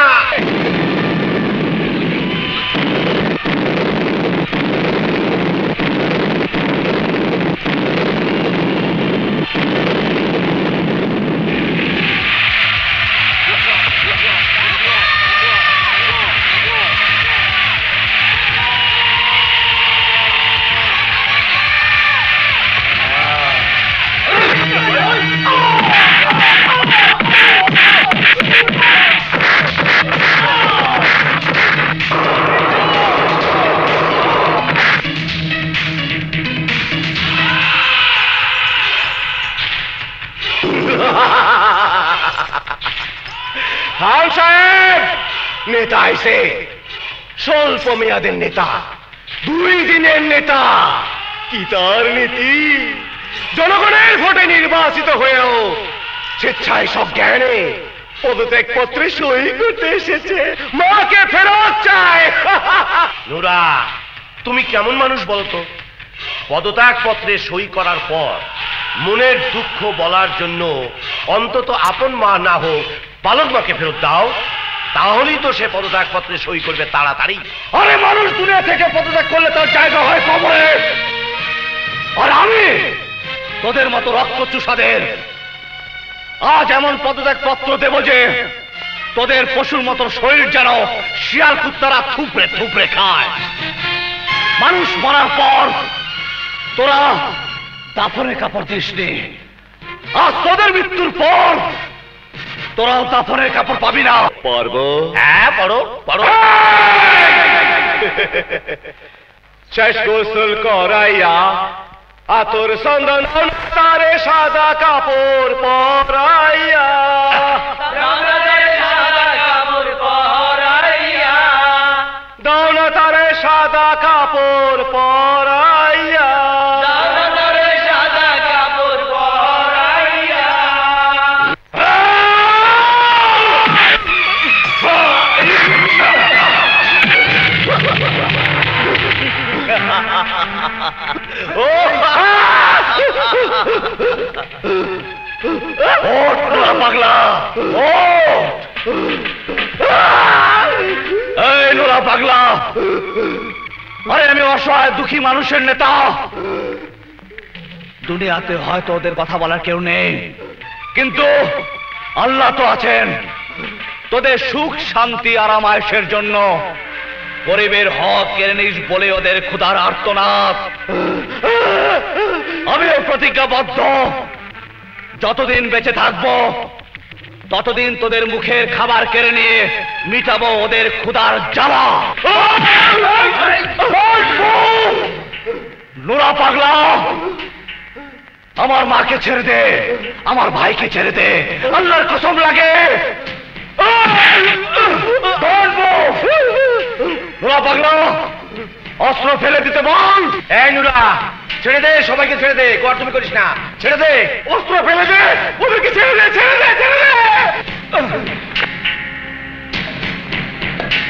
Speaker 20: খান সাহেব, নেতা আইছে, স্বল্প মেয়াদের নেতা, দুই দিনের নেতা। কি তার নীতি? জনগণের ভোটে নির্বাচিত হয়েও স্বেচ্ছায় সব জ্ঞানে পদত্যাগ পত্রে সই করতে এসেছে, মাকে ফেরত চায়। নুরা, তুমি কেমন মানুষ বলতো? পদত্যাগ পত্রে সই করার পর মনের দুঃখ বলার জন্য অন্তত আপন মা না হোক পালক মাকে ফেরত দাও, তাহলেই তো সে পদত্যাগ পত্রে সই করবে তাড়াতাড়ি। আরে মানুষ দুনিয়া থেকে পদত্যাগ করলে তার জায়গা হয় কবরে, আর আমি তোদের মতো রক্ত চুষাদের আজ এমন পদত্যাগ পত্র দেব যে তোদের পশুর মতো শরীর যেন শিয়াল কুত্তারা থুপড়ে থুপড়ে খায়। মানুষ মরার পর তোরা দাফনের কাপড় দিস নি, আজ তোদের মৃত্যুর পর তোরাও দাফনের কাপড় পাবি না। পারবো? হ্যাঁ, পড়ো পড়ো। শেষ গোসল করাইয়া আতর চন্দন তারে সাদা কাপড় পরাইয়া, দৌনা তারে সাদা কাপড় পরাইয়া, পাগলা, এই নোরা পাগলা, আরে আমি অসহায় দুঃখী মানুষের নেতা। দুনিয়াতে হয়তো ওদের কথা বলার কেউ নেই, কিন্তু আল্লাহ তো আছেন। তোদের সুখ শান্তি আরাম আয়েশের জন্য গরিবের হক কেড়ে নিস বলে ওদের ক্ষুধার আর্তনাদ। আমিও প্রতিজ্ঞাবদ্ধ, যতদিন বেঁচে থাকবো ততদিন তোদের মুখের খাবার কেড়ে নিয়ে মিটাবো ওদের ক্ষুধার জ্বালা। নোরা পাগলা, আমার মাকে ছেড়ে দে, আমার ভাইকে ছেড়ে দে, আল্লাহর কসম লাগে। নোরা পাগলা, অস্ত্র ফেলে দিতে বল। এই নুরা, ছেড়ে দে, সবাইকে ছেড়ে দে, গোয়ার তুমি করিস না, ছেড়ে দে, অস্ত্র ফেলে দে, ওদেরকে ছেড়ে দে, ছেড়ে দে, ছেড়ে দে।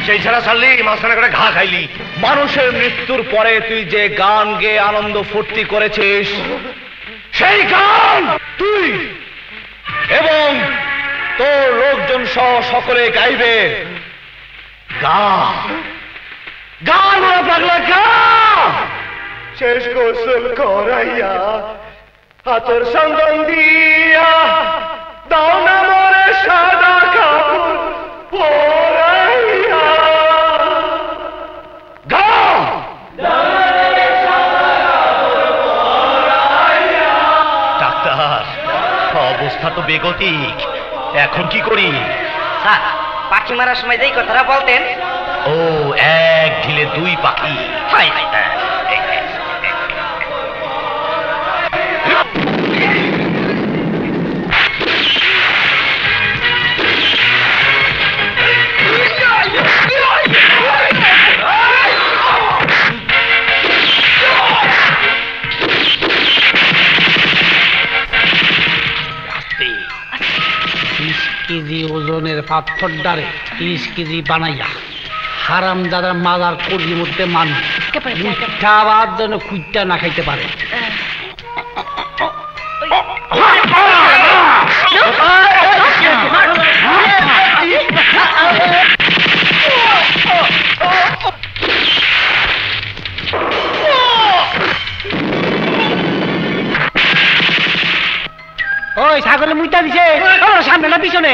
Speaker 15: সেই ছাড়া ছাড়লি মাঝখানে করে ঘা খাইলি।
Speaker 13: মানুষের মৃত্যুর পরে তুই যে গান গেয়ে আনন্দ ফুর্তি করেছিস সেই গান তুই এবং তোর লোকজন সহ সকলে গাইবে। গা গান পাগলা গা।
Speaker 3: শেষ গোসল করাইয়া হাতর সন্ধান দিয়া দাও না মরে সাদা কাপড় পরাইয়া।
Speaker 15: গা ডাক্তার, অবস্থা তো বেগতিক, এখন কি করি?
Speaker 16: স্যার, পাখি মারার সময় যেই কথাটা বলতেন।
Speaker 15: ও, এক ঢিলে দুই পাখি।
Speaker 16: হাই
Speaker 17: কেজি ওজনের পাথর ডারে তিরিশ কেজি বানাইয়া হারাম দাদার মাজার কর্জির মধ্যে মানুষ মিথ্যা আবার যেন খুঁজটা না খাইতে পারে। ওই ছাগলে মুইটা দিছে সামনে না পিছনে?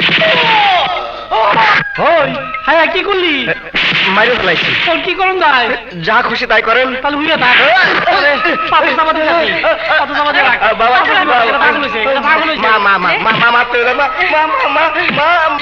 Speaker 17: ওই হ্যাঁ কি করলি?
Speaker 3: মাইরে ফেলাইছি।
Speaker 17: তোর কি করুন যায়?
Speaker 3: যা খুশি তাই করেন।
Speaker 17: তাহলে উইয়া থাক। পাথর চাপা দিয়ে রাখি, পাথর চাপা দিয়ে রাখ।
Speaker 3: বাবা
Speaker 17: পাগল হইছে, পাগল হইছে।
Speaker 3: মা মা মা মা মা মারতে মা মা মা মা মা।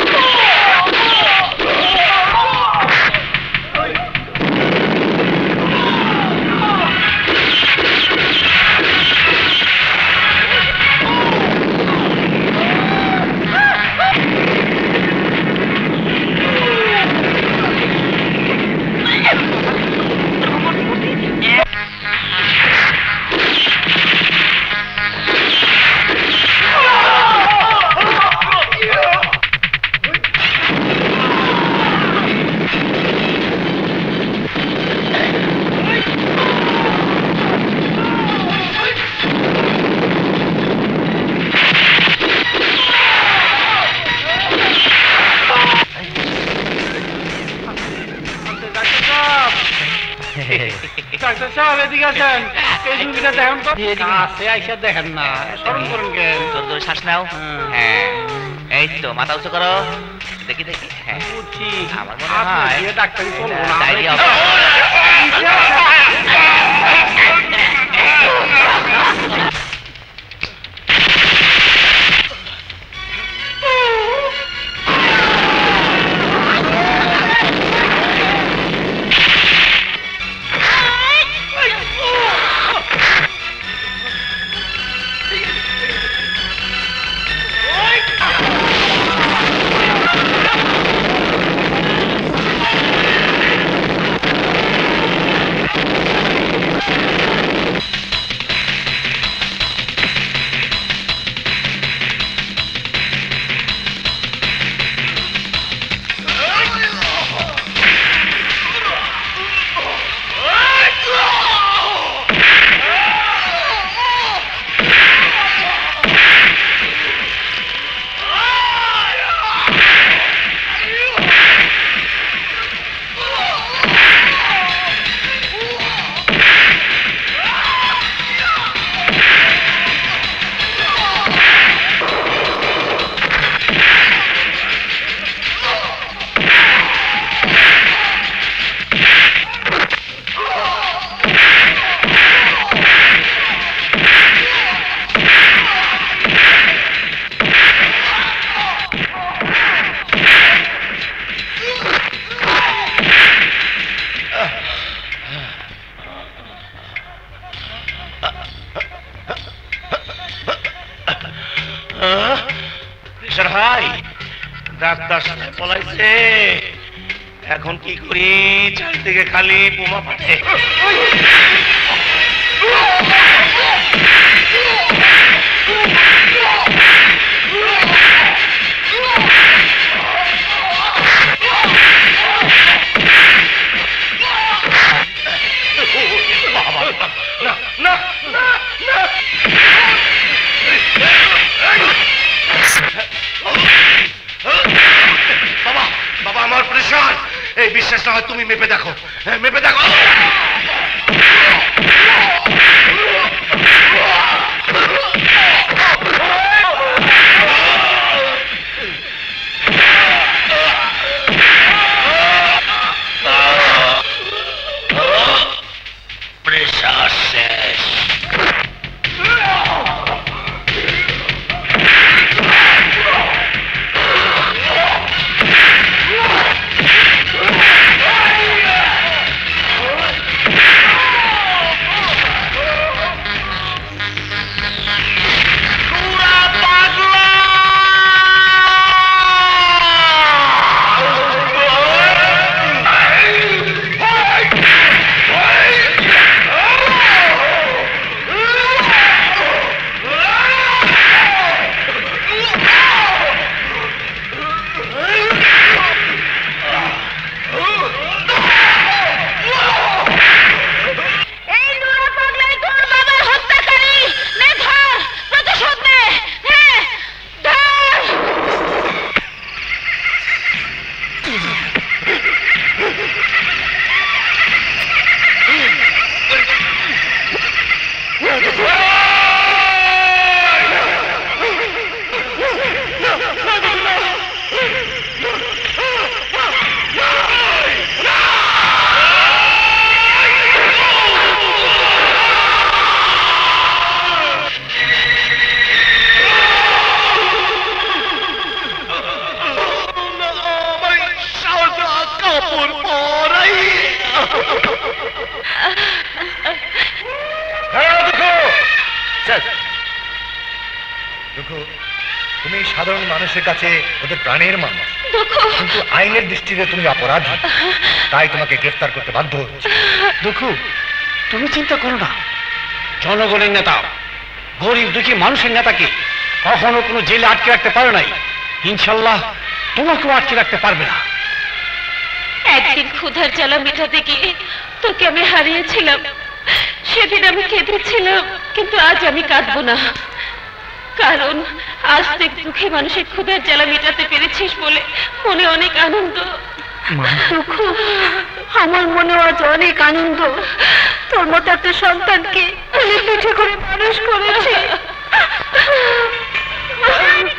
Speaker 17: ডাক্তার সাহেব এদিকে আসেন, এই রুগীটা দেখেন তো। আছে আইসা দেখেন না, স্মরণ করেন কেন?
Speaker 16: জোর জোরে শ্বাস নাও। হ্যাঁ, এই তো মাথা উঁচু করো, দেখি দেখি। হ্যাঁ, আমার মনে হয়
Speaker 17: ডাক্তারি চলবো না।
Speaker 16: ডায়রিয়া।
Speaker 15: ডাক্তার সাহেব পলাইছে, এখন কি করি? চারিদিকে খালি বোমা ফাটে। তুমি মেপে দেখো, হ্যাঁ, মেপে দেখো। প্রেসার শেষ।
Speaker 5: তুমি সাধারণ মানুষের কাছে ওদের প্রাণের মানুষ, কিন্তু আইনের দৃষ্টিতে তুমি অপরাধী, তাই তোমাকে গ্রেফতার করতে বাধ্য হচ্ছে।
Speaker 17: দুঃখু, তুমি চিন্তা করো না, জনগণের নেতা, গরিব দুঃখী মানুষের নেতাকে কখনো কোনো জেলে আটকে রাখতে পারে নাই, ইনশাল্লাহ তোমাকেও আটকে রাখতে পারবে না।
Speaker 4: একদিন ক্ষুধার জ্বালা মেটাতে গিয়ে তোকে আমি হারিয়েছিলাম, সেদিন আমি কেঁদেছিলাম, কিন্তু আজ আমি কাঁদবো না, কারণ আজ তুই দুঃখী মানুষের ক্ষুধার জ্বালা মেটাতে পেরেছিস বলে মনে অনেক আনন্দ।
Speaker 8: দুঃখু, আমার মনে আজ অনেক আনন্দ, তোর মতো একটা সন্তানকে পিঠে করে মানুষ করেছি।